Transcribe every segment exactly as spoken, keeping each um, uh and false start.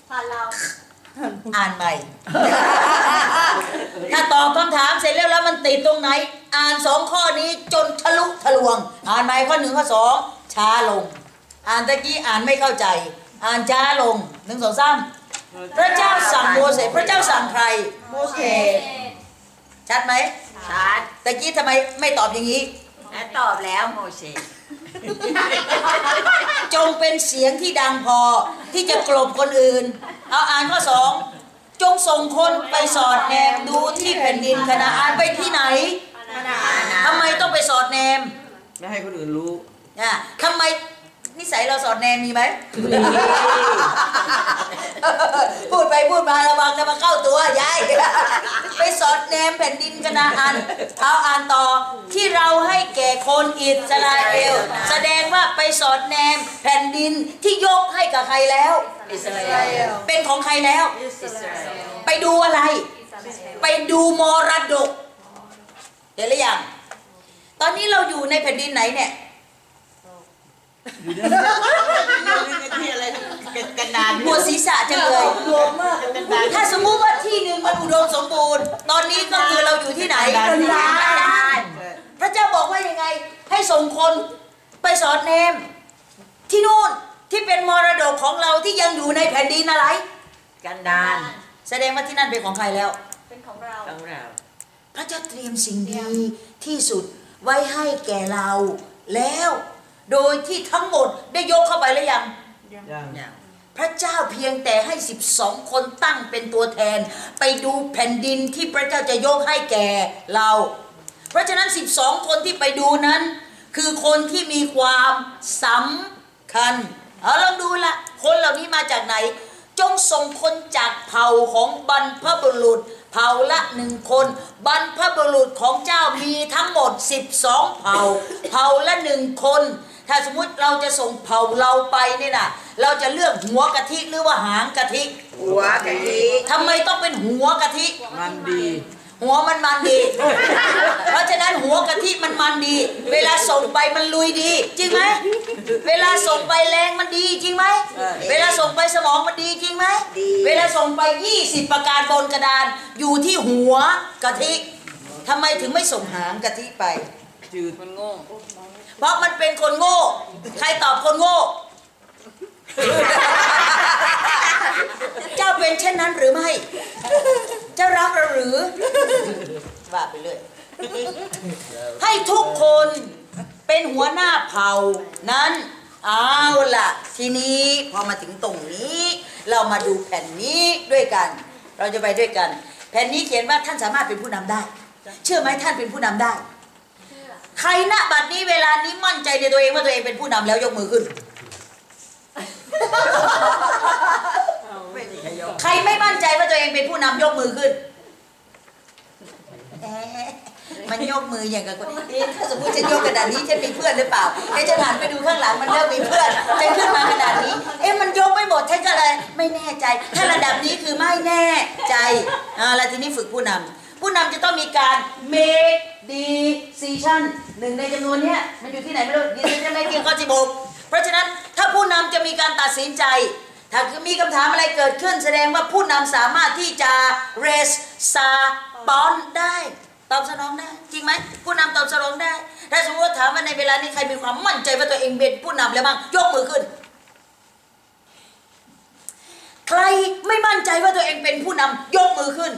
ผ่านเราอ่านใหม่ ถ้าตอบคำถามเสร็จแล้วแล้วมันติดตรงไหนอ่านสองข้อนี้จนทะลุทะลวงอ่านใหม่ข้อหนึ่งข้อสองช้าลงอ่านตะกี้อ่านไม่เข้าใจอ่านช้าลงหนึ่งสองสามพระเจ้าสั่งโมเสสพระเจ้าสั่งใครโมเสสชัดไหมชัดตะกี้ทำไมไม่ตอบอย่างนี้ตอบแล้วโมเสสจงเป็นเสียงที่ดังพอที่จะกลบคนอื่นเอาอ่านข้อสองจงส่งคนไปสอดแนมดูที่แผ่นดินคณาอันไปที่ไหนทำไมต้องไปสอดแนมไม่ให้คนอื่นรู้อ่ะทำไมนิสัยเราสอดแนมมีไหม พูดไปพูดมาระวังจะมาเข้าตัวยาย ไปสอดแนมแผ่นดินคณาอันเอาอ่านต่อที่เราให้แก่คนอิสราเอลแสดงว่าไปสอดแนมแผ่นดินที่ยกให้กับใครแล้วอิสราเอลเป็นของใครแล้วไปดูอะไรไปดูมรดกเห็นหรือยังตอนนี้เราอยู่ในแผ่นดินไหนเนี่ยที่อะไรกันดารหัวศีรษะจังเลยถ้าสมมุติว่าที่หนึ่งมันอุดมสมบูรณ์ตอนนี้ก็คือเราอยู่ที่ไหนกันดารพระเจ้าบอกว่ายังไงให้ส่งคนไปสอดแนมที่นู่นที่เป็นมรดกของเราที่ยังอยู่ในแผ่นดินอะไรกันดารแสดงว่าที่นั่นเป็นของใครแล้วเป็นของเราของเราพระเจ้าเตรียมสิ่งดีที่สุดไว้ให้แก่เราแล้วโดยที่ทั้งหมดได้ยกเข้าไปหรือยังยังพระเจ้าเพียงแต่ให้สิบสองคนตั้งเป็นตัวแทนไปดูแผ่นดินที่พระเจ้าจะยกให้แก่เราเพราะฉะนั้นสิบสองคนที่ไปดูนั้นคือคนที่มีความสำคัญเอาลองดูละคนเหล่านี้มาจากไหนจงส่งคนจากเผ่าของบรรพบุรุษเผ่าละหนึ่งคนบรรพบุรุษของเจ้ามีทั้งหมดสิบสองเผ่าเผ่าละหนึ่งคนถ้าสมมุติเราจะส่งเผ่าเราไปเนี่ยนะเราจะเลือกหัวกะทิหรือว่าหางกะทิหัวกะทิทำไมต้องเป็นหัวกะทิมันดีหัวมันมันดีเพราะฉะนั้นหัวกะทิมันมันดีเวลาส่งไปมันลุยดีจริงไหมเวลาส่งไปแรงมันดีจริงไหมเวลาส่งไปสมองมันดีจริงไหมเวลาส่งไปยี่สิบประการบนกระดานอยู่ที่หัวกะทิทำไมถึงไม่ส่งหางกะทิไปจืดมันโง่เพราะมันเป็นคนโง่ใครตอบคนโง่เจ้าเป็นเช่นนั้นหรือไม่เจ้ารักเราหรือว่าไปเลยให้ทุกคนเป็นหัวหน้าเผ่านั้นเอาล่ะทีนี้พอมาถึงตรงนี้เรามาดูแผ่นนี้ด้วยกันเราจะไปด้วยกันแผ่นนี้เขียนว่าท่านสามารถเป็นผู้นำได้เชื่อไหมท่านเป็นผู้นำได้ใครณบัดนี้เวลานี้มั่นใจในตัวเองว่าตัวเองเป็นผู้นำแล้วยกมือขึ้นใครไม่มั่นใจว่าตัวเองเป็นผู้นำยกมือขึ้นมันยกมืออย่างกับคนถ้าสมมติฉันยกกระดาษนี้ฉันมีเพื่อนหรือเปล่าไอ้ฉันหันไปดูข้างหลังมันเริ่มมีเพื่อนฉันขึ้นมากระดาษนี้เอ๊ะมันยกไม่หมดฉันก็เลยไม่แน่ใจถ้าระดับนี้คือไม่แน่ใจอ่าแล้วทีนี้ฝึกผู้นำผู้นำจะต้องมีการ make decision หนึ่งในจำนวนนี้มันอยู่ที่ไหนไม่รู้ decision making ข้อสิบหกเพราะฉะนั้นถ้าผู้นำจะมีการตัดสินใจถ้ามีคำถามอะไรเกิดขึ้นแสดงว่าผู้นำสามารถที่จะ respond ได้ตอบสนองได้จริงไหมผู้นำตอบสนองได้ถ้าสมมติว่าถามว่าในเวลานี้ใครมีความมั่นใจว่าตัวเองเป็นผู้นำแล้วบ้างยกมือขึ้นใครไม่มั่นใจว่าตัวเองเป็นผู้นำยกมือขึ้น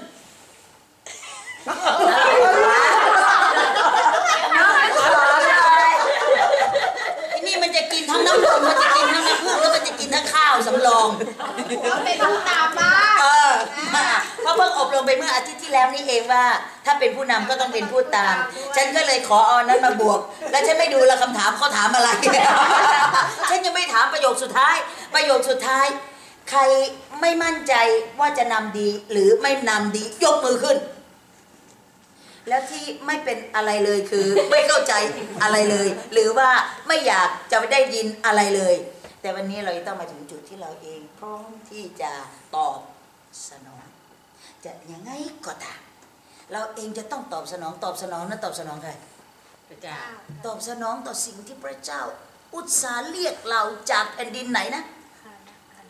นี่มันจะกินทั้งน้ำนมมันจะกินทั้งน้ำผึ้งแล้วมันจะกินทั้งข้าวสำรองเราเป็นผู้นำมาเออเพราะเพิ่งอบรมไปเมื่ออาทิตย์ที่แล้วนี่เองว่าถ้าเป็นผู้นำก็ต้องเป็นผู้ตามฉันก็เลยขอเอานั้นมาบวกแล้วฉันไม่ดูละคำถามเขาถามอะไรฉันยังไม่ถามประโยคสุดท้ายประโยคสุดท้ายใครไม่มั่นใจว่าจะนำดีหรือไม่นำดียกมือขึ้นแล้วที่ไม่เป็นอะไรเลยคือไม่เข้าใจอะไรเลยหรือว่าไม่อยากจะไม่ได้ยินอะไรเลยแต่วันนี้เราต้องมาถึงจุดที่เราเองพร้อมที่จะตอบสนองจะยังไงก็ตามเราเองจะต้องตอบสนองตอบสนองนะตอบสนองใครพระเจ้าตอบสนองต่อสิ่งที่พระเจ้าอุตส่าห์เรียกเราจากแผ่นดินไหนนะ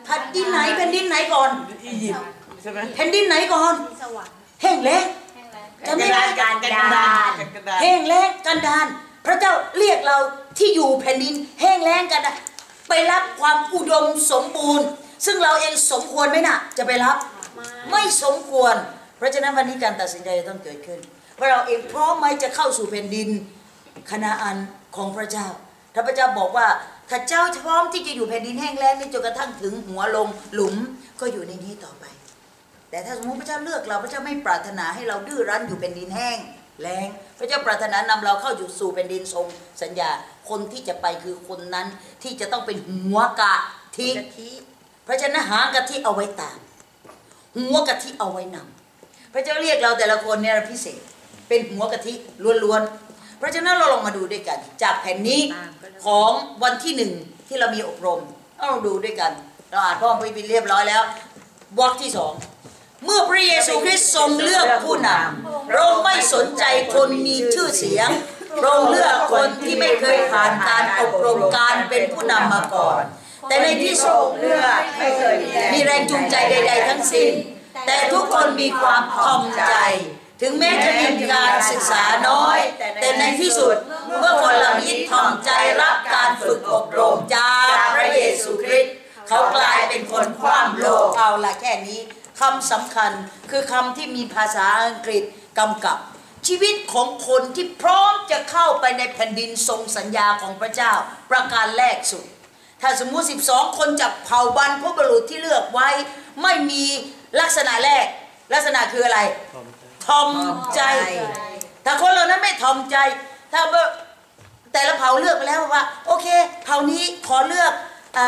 แผ่นดินไหนแผ่นดินไหนก่อนอียิปต์ใช่ไหมแผ่นดินไหนก่อนสวรรค์แห้งแล้งแห้งแล้งจำได้ไหมกันดานกันดานแห้งแล้งกันดารพระเจ้าเรียกเราที่อยู่แผ่นดินแห้งแล้งกันดารไปรับความอุดมสมบูรณ์ซึ่งเราเองสมควรไหมน่ะจะไปรับไม่สมควรเพราะฉะนั้นวันนี้การตัดสินใจจะต้องเกิดขึ้นว่าเราเองพร้อมไหมจะเข้าสู่แผ่นดินคณาอันของพระเจ้าถ้าพระเจ้าบอกว่าถ้าเจ้าพร้อมที่จะอยู่แผ่นดินแห้งแล้งนี่จนกระทั่งถึงหัวลงหลุมก็อยู่ในนี้ต่อไปแต่ถ้าสมมติพระเจ้าเลือกเราพระเจ้าไม่ปรารถนาให้เราดื้อรั้นอยู่แผ่นดินแห้งแล้งพระเจ้าปรารถนานำเราเข้าอยู่สู่แผ่นดินทรงสัญญาคนที่จะไปคือคนนั้นที่จะต้องเป็นหัวกะทิเพราะฉะนั้นหางกะทิเอาไว้ตามหัวกะทิเอาไว้นำพระเจ้าเรียกเราแต่ละคนเนี่ยพิเศษเป็นหัวกะทิล้วนๆเพราะฉะนั้นเราลองมาดูด้วยกันจากแผ่นนี้ของวันที่หนึ่งที่เรามีอบรมเราลองดูด้วยกันเราอ่านพ่อไปเรียบร้อยแล้ววรรคที่สองเมื่อพระเยซูคริสต์ทรงเลือกผู้นำเราไม่สนใจคนมีชื่อเสียงเราเลือกคนที่ไม่เคยผ่านการอบรมการเป็นผู้นำมาก่อนแต่ในที่ทรงเลือกไม่เคยมีแรงจูงใจใดๆทั้งสิ้นแต่ทุกคนมีความทอมใจถึงแม้จะมีการศึกษาน้อยแต่ในที่สุดเมื่อคนเหล่านี้ทอมใจรับการฝึกอบรมจากพระเยซูคริสต์เขากลายเป็นคนคว่ำโลกเอาละแค่นี้คำสำคัญคือคำที่มีภาษาอังกฤษกำกับชีวิตของคนที่พร้อมจะเข้าไปในแผ่นดินทรงสัญญาของพระเจ้าประการแรกสุดถ้าสมมุติสิบสองคนจากเผ่าบรรพบุรุษที่เลือกไว้ไม่มีลักษณะแรกลักษณะคืออะไรทอมใจถ้าคนเหล่านั้นไม่ทอมใจถ้าแต่ละเผ่าเลือกไปแล้วว่าโอเคเผ่านี้ขอเลือก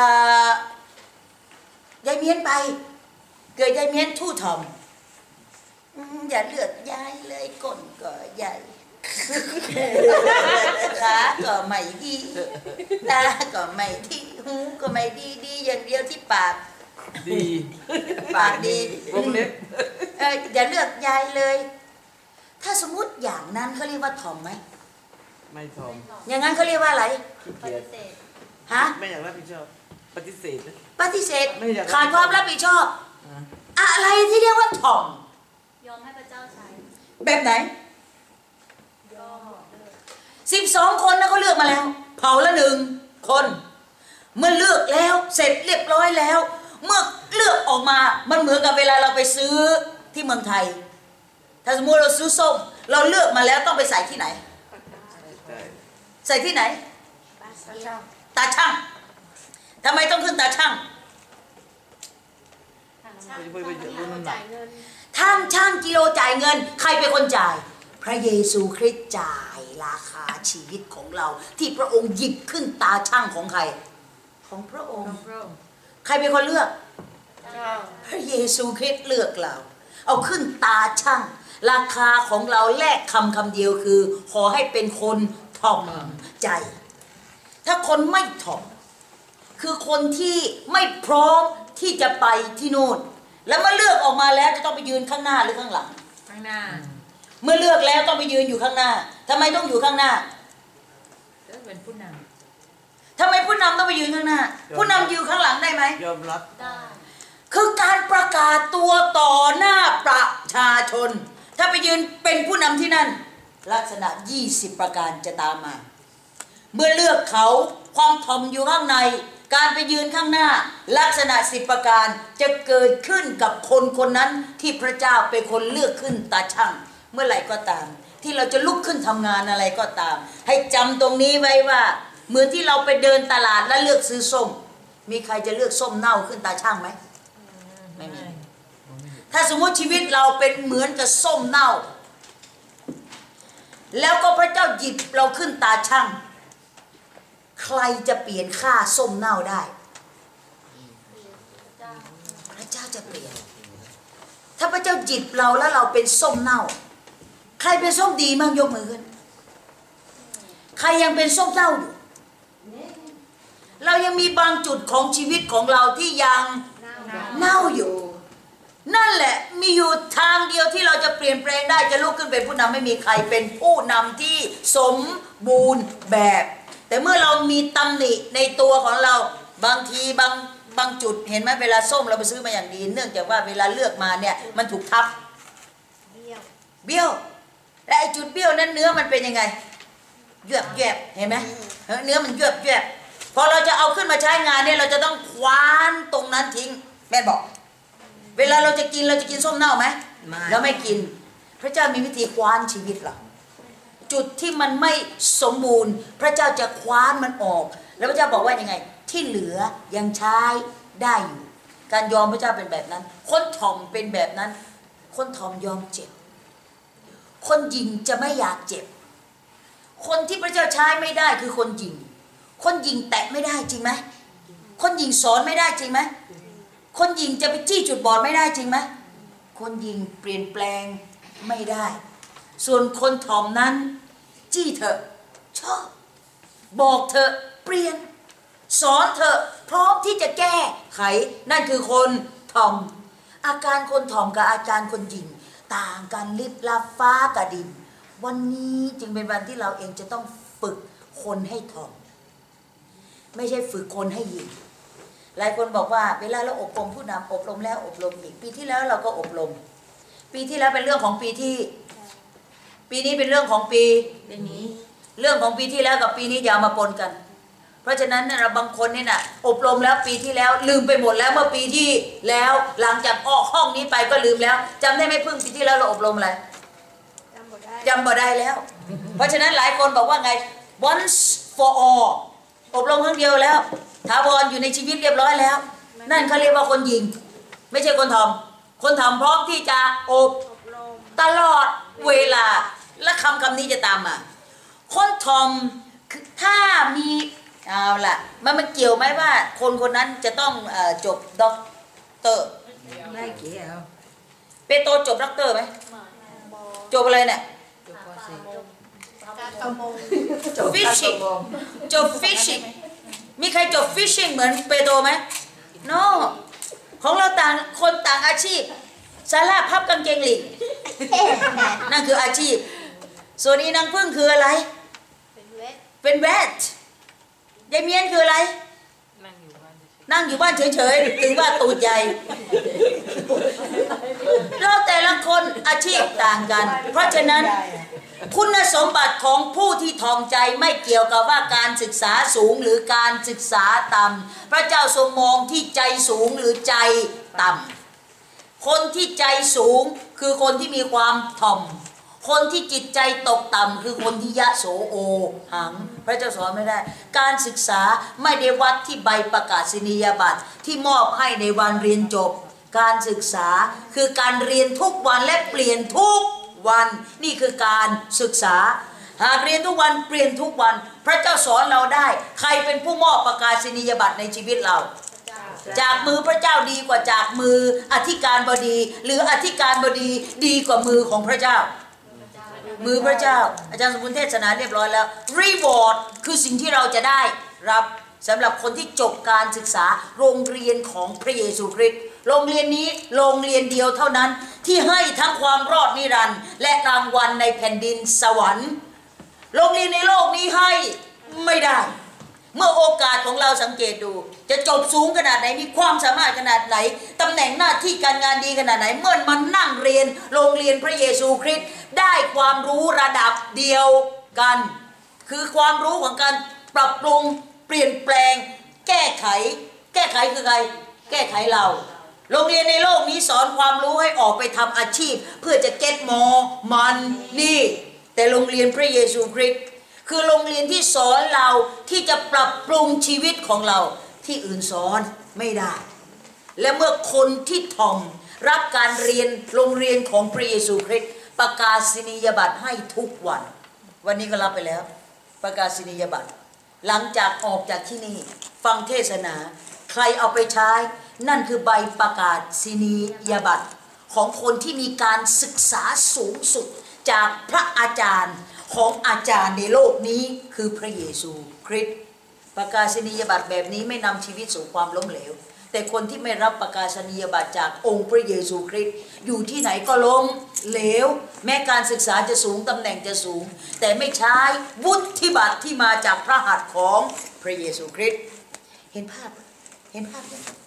ยายเมียนไปเกิดยายเมียนทู่ทอมอย่าเลือกยายเลยก้นก็ใหญ่ขาก็ไม่ดีตาก็ไม่ที่หูก็ไม่ดีดีอย่างเดียวที่ปากดีปากดีวงเล็บเอออย่าเลือกยายเลยถ้าสมมุติอย่างนั้นเขาเรียกว่าทอมไหมไม่ทอมอย่างนั้นเขาเรียกว่าอะไรปฏิเสธฮะไม่อยากรับผิดชอบปฏิเสธปฏิเสธขาดความรับผิดชอบอะไรที่เรียกว่าถ่อมยอมให้พระเจ้าใช้แบบไหนสิบสองคนนะเขาเลือกมาแล้วเผ่าละหนึ่งคนเมื่อเลือกแล้วเสร็จเรียบร้อยแล้วเมื่อเลือกออกมามันเหมือนกับเวลาเราไปซื้อที่เมืองไทยถ้าสมมติเราซื้อส้มเราเลือกมาแล้วต้องไปใส่ที่ไหนใส่ที่ไหนตาช่างทำไมต้องขึ้นตาช่างทางช่างกิโลจ่ายเงินใครเป็นคนจ่ายพระเยซูคริสต์จ่ายราคาชีวิตของเราที่พระองค์หยิบขึ้นตาช่างของใครของพระองค์ใครเป็นคนเลือกพระเยซูคริสต์เลือกเราเอาขึ้นตาช่างราคาของเราแลกคำคำเดียวคือขอให้เป็นคนถ่อมใจถ้าคนไม่ถ่อมคือคนที่ไม่พร้อมที่จะไปที่โน่นแล้วเมื่อเลือกออกมาแล้วจะต้องไปยืนข้างหน้าหรือข้างหลังข้างหน้าเมื่อเลือกแล้วต้องไปยืนอยู่ข้างหน้าทำไมต้องอยู่ข้างหน้าเป็นผู้นำทำไมผู้นำต้องไปยืนข้างหน้าผู้นำยืนข้างหลังได้ไหมยอมรับได้คือการประกาศตัวต่อหน้าประชาชนถ้าไปยืนเป็นผู้นำที่นั่นลักษณะยี่สิบประการจะตามมาเมื่อเลือกเขาความถ่อมอยู่ข้างในการไปยืนข้างหน้าลักษณะสิบประการจะเกิดขึ้นกับคนคนนั้นที่พระเจ้าเป็นคนเลือกขึ้นตาช่างเมื่อไหร่ก็ตามที่เราจะลุกขึ้นทำงานอะไรก็ตามให้จำตรงนี้ไว้ว่าเหมือนที่เราไปเดินตลาดแล้วเลือกซื้อส้มมีใครจะเลือกส้มเน่าขึ้นตาช่างไหมไม่มีถ้าสมมติชีวิตเราเป็นเหมือนกับส้มเน่าแล้วก็พระเจ้าหยิบเราขึ้นตาช่างใครจะเปลี่ยนค่าส้มเน่าได้พระเจ้าจะเปลี่ยนถ้าพระเจ้าหยิบเราแล้วเราเป็นส้มเน่าใครเป็นส้มดีมั่งยกมือขึ้นใครยังเป็นส้มเน่าอยู่เรายังมีบางจุดของชีวิตของเราที่ยังเน่าอยู่นั่นแหละมีอยู่ทางเดียวที่เราจะเปลี่ยนแปลงได้จะลุกขึ้นเป็นผู้นำไม่มีใครเป็นผู้นำที่สมบูรณ์แบบแต่เมื่อเรามีตำหนิในตัวของเราบางทีบางบางจุดเห็นไหมเวลาส้มเราไปซื้อมาอย่างดีเนื่องจากว่าเวลาเลือกมาเนี่ยมันถูกทับเบี้ยวเบี้ยวและไอ้จุดเบี้ยวนั้นเนื้อมันเป็นยังไงเยือบแยบเห็นไหมเนื้อมันเยือบแยบพอเราจะเอาขึ้นมาใช้งานเนี่ยเราจะต้องคว้านตรงนั้นทิ้งแม่บอกเวลาเราจะกินเราจะกินส้มเน่าไหมเราไม่กินพระเจ้ามีวิธีคว้านชีวิตเราจุดที่มันไม่สมบูรณ์พระเจ้าจะคว้านมันออกแล้วพระเจ้าบอกว่ายังไงที่เหลือยังใช้ได้อยู่การยอมพระเจ้าเป็นแบบนั้นคนถ่อมเป็นแบบนั้นคนถ่อมยอมเจ็บคนหญิงจะไม่อยากเจ็บคนที่พระเจ้าใช้ไม่ได้คือคนหญิงคนหญิงแตะไม่ได้จริงไหมคนหญิงสอนไม่ได้จริงไหมคนหญิงจะไปจี้จุดบอดไม่ได้จริงไหมคนหญิงเปลี่ยนแปลงไม่ได้ส่วนคนถ่อมนั้นจี้เถอะชอบบอกเถอะเปลี่ยนสอนเถอะพร้อมที่จะแก้ไขนั่นคือคนถ่อมอาการคนถ่อมกับอาการคนหญิงต่างกันลิบลับฟ้ากับดินวันนี้จึงเป็นวันที่เราเองจะต้องฝึกคนให้ถ่อมไม่ใช่ฝึกคนให้หญิงหลายคนบอกว่าเวลาเราอบรมผู้นำอบรมแล้วอบรมอีกปีที่แล้วเราก็อบรมปีที่แล้วเป็นเรื่องของปีที่ปีนี้เป็นเรื่องของปีนี้เรื่องของปีที่แล้วกับปีนี้อย่ามาปนกันเพราะฉะนั้นเราบางคนเนี่ยนะอบรมแล้วปีที่แล้วลืมไปหมดแล้วเมื่อปีที่แล้วหลังจากออกห้องนี้ไปก็ลืมแล้วจำได้ไหมเพิ่งปีที่แล้วเราอบรมอะไรจำบ่ได้จำบ่ได้แล้วเพราะฉะนั้นหลายคนบอกว่าไง once for all อบรมครั้งเดียวแล้วถาวรอยู่ในชีวิตเรียบร้อยแล้วนั่นเขาเรียกว่าคนหญิงไม่ใช่คนทอมคนทอมพร้อมที่จะอบตลอดเวลาและคำคำนี้จะตามมาคนทอมถ้ามีเอาล่ะมันมันเกี่ยวไหมว่าคนคนนั้นจะต้องเอ่อจบด็อกเตอร์ไม่เกี่ยวเปโตรจบด็อกเตอร์ไหมจบอะไรเนี่ยจบฟิชชิ่งจบฟิชชิ่งมีใครจบฟิชชิ่งเหมือนเปโตรไหม no ของเราต่างคนต่างอาชีพซาร่าพับกางเกงหลีกนั่นคืออาชีพส่วนนี้นางพึ่งคืออะไรเป็นแวดยายเมียนคืออะไรนั่งอยู่บ้านเฉยๆถึงว่าตูดใหญ่เราแต่ละคนอาชีพต่างกันเพราะฉะนั้นคุณสมบัติของผู้ที่ถ่อมใจไม่เกี่ยวกับว่าการศึกษาสูงหรือการศึกษาต่ำพระเจ้าทรงมองที่ใจสูงหรือใจต่ำคนที่ใจสูงคือคนที่มีความถ่อมคนที่จิตใจตกต่ำคือคนที่ยะโสโอหังพระเจ้าสอนไม่ได้การศึกษาไม่ได้วัดที่ใบประกาศนียบัตรที่มอบให้ในวันเรียนจบการศึกษาคือการเรียนทุกวันและเปลี่ยนทุกวันนี่คือการศึกษาหากเรียนทุกวันเปลี่ยนทุกวันพระเจ้าสอนเราได้ใครเป็นผู้มอบประกาศนียบัตรในชีวิตเราจากมือพระเจ้าดีกว่าจากมืออธิการบดีหรืออธิการบดีดีกว่ามือของพระเจ้ามือพระเจ้าอาจารย์สมบูรณ์เทศนาเรียบร้อยแล้ว reward คือสิ่งที่เราจะได้รับสำหรับคนที่จบการศึกษาโรงเรียนของพระเยซูคริสต์โรงเรียนนี้โรงเรียนเดียวเท่านั้นที่ให้ทั้งความรอดนิรันดร์และรางวัลในแผ่นดินสวรรค์โรงเรียนในโลกนี้ให้ไม่ได้เมื่อโอกาสของเราสังเกตดูจะจบสูงขนาดไหนมีความสามารถขนาดไหนตำแหน่งหน้าที่การงานดีขนาดไหนเมื่อมันนั่งเรียนโรงเรียนพระเยซูคริสต์ได้ความรู้ระดับเดียวกันคือความรู้ของการปรับปรุงเปลี่ยนแปลงแก้ไขแก้ไขคือใครแก้ไขเราโรงเรียนในโลกนี้สอนความรู้ให้ออกไปทำอาชีพเพื่อจะเก็ตมอมันนี่แต่โรงเรียนพระเยซูคริสต์คือโรงเรียนที่สอนเราที่จะปรับปรุงชีวิตของเราที่อื่นสอนไม่ได้และเมื่อคนที่ถ่อมรับการเรียนโรงเรียนของพระเยซูคริสต์ประกาศนียบัตรให้ทุกวันวันนี้ก็รับไปแล้วประกาศนียบัตรหลังจากออกจากที่นี่ฟังเทศนาใครเอาไปใช้นั่นคือใบประกาศนียบัตรของคนที่มีการศึกษาสูงสุดจากพระอาจารย์ของอาจารย์ในโลกนี้คือพระเยซูคริสต์ประกาศนียบัตรแบบนี้ไม่นำชีวิตสู่ความล้มเหลวแต่คนที่ไม่รับประกาศนียบัตรจากองค์พระเยซูคริสต์อยู่ที่ไหนก็ล้มเหลวแม้การศึกษาจะสูงตำแหน่งจะสูงแต่ไม่ใช้วุฒิบัตรที่มาจากพระหัตถ์ของพระเยซูคริสต์เห็นภาพเห็นภาพไหม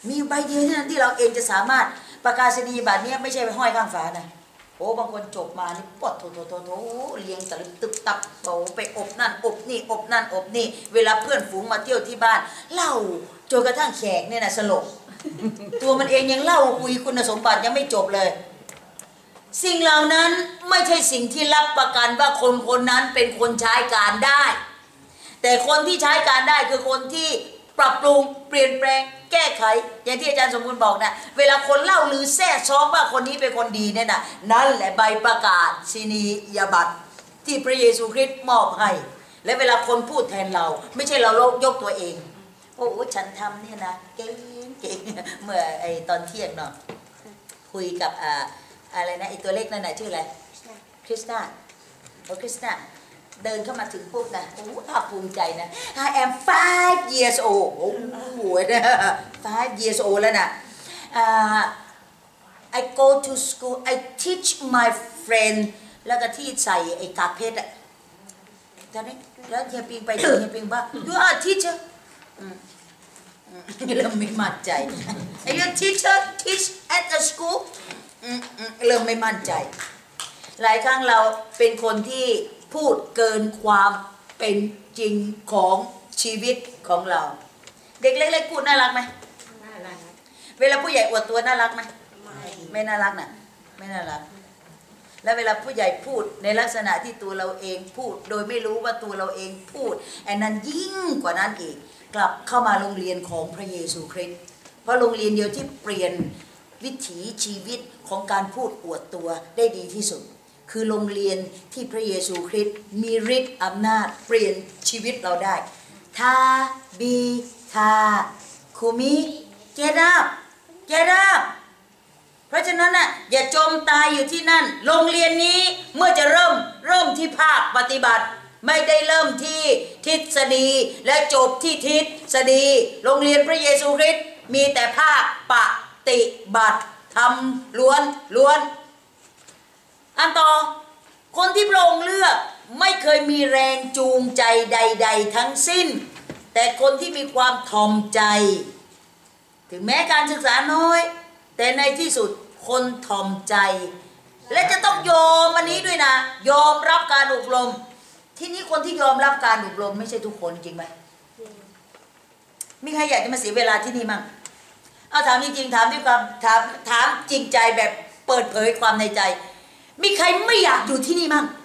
มีใบเดียวเท่านั้นที่เราเองจะสามารถประกาศนียบัตรนี้ไม่ใช่ไปห้อยข้างฝานะโอ้บางคนจบมานี่ปวดโถโถโถโถเลี้ยงตะลึกตึบตับโตไปอบนั่นอบนี่อบนั่นอบนี่เวลาเพื่อนฝูงมาเที่ยวที่บ้านเล่าจนกระทั่งแขกเนี่ยนะสลบ ตัวมันเองยังเล่าคุยคุณสมบัติยังไม่จบเลยสิ่งเหล่านั้นไม่ใช่สิ่งที่รับประกันว่าคนคนนั้นเป็นคนใช้การได้แต่คนที่ใช้การได้คือคนที่ปรับปรุงเปลี่ยนแปลงแก้ไขอย่างที่อาจารย์สมบูรณ์บอกนะเวลาคนเล่าลือแซ่ซ้องว่าคนนี้เป็นคนดีเนี่ยนะนั่นแหละใบประกาศนียบัตรที่พระเยซูคริสต์มอบให้และเวลาคนพูดแทนเราไม่ใช่เรายกตัวเองโอ้ฉันทำเนี่ยนะเก่งเก่งเมื่อไอตอนเที่ยงเนาะคุยกับอ่าอะไรนะไอตัวเล็กนั่นน่ะชื่ออะไรคริสตาโอ้คริสตาเดินเข้ามาถึงปุ๊บนะโอ้ภาคภูมิใจนะ I am five years old โอ้โหนะ five years old แล้วนะ uh, I go to school I teach my friend แล้วก็ที่ใส่ไอ้กากเพชรอะตอนนี้แล้วเฮียปิงไปดูเฮียปิงว่า you are a teacher เริ่มไม่มั่นใจ Are you a teacher teach at the school เริ่มไม่มั่นใจหลายครั้งเราเป็นคนที่พูดเกินความเป็นจริงของชีวิตของเราเด็กเล็กๆพูดน่ารักไหมน่ารักเวลาผู้ใหญ่อวดตัวน่ารักไหมไม่ไม่น่ารักน่ะไม่น่ารักแล้วเวลาผู้ใหญ่พูดในลักษณะที่ตัวเราเองพูดโดยไม่รู้ว่าตัวเราเองพูดไอ้นั้นยิ่งกว่านั้นอีกกลับเข้ามาโรงเรียนของพระเยซูคริสต์เพราะโรงเรียนเดียวที่เปลี่ยนวิถีชีวิตของการพูดอวดตัวได้ดีที่สุดคือโรงเรียนที่พระเยซูคริสต์มีฤทธิ์อำนาจเปลี่ยนชีวิตเราได้ทาบีทาคุมิเกดับเกดับเพราะฉะนั้นน่ะอย่าจมตายอยู่ที่นั่นโรงเรียนนี้เมื่อจะเริ่มเริ่มที่ภาคปฏิบัติไม่ได้เริ่มที่ทฤษฎีและจบที่ทฤษฎีโรงเรียนพระเยซูคริสต์มีแต่ภาคปฏิบัติทำล้วนล้วนอันต่อคนที่พระองค์เลือกไม่เคยมีแรงจูงใจใดๆทั้งสิ้นแต่คนที่มีความถ่อมใจถึงแม้การศึกษาน้อยแต่ในที่สุดคนถ่อมใจและจะต้องยอมอันนี้ด้วยนะยอมรับการอบรมที่นี้คนที่ยอมรับการอบรมไม่ใช่ทุกคนจริงไหมมีใครอยากจะมาเสียเวลาที่นี่มั้งเอาถามจริงๆถามด้วยความถามถามจริงใจแบบเปิดเผยความในใจมีใครไม่อยากอยู่ที่นี่มั่ง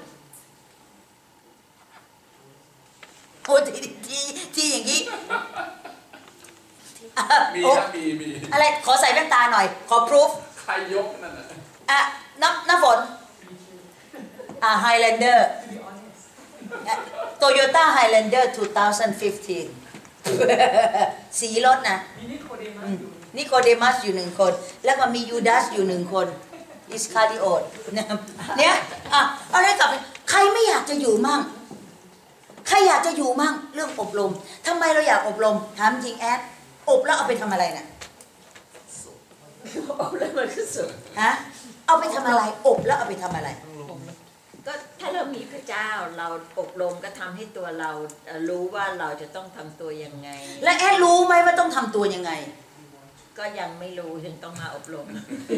โอ้ที่ที่ที่อย่างนี้มีนะมีมีอะไรขอใส่แว่นตาหน่อยขอพรูฟใครยกนั่นน่ะอ่ะน้ำน้ำฝนอ่ะไฮแลนเดอร์โตโยต้าไฮแลนเดอร์สองพันสิบห้าสีรถนะนิโคเดมัสอยู่หนึ่งคนแล้วก็มียูดาสอยู่หนึ่งคนอิสคาริโอตเนี่ยอ่ะอะไรกลับใครไม่อยากจะอยู่มั่งใครอยากจะอยู่มั่งเรื่องอบรมทำไมเราอยากอบรมถามจริงแอดอบแล้วเอาไปทำอะไรน่ะอบแล้วมันก็สุดฮะเอาไปทำอะไรอบแล้วเอาไปทำอะไรก็ถ้าเรามีพระเจ้าเราอบรมก็ทำให้ตัวเรารู้ว่าเราจะต้องทำตัวยังไงและแอดรู้ไหมว่าต้องทำตัวยังไงก็ยังไม่รู้ถึงต้องมาอบรม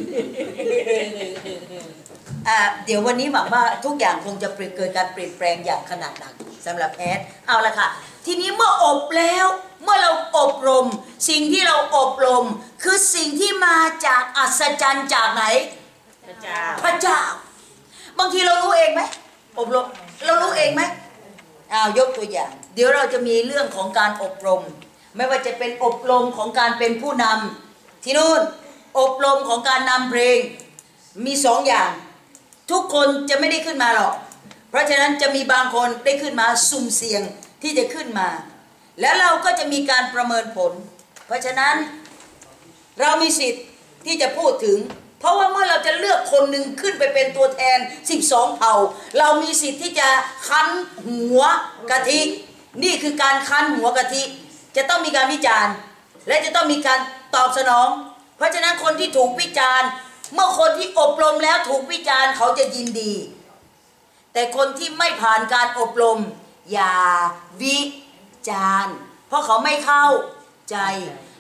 อ่าเดี๋ยววันนี้หวังว่าทุกอย่างคงจะเกิดการเปลี่ยนแปลงอย่างขนาดหนักสำหรับแอดเอาละค่ะทีนี้เมื่ออบแล้วเมื่อเราอบรมสิ่งที่เราอบรมคือสิ่งที่มาจากอัศจรรย์จากไหนพระเจ้าพระเจ้าบางทีเรารู้เองไหมอบรมเรารู้เองไหมอ้าวยกตัวอย่างเดี๋ยวเราจะมีเรื่องของการอบรมไม่ว่าจะเป็นอบรมของการเป็นผู้นำที่นู่นอบรมของการนำเพลงมีสองอย่างทุกคนจะไม่ได้ขึ้นมาหรอกเพราะฉะนั้นจะมีบางคนได้ขึ้นมาสุ่มเสี่ยงที่จะขึ้นมาแล้วเราก็จะมีการประเมินผลเพราะฉะนั้นเรามีสิทธิ์ที่จะพูดถึงเพราะว่าเมื่อเราจะเลือกคนหนึ่งขึ้นไปเป็นตัวแทนสิบสองเผ่าเรามีสิทธิ์ที่จะคั้นหัวกะทินี่คือการคั้นหัวกะทิจะต้องมีการวิจารณ์และจะต้องมีการตอบสนองเพราะฉะนั้นคนที่ถูกวิจารณ์เมื่อคนที่อบรมแล้วถูกวิจารณ์เขาจะยินดีแต่คนที่ไม่ผ่านการอบรมอย่าวิจารณ์เพราะเขาไม่เข้าใจ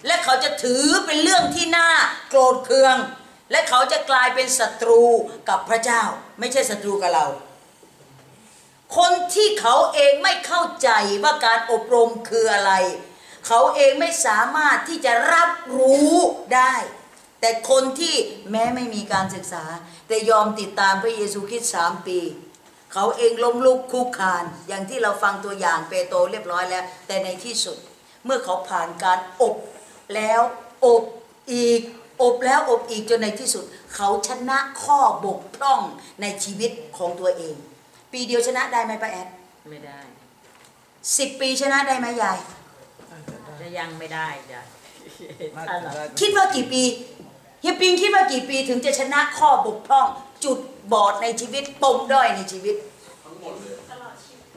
และเขาจะถือเป็นเรื่องที่น่าโกรธเคืองและเขาจะกลายเป็นศัตรูกับพระเจ้าไม่ใช่ศัตรูกับเราคนที่เขาเองไม่เข้าใจว่าการอบรมคืออะไรเขาเองไม่สามารถที่จะรับรู้ได้แต่คนที่แม้ไม่มีการศึกษาแต่ยอมติดตามพระเยซูคริสต์สามปีเขาเองล้มลุกคลุกคลานอย่างที่เราฟังตัวอย่างเปโตรเรียบร้อยแล้วแต่ในที่สุดเมื่อเขาผ่านการอบแล้วอบอีกอบแล้วอบอีกจนในที่สุดเขาชนะข้อบกพร่องในชีวิตของตัวเองปีเดียวชนะได้ไหมป้าแอดไม่ได้สิบปีชนะได้ไหมยายจะยังไม่ได้จ้ะคิดว่ากี่ปีเฮียปิงคิดว่ากี่ปีถึงจะชนะข้อบกพร่องจุดบอดในชีวิตปมด้อยในชีวิตทั้งหมดเลยตลอด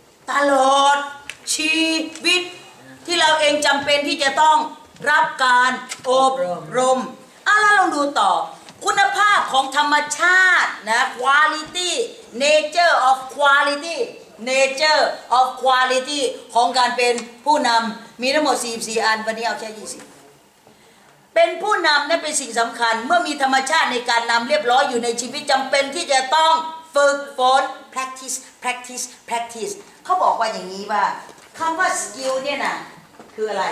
ชีวิตที่เราเองจำเป็นที่จะต้องรับการอบรมอ่ะแล้วลองดูต่อคุณภาพของธรรมชาตินะ quality nature of quality nature of quality ของการเป็นผู้นำมีทั้งหมดสี่สิบสี่อันวันนี้เอาแค่ยี่สิบเป็นผู้นำนั่นเป็นสิ่งสำคัญเมื่อมีธรรมชาติในการนำเรียบร้อยอยู่ในชีวิตจำเป็นที่จะต้องฝึกฝน practice practice practice เขาบอกว่าอย่างนี้ว่าคำว่า skill เนี่ยนะคืออะไร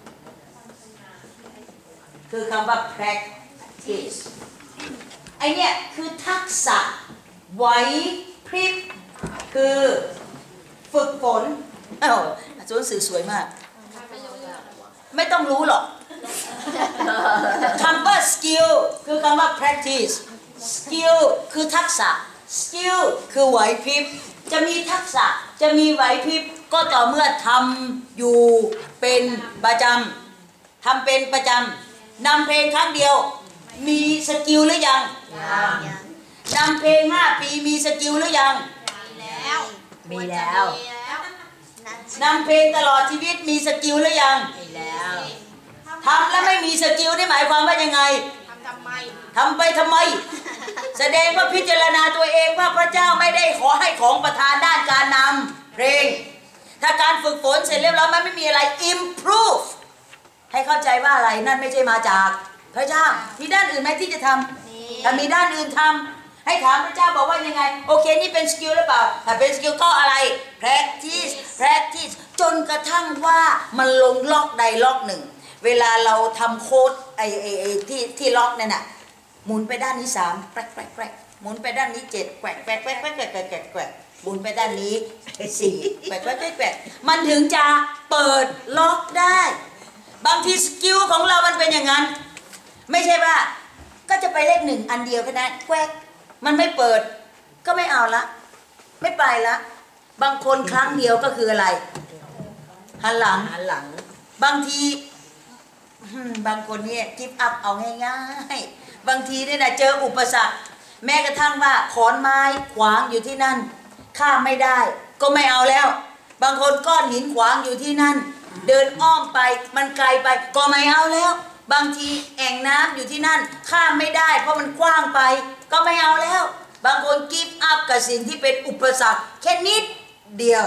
คือคำว่า practice ไอเนี่ยคือทักษะไหวพริบคือฝึกฝนอ้าวตัวหนังสือสวยมากไม่ต้องรู้หรอกคำว่า skill คือคำว่า practice skill คือทักษะ skill คือไหวพริบจะมีทักษะจะมีไหวพริบก็ต่อเมื่อทำอยู่เป็นประจำทำเป็นประจำนำเพลงครั้งเดียวมีสกิลหรือยังนำเพลงห้าปีมีสกิลหรือยังมีแล้วนำเพลงตลอดชีวิตมีสกิลหรือยังมีแล้วทำแล้วไม่มีสกิลนี่หมายความว่ายังไงทำทำไมทำไปทำไมแสดงว่าพิจารณาตัวเองว่าพระเจ้าไม่ได้ขอให้ของประทานด้านการนำเพลงถ้าการฝึกฝนเสร็จเรียบร้อยมันไม่มีอะไร improve ให้เข้าใจว่าอะไรนั่นไม่ใช่มาจากพระเจ้ามีด้านอื่นไหมที่จะทำถ้ามีด้านอื่นทำให้ถามพระเจ้าบอกว่ายังไงโอเคนี่เป็นสกิลหรือเปล่าถ้าเป็นสกิลก็อะไร practice practice จนกระทั่งว่ามันลงล็อกใดล็อกหนึ่งเวลาเราทำโค้ดไอ้ไอ้ไอ้ที่ที่ล็อกนั่นน่ะหมุนไปด้านนี้สามแกรกแกรกแกรกหมุนไปด้านนี้เจ็ดแกรกแกรกแกรกแกรกแกรกแกรกแกรกแกรกหมุนไปด้านนี้สี่แกรกแกรกแกรกแกรกมันถึงจะเปิดล็อกได้บางทีสกิลของเรามันเป็นอย่างนั้นไม่ใช่ว่าก็จะไปเลขหนึ่งอันเดียวแค่นั้นแกรกมันไม่เปิดก็ไม่เอาละไม่ไปละบางคนครั้งเดียวก็คืออะไรหันหลังหันหลังบางทีบางคนเนี่ยกิฟต์อัพเอาง่ายๆบางทีเนี่ยนะเจออุปสรรคแม้กระทั่งว่าขอนไม้ขวางอยู่ที่นั่นข้ามไม่ได้ก็ไม่เอาแล้วบางคนก้อนหินขวางอยู่ที่นั่นเดินอ้อมไปมันไกลไปก็ไม่เอาแล้วบางทีแอ่งน้ำอยู่ที่นั่นข้ามไม่ได้เพราะมันกว้างไปก็ไม่เอาแล้วบางคนกิฟต์อัพกับสิ่งที่เป็นอุปสรรคแค่นิดเดียว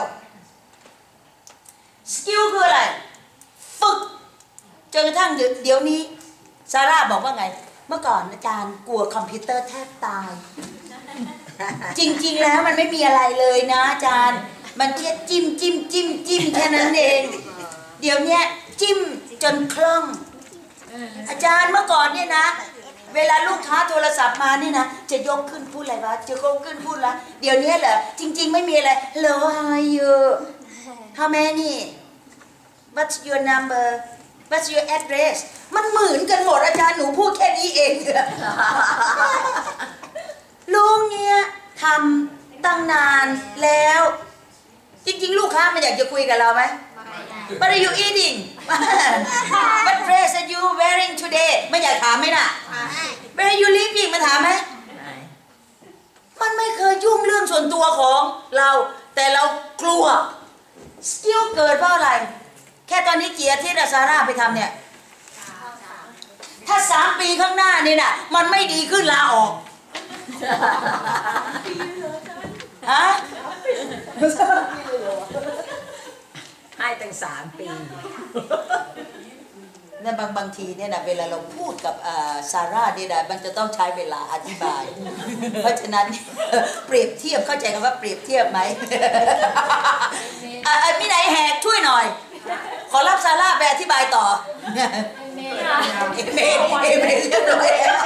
สกิลคืออะไรฝึกจนกระทั่งเดี๋ยวนี้ซาร่าบอกว่าไงเมื่อก่อนอาจารย์กลัวคอมพิวเตอร์แทบตายจริงๆแล้วมันไม่มีอะไรเลยนะอาจารย์มันแค่จิ้มจิ้มจิ้มจิ้มแค่นั้นเองเดี๋ยวนี้จิ้มจนคล่องอาจารย์เมื่อก่อนเนี่ยนะเวลาลูกค้าโทรศัพท์มานี่นะจะยกขึ้นพูดอะไรวะจะยกขึ้นพูดละเดี๋ยวนี้เหรอจริงๆไม่มีอะไร Hello how are you how many what's your number what's your address มันเหมือนกันหมดอาจารย์หนูพูดแค่นี้เองลุงเนี่ยทำตั้งนานแล้วจริงๆลูกค้ามันอยากจะคุยกับเราไหม What are you eating What dress are you wearing today ไม่อยากถามไหมน่ะ Where are you living มาถามไหมมันไม่เคยยุ่งเรื่องส่วนตัวของเราแต่เรากลัวสกิลเกิดเพราะอะไรแค่ตอนนี้เกียรติที่ซาร่าไปทำเนี่ยถ้าสามปีข้างหน้านี่น่ะมันไม่ดีขึ้นลาออกฮะให้ตั้งสามปีนั่นบางบางทีเนี่ยนะเวลาเราพูดกับซาร่าเนี่ยนะมันจะต้องใช้เวลาอธิบาย เพราะฉะนั้นเปรียบเทียบเข้าใจคำว่าเปรียบเทียบไหม อ่ะพี่ไหนแหกช่วยหน่อย ขอรับซาร่าไปอธิบายต่อเมย์เมย์เมย์เรียบร้อยแล้ว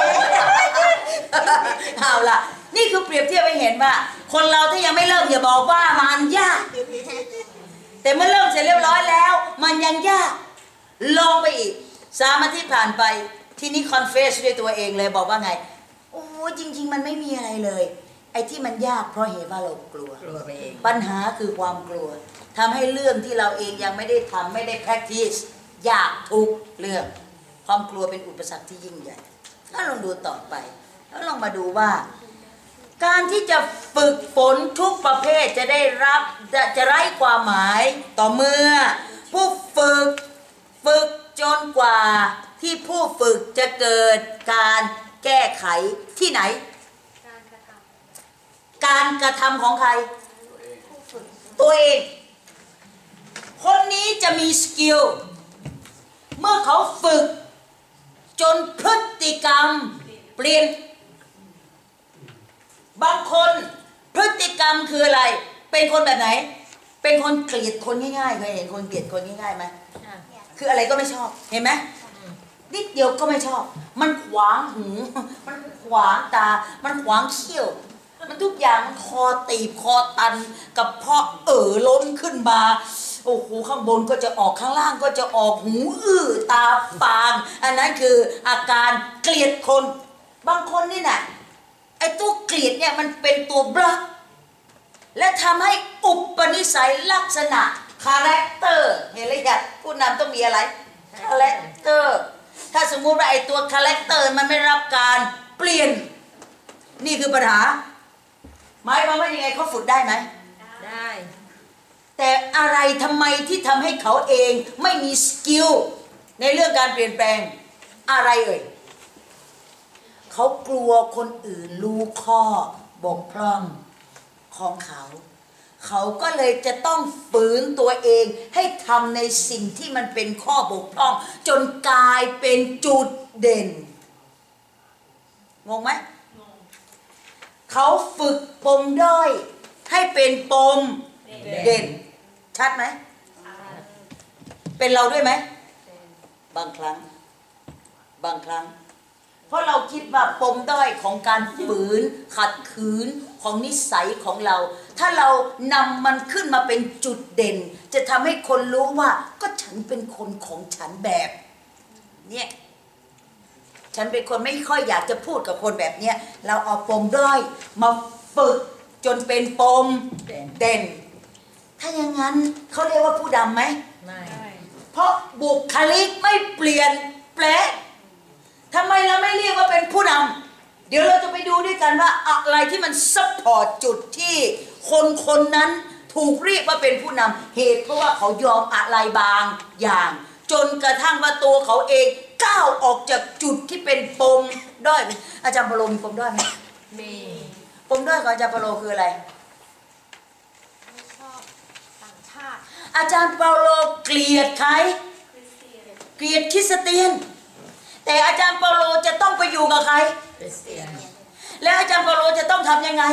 เอาล่ะนี่คือเปรียบเทียบให้เห็นว่า คนเราถ้ายังไม่เริ่มอย่าบอกว่ามันยาก แต่เมื่อเริ่มเสร็จเรียบร้อยแล้ว มันยังยากลองไปอีกสามอาทิตย์ผ่านไปทีนี้คอนเฟสด้วยตัวเองเลยบอกว่าไงโอ้จริงๆมันไม่มีอะไรเลยไอ้ที่มันยากเพราะเหตุว่าเรากลัวกลัวไปเองปัญหาคือความกลัวทำให้เรื่องที่เราเองยังไม่ได้ทำไม่ได้ practice ยากทุกเรื่องความกลัวเป็นอุปสรรคที่ยิ่งใหญ่ถ้าลองดูต่อไปแล้วลองมาดูว่าการที่จะฝึกฝนทุกประเภทจะได้รับจะจะไร้ความหมายต่อเมื่อผู้ฝึกฝึกจนกว่าที่ผู้ฝึกจะเกิดการแก้ไขที่ไหนการกระทำการกระทำของใครตัวเองคนนี้จะมีสกิลเมื่อเขาฝึกจนพฤติกรรมเปลี่ยนบางคนพฤติกรรมคืออะไรเป็นคนแบบไหนเป็นคนเกลียดคนง่ายๆเคยเห็นคนเกลียดคนง่ายๆไหมคืออะไรก็ไม่ชอบเห็นไหมนิดเดียวก็ไม่ชอบมันขวางหูมันขวางตามันขวางเขี้ยวมันทุกอย่างคอตีบคอตันกับเพาะเอ่อล้นขึ้นมาโอ้โหข้างบนก็จะออกข้างล่างก็จะออกหูอื้อตาฟางอันนั้นคืออาการเกลียดคนบางคนนี่น่ะไอ้ตัวเกลียดเนี่ยมันเป็นตัวบล็อกและทำให้อุปนิสัยลักษณะคาแรคเตอร์เห็นไหมครับผู้นำต้องมีอะไรคาแรคเตอร์ถ้าสมมุติว่าไอ้ตัวคาแรคเตอร์มันไม่รับการเปลี่ยนนี่คือปัญหาหมายความว่ายังไงเขาฝึกได้ไหมได้แต่อะไรทำไมที่ทำให้เขาเองไม่มีสกิลในเรื่องการเปลี่ยนแปลงอะไรเอ่ยเขากลัวคนอื่นรู้ข้อบกพร่องของเขาเขาก็เลยจะต้องฝืนตัวเองให้ทำในสิ่งที่มันเป็นข้อบกพร่องจนกลายเป็นจุดเด่นงงไหมเขาฝึกปมด้อยให้เป็นปมเด่นชัดไหมเป็นเราด้วยไหมบางครั้งบางครั้งเพราะเราคิดว่าปมด้อยของการฝืนขัดขืนของนิสัยของเราถ้าเรานำมันขึ้นมาเป็นจุดเด่นจะทำให้คนรู้ว่าก็ฉันเป็นคนของฉันแบบเนี่ยฉันเป็นคนไม่ค่อยอยากจะพูดกับคนแบบเนี้ยเราเอาปมด้อยมาฝึกจนเป็นปมเด่นถ้าอย่างนั้นเขาเรียกว่าผู้ดำไหมไม่เพราะบุคลิกไม่เปลี่ยนแปลงทำไมเราไม่เรียกว่าเป็นผู้นำเดี๋ยวเราจะไปดูด้วยกันว่าอะไรที่มันซัพพอร์ตจุดที่คนคนนั้นถูกเรียกว่าเป็นผู้นำเหตุเพราะว่าเขายอมอะไรบางอย่างจนกระทั่งว่าตัวเขาเองก้าวออกจากจุดที่เป็นปมด้อยอาจารย์ปโลมีปมด้อยไหมมีปมด้อยของอาจารย์ปโลคืออะไรไม่ชอบต่างชาติอาจารย์เปาโลเกลียดใครเกลียดคริสเตียนแต่อาจารย์เปาโลจะต้องไปอยู่กับใครคริสเตียนแล้วอาจารย์เปาโลจะต้องทำยังไง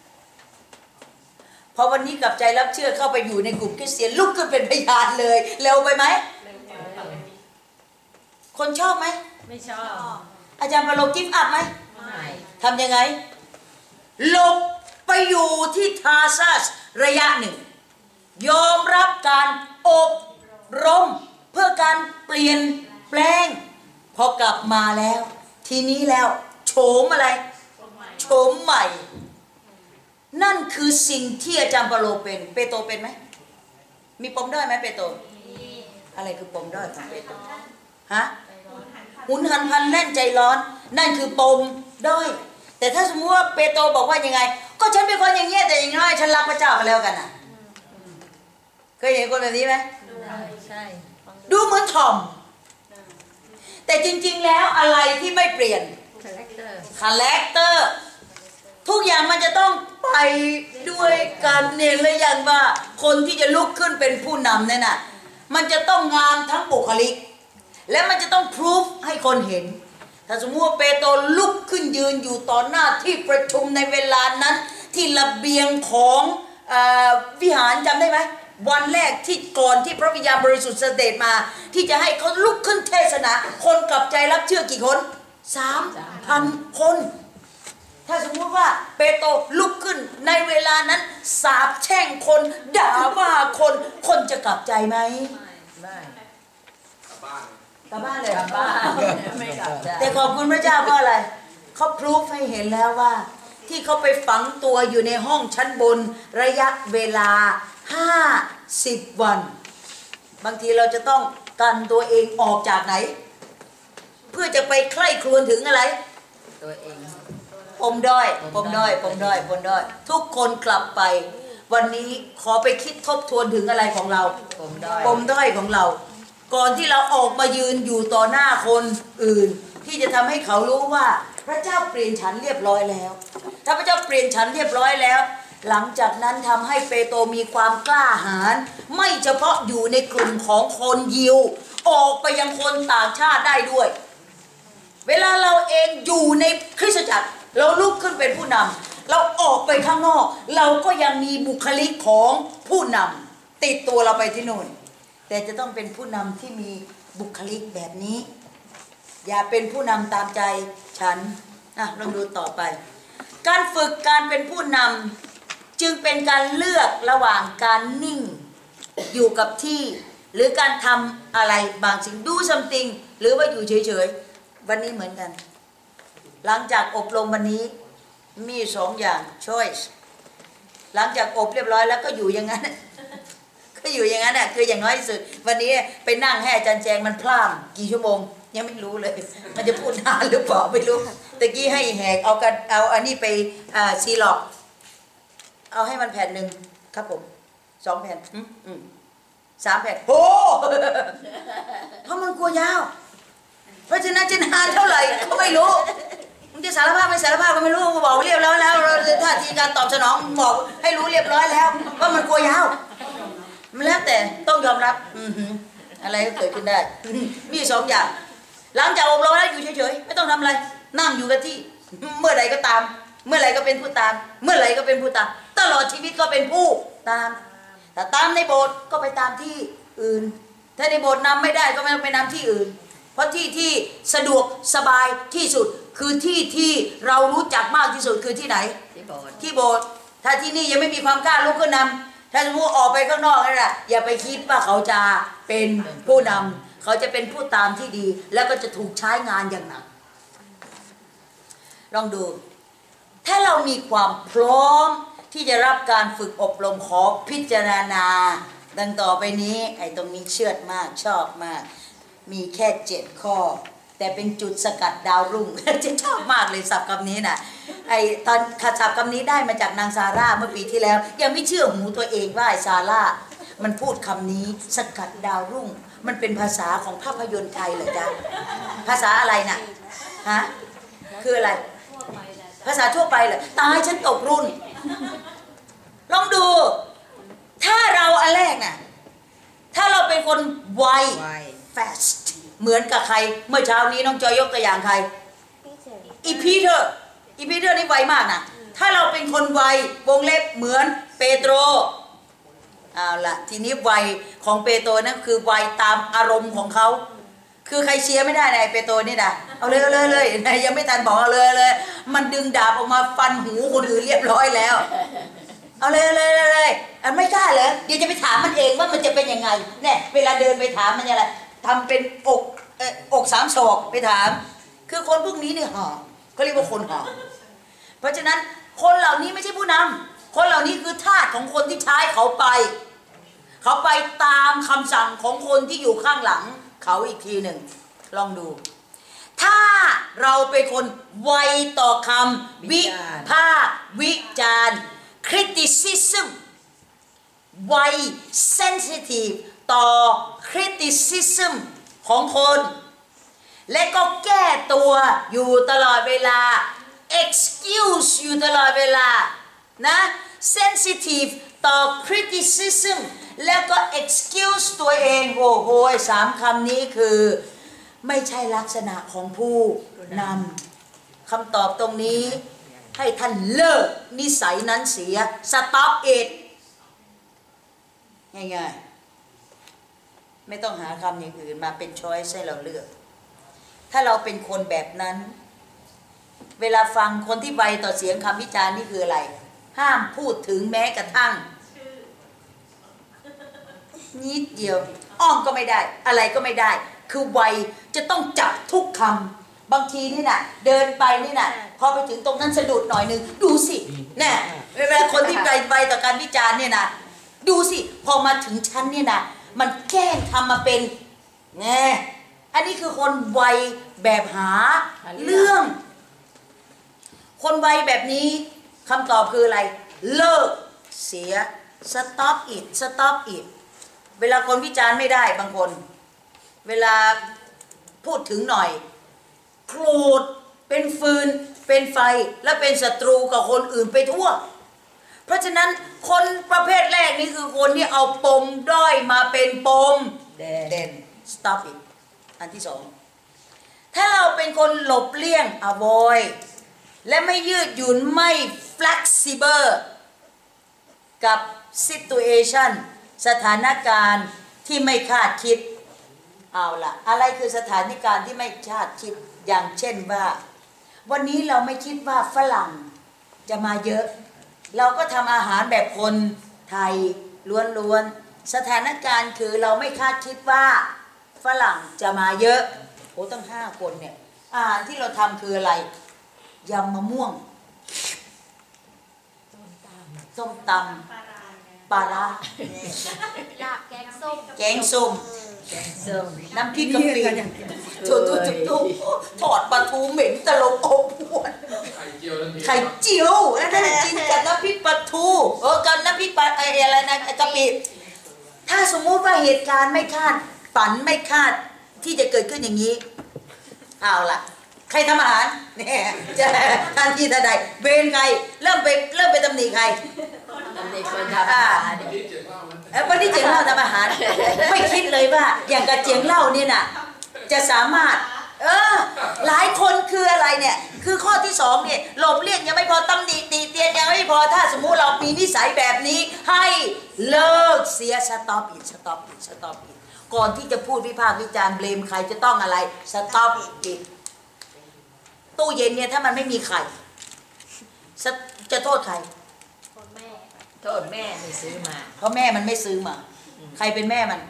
พอวันนี้กลับใจรับเชื่อเข้าไปอยู่ในกลุ่มคริสเตียนลุกขึ้นเป็นพยานเลยเร็วไปไหมคนชอบไหมไม่ชอบอาจารย์เปาโลกิฟต์อัพไหมไม่ทำยังไงหลบไปอยู่ที่ทาซัสระยะหนึ่งยอมรับการอบรมเพื่อการเปลี่ยนแปลงพอกลับมาแล้วทีนี้แล้วโฉมอะไรโฉมใหม่นั่นคือสิ่งที่อาจารย์เปาโลเป็นเปโตรเป็นไหมมีปมด้อยไหมเปโตรอะไรคือปมด้อยของเปโตรฮะหุนหันพลันแล่นใจร้อนนั่นคือปมด้อยแต่ถ้าสมมติว่าเปโตรบอกว่ายังไงก็ฉันเป็นคนอย่างเงี้ยแต่อย่างน้อยฉันรักพระเจ้ากันแล้วกันอ่ะเคยเห็นคนแบบนี้ไหมใช่ดูเหมือนถ่อมแต่จริงๆแล้วอะไรที่ไม่เปลี่ยนคาแรคเตอร์คาแรคเตอร์ทุกอย่างมันจะต้องไปด้วยกันเนี่ยเลยอย่างว่าคนที่จะลุกขึ้นเป็นผู้นำเนี่ยน่ะมันจะต้องงามทั้งบุคลิกและมันจะต้องพิสูจให้คนเห็นถ้าสมมติว่าเปโตรลุกขึ้นยืนอยู่ต่อหน้าที่ประชุมในเวลานั้นที่ระเบียงของเอ่อวิหารจำได้ไหมวันแรกที่ก่อนที่พระวิญญาณบริสุทธิ์เสด็จมาที่จะให้เขาลุกขึ้นเทศนาคนกลับใจรับเชื่อกี่คนสามพันคนถ้าสมมติว่าเปโตรลุกขึ้นในเวลานั้นสาปแช่งคนด่าว่าคนคนจะกลับใจไหมไม่กลับบ้านกลับบ้านเลยกลับบ้านไม่กลับใจแต่ขอบคุณพระเจ้าเพราะอะไรเขาพิสูจให้เห็นแล้วว่าที่เขาไปฝังตัวอยู่ในห้องชั้นบนระยะเวลาห้าสิบวันบางทีเราจะต้องกันตัวเองออกจากไหนเพื่อจะไปใคร่ครวญถึงอะไรตัวเองปมด้อยปมด้อยปมด้อยปมด้อยทุกคนกลับไปวันนี้ขอไปคิดทบทวนถึงอะไรของเราปมด้อยปมด้อยของเราก่อนที่เราออกมายืนอยู่ต่อหน้าคนอื่นที่จะทำให้เขารู้ว่าพระเจ้าเปลี่ยนฉันเรียบร้อยแล้วถ้าพระเจ้าเปลี่ยนฉันเรียบร้อยแล้วหลังจากนั้นทำให้เปโตรมีความกล้าหาญไม่เฉพาะอยู่ในกลุ่มของคนยิวออกไปยังคนต่างชาติได้ด้วยเวลาเราเองอยู่ในคริสตจักรเราลุกขึ้นเป็นผู้นำเราออกไปข้างนอกเราก็ยังมีบุคลิกของผู้นำติดตัวเราไปที่นู่นแต่จะต้องเป็นผู้นำที่มีบุคลิกแบบนี้อย่าเป็นผู้นำตามใจฉันอ่ะลองดูต่อไปการฝึกการเป็นผู้นำจึงเป็นการเลือกระหว่างการนิ่งอยู่กับที่หรือการทำอะไรบางสิ่งดู something หรือว่าอยู่เฉยๆวันนี้เหมือนกันหลังจากอบรมวันนี้มีสองอย่าง choice หลังจากอบเรียบร้อยแล้วก็อยู่อย่างนั้นก็อยู่อย่างนั้นน่ะคืออย่างน้อยที่สุดวันนี้ไปนั่งให้อาจารย์แจงมันพล่ำกี่ชั่วโมงยังไม่รู้เลยมันจะพูดนานหรือเปล่าไม่รู้ตะกี้ให้แหกเอากันเอาอันนี้ไปอ่าซีล็อกเอาให้มันแผ่นหนึ่งครับผมสองแผ่นอืมสามแผ่นโอ้เพราะมันกลัวยาวเพราะฉะนั้นจะนานเท่าไหร่ก็ไม่รู้มึงจะสารภาพไม่สารภาพก็ไม่รู้มึงบอกเรียบร้อยแล้วท่าทีการตอบสนองบอกให้รู้เรียบร้อยแล้วว่ามันกลัวยาวมันแล้วแต่ต้องยอมรับอะไรก็เกิดขึ้นได้มีสองอย่างหลังจากอบรมแล้วอยู่เฉยๆไม่ต้องทำอะไรนั่งอยู่กับที่เมื่อไหร่ก็ตามเมื่อไหร่ก็เป็นผู้ตามเมื่อไหร่ก็เป็นผู้ตามตลอดชีวิตก็เป็นผู้ตามแต่ตามในโบสถ์ก็ไปตามที่อื่นถ้าในโบสถ์นำไม่ได้ก็ไม่ต้องไปนำที่อื่นเพราะที่ที่สะดวกสบายที่สุดคือที่ที่เรารู้จักมากที่สุดคือที่ไหนที่โบสถ์ที่โบสถ์ถ้าที่นี่ยังไม่มีความกล้าลุกขึ้นนำถ้าสมมติออกไปข้างนอกนั่นแหละอย่าไปคิดว่าเขาจะเป็นผู้นำเขาจะเป็นผู้ตามที่ดีแล้วก็จะถูกใช้งานอย่างหนักลองดูถ้าเรามีความพร้อมที่จะรับการฝึกอบรมขอพิจารณาดังต่อไปนี้ไอ้ตรงนี้เชื่อมากชอบมากมีแค่เจ็ดข้อแต่เป็นจุดสกัดดาวรุ่ง จะชอบมากเลยศัพท์คำนี้นะไอ้ตอนศัพท์คำนี้ได้มาจากนางซาร่าเมื่อปีที่แล้วยังไม่เชื่อหูตัวเองว่าไอ้ซาร่ามันพูดคำนี้สกัดดาวรุ่งมันเป็นภาษาของภาพยนตร์ไทยเหรอจ๊ะภาษาอะไรน่ะฮะคืออะไรภาษาทั่วไปเหรอตายฉันตกรุ่นลองดูถ้าเราอันแรกน่ะถ้าเราเป็นคนไว fast เหมือนกับใครเมื่อเช้านี้น้องจอยยกตัวอย่างใครอีพีเตอร์อีพีเตอร์นี่ไวมากนะถ้าเราเป็นคนไววงเล็บเหมือนเปโตรเอาละทีนี้ไวของเปโตรนั่นคือไวตามอารมณ์ของเขาคือใครเชียร์ไม่ได้ในเปโตรนี่นะเอาเลยเอาเลยเลยยังไม่ทันบอกเอาเลยเลยมันดึงดาบออกมาฟันหูคนอื่นเรียบร้อยแล้วเอาเลยเลยเลยอันไม่กล้าเลยเดี๋ยวจะไปถามมันเองว่ามันจะเป็นยังไงเนี่ยเวลาเดินไปถามมันยังไงทำเป็นอกเอออกสามศอกไปถามคือคนพวกนี้เนี่ยหอเขาเรียกว่าคนหอเพราะฉะนั้นคนเหล่านี้ไม่ใช่ผู้นำคนเหล่านี้คือทาสของคนที่ใช้เขาไปเขาไปตามคำสั่งของคนที่อยู่ข้างหลังเขาอีกทีหนึ่งลองดูถ้าเราเป็นคนไวต่อคำวิพากษ์วิจารณ์ criticism ไว sensitive ต่อ criticism ของคนและก็แก้ตัวอยู่ตลอดเวลา excuse อยู่ตลอดเวลานะ sensitive ต่อ criticism แล้วก็ excuse ตัวเองโอ้โหสามคำนี้คือไม่ใช่ลักษณะของผู้นำคำตอบตรงนี้ให้ท่านเลิกนิสัยนั้นเสีย stop it ง่ายๆไม่ต้องหาคำอย่างอื่นมาเป็นช้อยส์ให้เราเลือกถ้าเราเป็นคนแบบนั้นเวลาฟังคนที่ไวต่อเสียงคำวิจารณ์นี่คืออะไรห้ามพูดถึงแม้กระทั่งนิดเดียวอ้อมก็ไม่ได้อะไรก็ไม่ได้คือไวจะต้องจับทุกคำบางทีนี่น่ะเดินไปนี่น่ะพอไปถึงตรงนั้นสะดุดหน่อยนึงดูสิแน่เวลาคนที่ไวไวต่อการวิจารณ์เนี่ยนะดูสิพอมาถึงชั้นเนี่ยนะมันแกล้งทำมาเป็นแน่อันนี้คือคนไวแบบหาเรื่องคนไวแบบนี้คำตอบคืออะไรเลิกเสีย stop it stop it เวลาคนวิจารณ์ไม่ได้บางคนเวลาพูดถึงหน่อยโกรธเป็นฟืนเป็นไฟและเป็นศัตรูกับคนอื่นไปทั่วเพราะฉะนั้นคนประเภทแรกนี่คือคนที่เอาปมด้อยมาเป็นปมเด่น stop it อันที่สองถ้าเราเป็นคนหลบเลี่ยง avoid และไม่ยืดหยุ่นไม่ flexible กับ situation สถานการณ์ที่ไม่คาดคิดเอาล่ะอะไรคือสถานการณ์ที่ไม่คาดคิดอย่างเช่นว่าวันนี้เราไม่คิดว่าฝรั่งจะมาเยอะเราก็ทำอาหารแบบคนไทยล้วนๆสถานการณ์คือเราไม่คาดคิดว่าฝรั่งจะมาเยอะโอ้ตั้งห้าคนเนี่ยอาหารที่เราทำคืออะไรยำมะม่วงส้มตำปลาร้าลาบแกงส้มแกงส้มน้ำพริกกะปิถูถูถูทอดปลาทูเหม็นตลบอบอวนไข่เจียวนั่นเองไข่เจียวนั่นกินกับน้ำพริกปลาทูเออกับน้ำพริกปลาอะไรนะกะปิถ้าสมมุติว่าเหตุการณ์ไม่คาดฝันไม่คาดที่จะเกิดขึ้นอย่างนี้เอาล่ะใครทำอาหารเนี่ยจะทันทีทันใดเบนใครเริ่มไปเริ่มไปตำหนิใครตำหนิคนทำอาหารเออวันนี้เจียงเล่าทำอาหารไม่คิดเลยว่าอย่างกับเจียงเล่าเนี่ยน่ะจะสามารถเออหลายคนคืออะไรเนี่ยคือข้อที่สองเนี่ยหลบเลี่ยงยังไม่พอตำหนิตีเตียนยังไม่พอถ้าสมมุติเรามีนิสัยแบบนี้ให้เลิกเสียสต็อปอีกสต็อปอีกสต็อปอีกก่อนที่จะพูดวิพากษ์วิจารณ์เบลมใครจะต้องอะไรสต็อปอีกตู้เย็นเนี่ยถ้ามันไม่มีไข่จะโทษใครแม่โทษแม่ไม่ซื้อมาเพราะแม่มันไม่ซื้อมาใครเป็นแม่มัน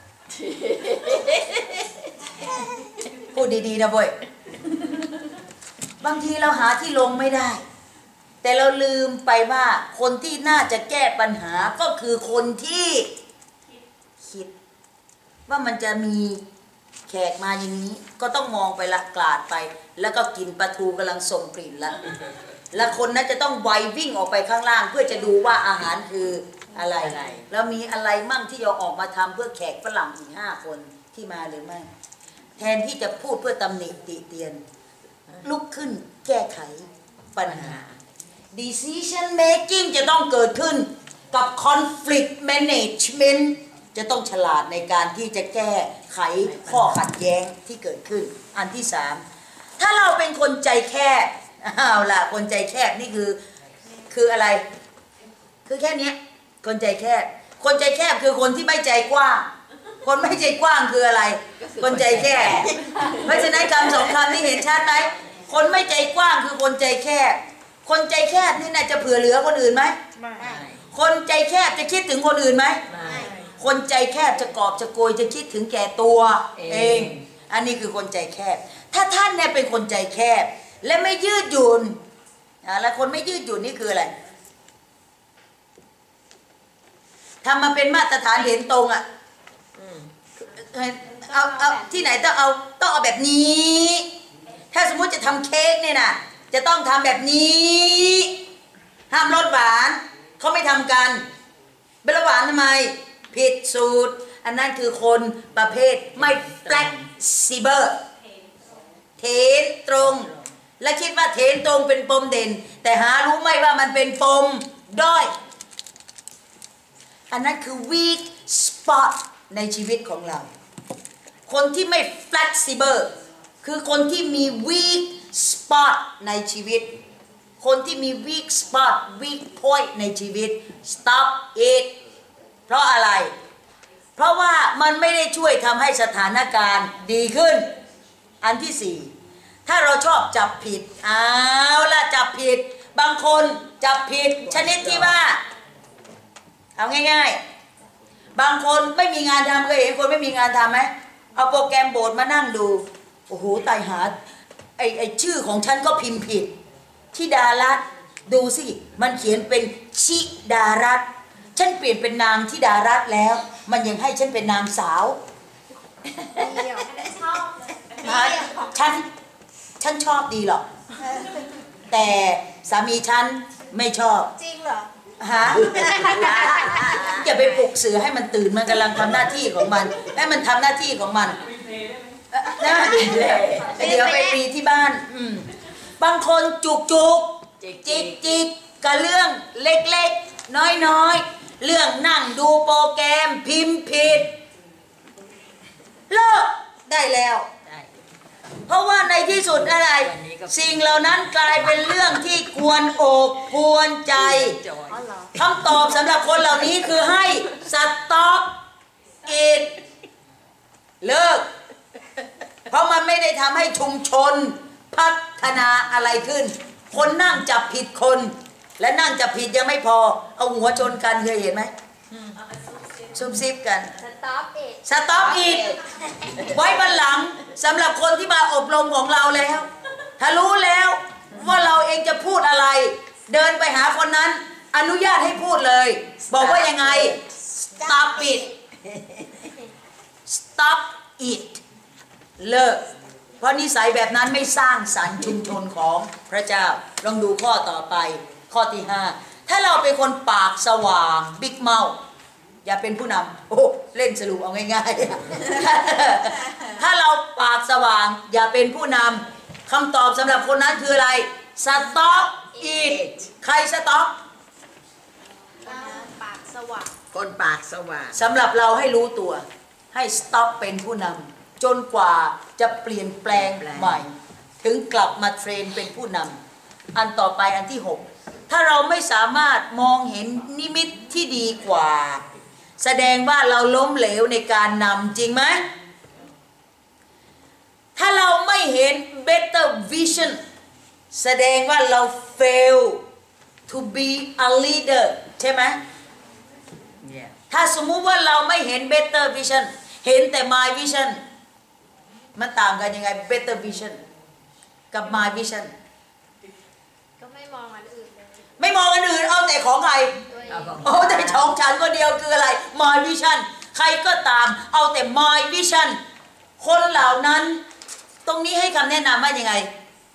พูดดีๆนะเว้ยบางทีเราหาที่ลงไม่ได้แต่เราลืมไปว่าคนที่น่าจะแก้ปัญหาก็คือคนที่คิดว่ามันจะมีแขกมาอย่างนี้ก็ต้องมองไปละกลาดไปแล้วก็กินปลาทูกำลังส่งกลิ่นละและคนนั้นจะต้องไววิ่งออกไปข้างล่างเพื่อจะดูว่าอาหารคืออะไรแล้วมีอะไรมั่งที่เราออกมาทำเพื่อแขกฝรั่งอีกห้าคนที่มาหรือไม่แทนที่จะพูดเพื่อตำหนิติเตียนลุกขึ้นแก้ไขปัญหา decision making จะต้องเกิดขึ้นกับ conflict management จะต้องฉลาดในการที่จะแก้ไขข้อขัดแย้งที่เกิดขึ้นอันที่สามถ้าเราเป็นคนใจแคบเอาล่ะคนใจแคบนี่คือคืออะไรคือแค่นี้คนใจแคบคนใจแคบคือคนที่ไม่ใจกว้างคนไม่ใจกว้างคืออะไรคนใจแคบเพราะฉะนั้นคำสองคำนี้เห็นชัดไหมคนไม่ใจกว้างคือคนใจแคบคนใจแคบนี่น่าจะเผื่อเหลือคนอื่นไหมไม่คนใจแคบจะคิดถึงคนอื่นไหมไม่คนใจแคบจะกอบจะโกยจะคิดถึงแก่ตัวเองอันนี้คือคนใจแคบถ้าท่านเนี่ยเป็นคนใจแคบและไม่ยืดหยุ่นแล้วคนไม่ยืดหยุ่นนี่คืออะไรทำมาเป็นมาตรฐานเห็นตรงอ่ะเอาเอาที่ไหนต้องเอาต้องเอาแบบนี้ถ้าสมมุติจะทำเค้กเนี่ยนะจะต้องทำแบบนี้ห้ามรสหวานเขาไม่ทำกันเบลหวานทำไมผิดสูตรอันนั้นคือคนประเภทไม่ flexible เทนตรงและคิดว่าเทนตรงเป็นปมเด่นแต่หารู้ไหมว่ามันเป็นปมด้อยอันนั้นคือ weak spot ในชีวิตของเราคนที่ไม่ flexible คือคนที่มี weak spot ในชีวิตคนที่มี weak spot weak point ในชีวิต stop it เพราะอะไรเพราะว่ามันไม่ได้ช่วยทำให้สถานการณ์ดีขึ้นอันที่สี่ถ้าเราชอบจับผิดเอาล่ะจับผิดบางคนจับผิดชนิดที่ว่าเอาง่ายๆบางคนไม่มีงานทำเคยเห็นคนไม่มีงานทำไหมเอาโปรแกรมโบสถ์มานั่งดูโอ้โหตายหาไอไอชื่อของฉันก็พิมพ์ผิดธิดารัตน์ดูสิมันเขียนเป็นชิดารัตน์ฉันเปลี่ยนเป็นนางธิดารัตน์แล้วมันยังให้ฉันเป็นนางสาวเดี๋ยวไม่ได้ชอบฉันฉันชอบดีหรอกแต่สามีฉันไม่ชอบจริงเหรอฮะอย่าไปปลุกเสือให้มันตื่นมันกำลังทำหน้าที่ของมันให้มันทำหน้าที่ของมันนะเดี๋ยวไปปีที่บ้านบางคนจุกจุกจิกจิกกับเรื่องเล็กๆน้อยๆเรื่องนั่งดูโปรแกรมพิมพ์ผิดเลิกได้แล้วเพราะว่าในที่สุดอะไรสิ่งเหล่านั้นกลายเป็นเรื่องที่กวนอกกวนใจคำตอบสำหรับคนเหล่านี้คือให้ stop it เลิกเพราะมันไม่ได้ทำให้ชุมชนพัฒนาอะไรขึ้นคนนั่งจับผิดคนและนั่งจับผิดยังไม่พอเอาหัวชนกันเคยเห็นไหมซุบซิบกัน stop it stop it ไว้บันหลังสำหรับคนที่มาอบรมของเราแล้วถ้ารู้แล้วว่าเราเองจะพูดอะไรเดินไปหาคนนั้นอนุญาตให้พูดเลยบอกว่ายังไง stop it stop it เลิกเพราะนิสัยแบบนั้นไม่สร้างสรรค์ชุมชนของพระเจ้าลองดูข้อต่อไปข้อที่ห้าถ้าเราเป็นคนปากสว่างบิ๊กเมาอย่าเป็นผู้นำโอ้เล่นสรุปเอาง่ายๆถ้าเราปากสว่างอย่าเป็นผู้นำคำตอบสำหรับคนนั้นคืออะไร stop it ใคร stop ปากสว่างคนปากสว่างสำหรับเราให้รู้ตัวให้ stop เป็นผู้นำจนกว่าจะเปลี่ยนแปลงใหม่ถึงกลับมาเทรนเป็นผู้นำอันต่อไปอันที่หกถ้าเราไม่สามารถมองเห็นนิมิตที่ดีกว่าแสดงว่าเราล้มเหลวในการนำจริงไหมถ้าเราไม่เห็น better vision แสดงว่าเรา fail to be a leader ใช่ไหม yeah. ถ้าสมมุติว่าเราไม่เห็น better vision เห็นแต่ my vision มันต่างกันยังไง better vision กับ my vision ก็ไม่มองอันอื่นเลยไม่มองอันอื่นเอาแต่ของใครเอาแต่ของฉันคนเดียวคืออะไร my vision ใครก็ตามเอาแต่ my vision คนเหล่านั้นตรงนี้ให้คำแนะนำว่ายังไง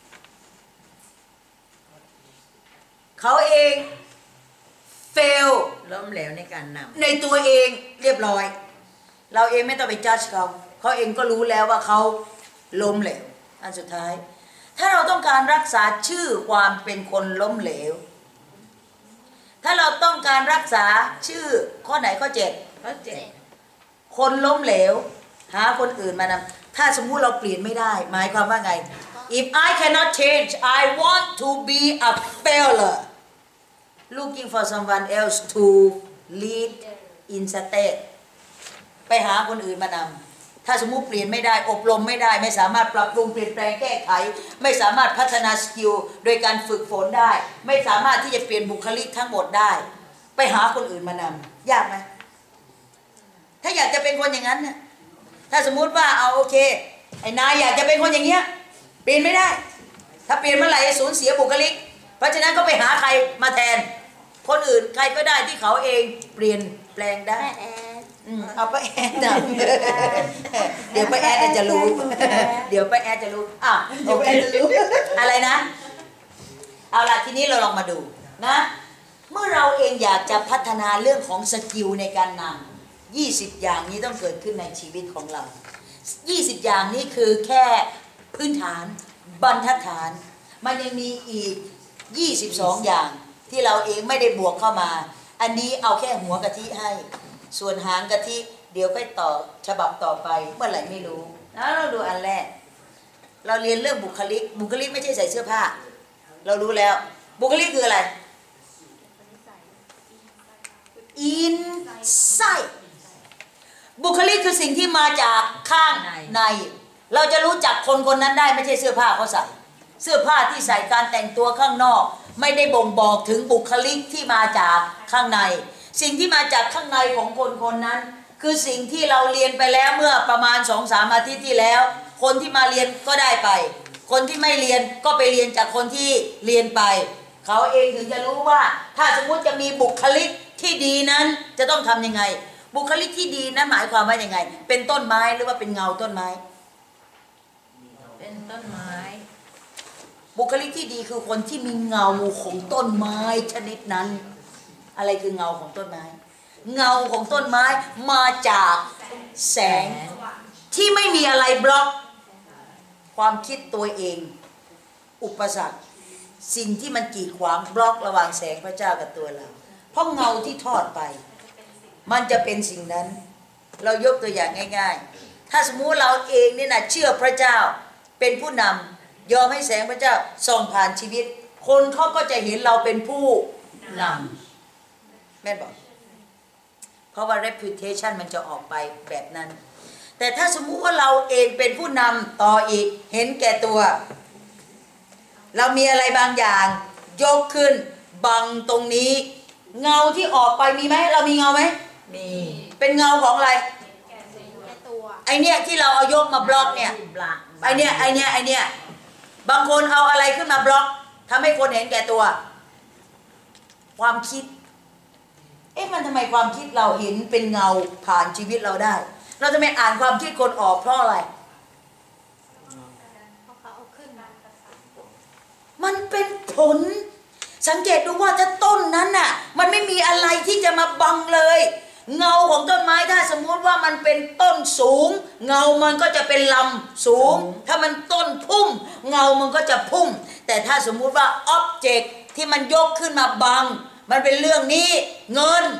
เขาเอง fail ล้มเหลวในการนำในตัวเองเรียบร้อยเราเองไม่ต้องไป judge เขาเขาเองก็รู้แล้วว่าเขาล้มเหลวอันสุดท้ายถ้าเราต้องการรักษาชื่อความเป็นคนล้มเหลวถ้าเราต้องการรักษาชื่อข้อไหนข้อเจ็ดข้อเจ็ดคนล้มเหลวหาคนอื่นมานำถ้าสมมุติเราเปลี่ยนไม่ได้หมายความว่าไง if I cannot change I want to be a failure looking for someone else to lead instead ไปหาคนอื่นมานำถ้าสมมุติเปลี่ยนไม่ได้อบรมไม่ได้ไม่สามารถปรับปรุงเปลี่ยนแปลงแก้ไขไม่สามารถพัฒนาสกิลโดยการฝึกฝนได้ไม่สามารถที่จะเปลี่ยนบุคลิกทั้งหมดได้ไปหาคนอื่นมานำยากไหมถ้าอยากจะเป็นคนอย่างนั้นเนี่ยถ้าสมมุติว่าเอาโอเคไอ้นายอยากจะเป็นคนอย่างเงี้ยเปลี่ยนไม่ได้ถ้าเปลี่ยนเมื่อไหร่สูญเสียบุคลิกเพราะฉะนั้นก็ไปหาใครมาแทนคนอื่นใครก็ได้ที่เขาเองเปลี่ยนแปลงได้เอาไปแอดนะเดี๋ยวไปแอดจะรู้เดี๋ยวไปแอดจะรู้อ่ะโอเคอะไรนะเอาล่ะทีนี้เราลองมาดูนะเมื่อเราเองอยากจะพัฒนาเรื่องของสกิลในการนำยี่สิบอย่างนี้ต้องเกิดขึ้นในชีวิตของเรายี่สิบอย่างนี้คือแค่พื้นฐานบรรทัดฐานมันยังมีอีกยี่สิบสองอย่างที่เราเองไม่ได้บวกเข้ามาอันนี้เอาแค่หัวกะทิให้ส่วนหางกะทิเดี๋ยวค่อยต่อฉบับต่อไปเมื่อไหร่ไม่รู้แล้วเราดูอันแรกเราเรียนเรื่องบุคลิกบุคลิกไม่ใช่ใส่เสื้อผ้าเรารู้แล้วบุคลิกคืออะไร inside บุคลิกคือสิ่งที่มาจากข้างในเราจะรู้จักคนคนนั้นได้ไม่ใช่เสื้อผ้าเขาใส่เสื้อผ้าที่ใส่การแต่งตัวข้างนอกไม่ได้บ่งบอกถึงบุคลิกที่มาจากข้างในสิ่งที่มาจากข้างในของคนคนนั้นคือสิ่งที่เราเรียนไปแล้วเมื่อประมาณ สองสาม อาทิตย์ที่แล้วคนที่มาเรียนก็ได้ไปคนที่ไม่เรียนก็ไปเรียนจากคนที่เรียนไปเขาเองถึงจะรู้ว่าถ้าสมมุติจะมีบุคลิกที่ดีนั้นจะต้องทำยังไงบุคลิกที่ดีนั้นหมายความว่ายังไงเป็นต้นไม้หรือว่าเป็นเงาต้นไม้เป็นต้นไม้บุคลิกที่ดีคือคนที่มีเงาของต้นไม้ชนิดนั้นอะไรคือเงาของต้นไม้เงาของต้นไม้มาจากแสงที่ไม่มีอะไรบล็อกความคิดตัวเองอุปสรรคสิ่งที่มันกีดขวางบล็อกระหว่างแสงพระเจ้ากับตัวเราเพราะเงาที่ทอดไปมันจะเป็นสิ่งนั้นเรายกตัวอย่างง่ายๆถ้าสมมุติเราเองนี่นะเชื่อพระเจ้าเป็นผู้นำยอมให้แสงพระเจ้าส่องผ่านชีวิตคนเขาก็จะเห็นเราเป็นผู้นำแม่บอกเพราะว่า reputation มันจะออกไปแบบนั้นแต่ถ้าสมมุติว่าเราเองเป็นผู้นำต่ออีกเห็นแก่ตัวเรามีอะไรบางอย่างยกขึ้นบังตรงนี้เงาที่ออกไปมีไหมเรามีเงาไหมมีเป็นเงาของอะไรไอเนี้ยที่เราเอายกมาบล็อกเนี่ยไอเนี้ยไอเนี้ยไอเนี้ยบางคนเอาอะไรขึ้นมาบล็อกทำให้คนเห็นแก่ตัวความคิดเอ๊ะมันทำไมความคิดเราเห็นเป็นเงาผ่านชีวิตเราได้เราจะไม่อ่านความคิดคนออกเพราะอะไรมันเป็นผลสังเกตดูว่าถ้าต้นนั้นน่ะมันไม่มีอะไรที่จะมาบังเลยเงาของต้นไม้ถ้าสมมุติว่ามันเป็นต้นสูงเงามันก็จะเป็นลำสูงถ้ามันต้นพุ่มเงามันก็จะพุ่มแต่ถ้าสมมุติว่าอ็อบเจกต์ที่มันยกขึ้นมาบังมันเป็นเรื่องนี้เงิน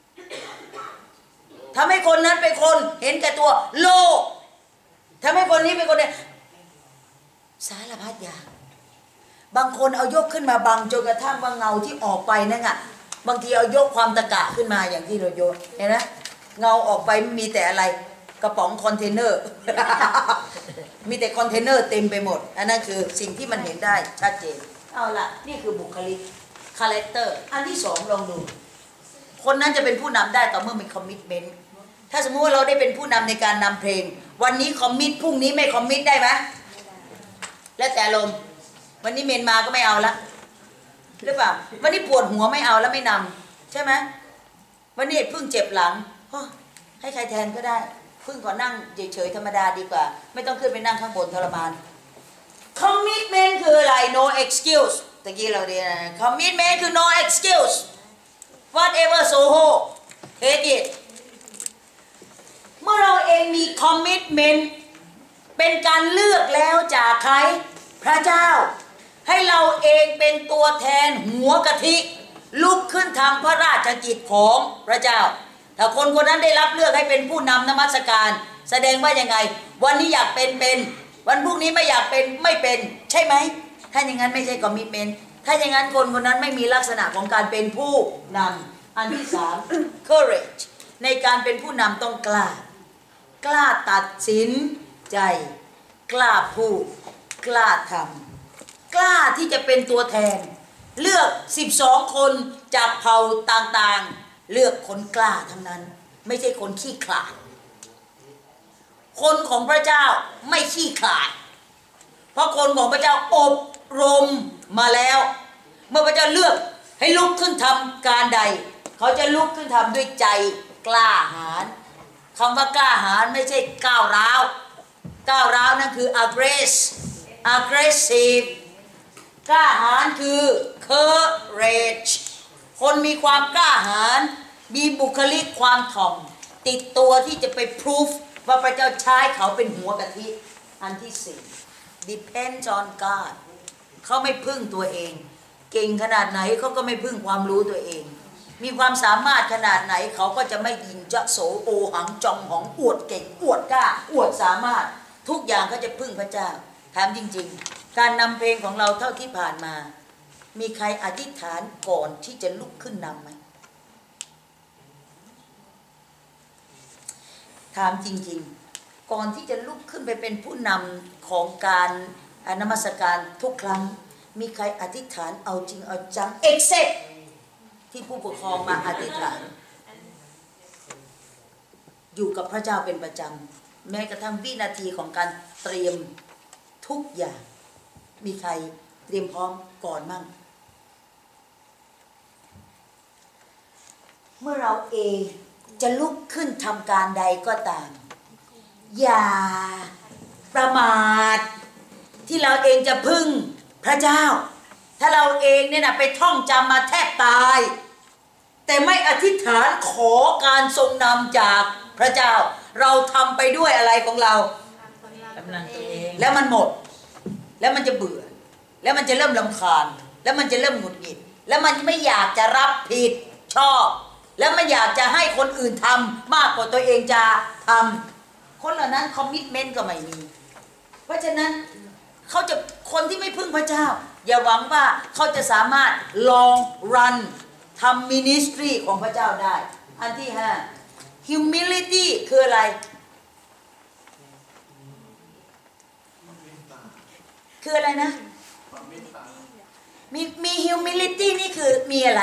ทำให้คนนั้นเป็นคนเห็นแก่ตัวโลภทำให้คนนี้เป็นคนเนี่ยสารพัดอย่างบางคนเอายกขึ้นมาบังจนกระทั่งว่าเงาที่ออกไปนั่นอ่ะบางทีเอายกความตะกะขึ้นมาอย่างที่เราโยนเห็นไหมเงาออกไปมีแต่อะไรกระป๋องคอนเทนเนอร์ มีแต่คอนเทนเนอร์เต็มไปหมดอันนั้นคือสิ่งที่มันเห็นได้ชัดเจนเอาล่ะนี่คือบุคลิกคาแรคเตอร์อันที่สองลองดูคนนั้นจะเป็นผู้นำได้ต่อเมื่อมีคอมมิตเมนต์ถ้าสมมุติว่าเราได้เป็นผู้นำในการนำเพลงวันนี้คอมมิตพรุ่งนี้ไม่คอมมิตได้ไหมแล้วแต่ลมวันนี้เมนมาก็ไม่เอาละหรือเปล่าวันนี้ปวดหัวไม่เอาแล้วไม่นำใช่ไหมวันนี้เพิ่งเจ็บหลังให้ใครแทนก็ได้เพิ่งขอนั่งเฉยๆธรรมดาดีกว่าไม่ต้องขึ้นไปนั่งข้างบนทรมาน commitment คืออะไร no excuse ตะกี้เราเรียน commitment คือ no excuse whatever soho take it เมื่อเราเองมี commitment เป็นการเลือกแล้วจากใครพระเจ้าให้เราเองเป็นตัวแทนหัวกะทิลุกขึ้นทำพระราชกิจของพระเจ้าถ้าคนคนนั้นได้รับเลือกให้เป็นผู้นำนมัสการแสดงว่ายังไงวันนี้อยากเป็นเป็นวันพรุ่งนี้ไม่อยากเป็นไม่เป็นใช่ไหมถ้าอย่างนั้นไม่ใช่คอมมิตเมนต์ถ้าอย่างนั้นคนคนนั้นไม่มีลักษณะของการเป็นผู้นำอันที่สาม courage ในการเป็นผู้นำต้องกล้ากล้าตัดสินใจกล้าพูดกล้าทำกล้าที่จะเป็นตัวแทนเลือกสิบสองคนจากเผ่าต่างๆเลือกคนกล้าทั้งนั้นไม่ใช่คนขี้ขลาดคนของพระเจ้าไม่ขี้ขลาดเพราะคนของพระเจ้าอบรมมาแล้วเมื่อพระเจ้าเลือกให้ลุกขึ้นทำการใดเขาจะลุกขึ้นทำด้วยใจกล้าหาญคำว่ากล้าหาญไม่ใช่ก้าวร้าวก้าวร้าวนั่นคือ aggress aggressive กล้าหาญคือ courage คนมีความกล้าหาญมีบุคลิกความถ่อมติดตัวที่จะไป proof ว่าพระเจ้าใช้เขาเป็นหัวกะทิอันที่สี่ depend on God เขาไม่พึ่งตัวเองเก่งขนาดไหนเขาก็ไม่พึ่งความรู้ตัวเองมีความสามารถขนาดไหนเขาก็จะไม่ยิงจะโสโอหังจองหองอวดเก่งอวดกล้าอวดสามารถทุกอย่างเขาจะพึ่งพระเจ้าถามจริงๆการนำเพลงของเราเท่าที่ผ่านมามีใครอธิษฐานก่อนที่จะลุกขึ้นนำไหมถามจริงๆก่อนที่จะลุกขึ้นไปเป็นผู้นำของการนมัสการทุกครั้งมีใครอธิษฐานเอาจริงเอาจังเอ็กเซปที่ผู้ปกครองมาอธิษฐานอยู่กับพระเจ้าเป็นประจำแม้กระทั่งวินาทีของการเตรียมทุกอย่างมีใครเตรียมพร้อมก่อนมั่งเมื่อเราเองจะลุกขึ้นทำการใดก็ตามอย่าประมาทที่เราเองจะพึ่งพระเจ้าถ้าเราเองเนี่ยนะไปท่องจำมาแทบตายแต่ไม่อธิษฐานขอการทรงนำจากพระเจ้าเราทำไปด้วยอะไรของเรากำลังตัวเองแล้วมันหมดแล้วมันจะเบื่อแล้วมันจะเริ่มรำคาญแล้วมันจะเริ่มหงุดหงิดแล้วมันไม่อยากจะรับผิดชอบแล้วมันอยากจะให้คนอื่นทำมากกว่าตัวเองจะทำคนเหล่านั้นคอมมิตเมนต์ก็ไม่มีเพราะฉะนั้นเขาจะคนที่ไม่พึ่งพระเจ้าอย่าหวังว่าเขาจะสามารถลองรันทำมินิสทรีของพระเจ้าได้อันที่ห้า humility คืออะไรคืออะไรนะมีมี humility นี่คือมีอะไร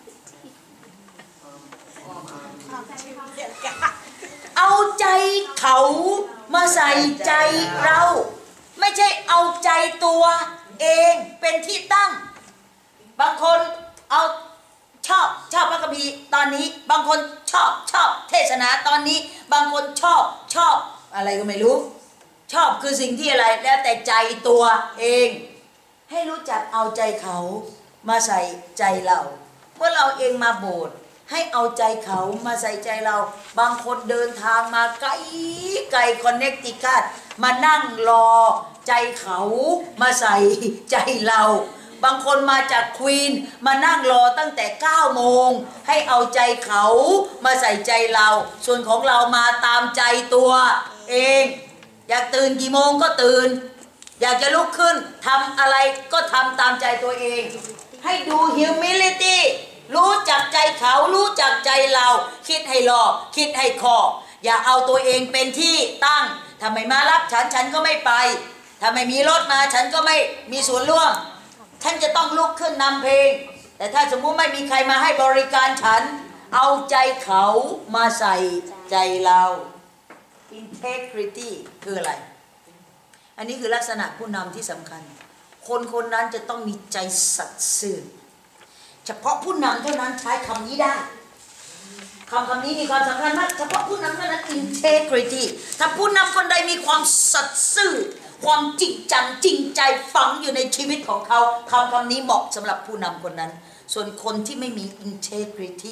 เอาใจเขามาใส่ใจเราไม่ใช่เอาใจตัวเองเป็นที่ตั้งบางคนเอาชอบชอบพระคัมภีร์ตอนนี้บางคนชอบชอบเทศนาตอนนี้บางคนชอบชอบอะไรก็ไม่รู้ชอบคือสิ่งที่อะไรแล้วแต่ใจตัวเองให้รู้จักเอาใจเขามาใส่ใจเราเมื่อเราเองมาโบสถ์ให้เอาใจเขามาใส่ใจเราบางคนเดินทางมาไกลไกลคอนเนคติคัตมานั่งรอใจเขามาใส่ใจเราบางคนมาจากควีนมานั่งรอตั้งแต่เก้าโมงให้เอาใจเขามาใส่ใจเราส่วนของเรามาตามใจตัวเองอยากตื่นกี่โมงก็ตื่นอยากจะลุกขึ้นทำอะไรก็ทำตามใจตัวเองให้ดู humility รู้จักใจเขารู้จักใจเราคิดให้รอบคิดให้คออย่าเอาตัวเองเป็นที่ตั้งถ้าไม่มารับฉันฉันก็ไม่ไปถ้าไม่มีรถมาฉันก็ไม่มีส่วนร่วมฉันจะต้องลุกขึ้นนำเพลงแต่ถ้าสมมุติไม่มีใครมาให้บริการฉันเอาใจเขามาใส่ใจเรา integrity คืออะไรอันนี้คือลักษณะผู้นำที่สำคัญคนคนนั้นจะต้องมีใจสัตย์ซื่อเฉพาะผู้นำเท่านั้นใช้คำนี้ได้คำคำนี้มีความสำคัญมากเฉพาะผู้นำเท่านั้น integrity ถ้าผู้นำคนใดมีความสัตย์ซื่อความจริงจังจริงใจฝังอยู่ในชีวิตของเขาคำคำนี้เหมาะสำหรับผู้นำคนนั้นส่วนคนที่ไม่มี integrity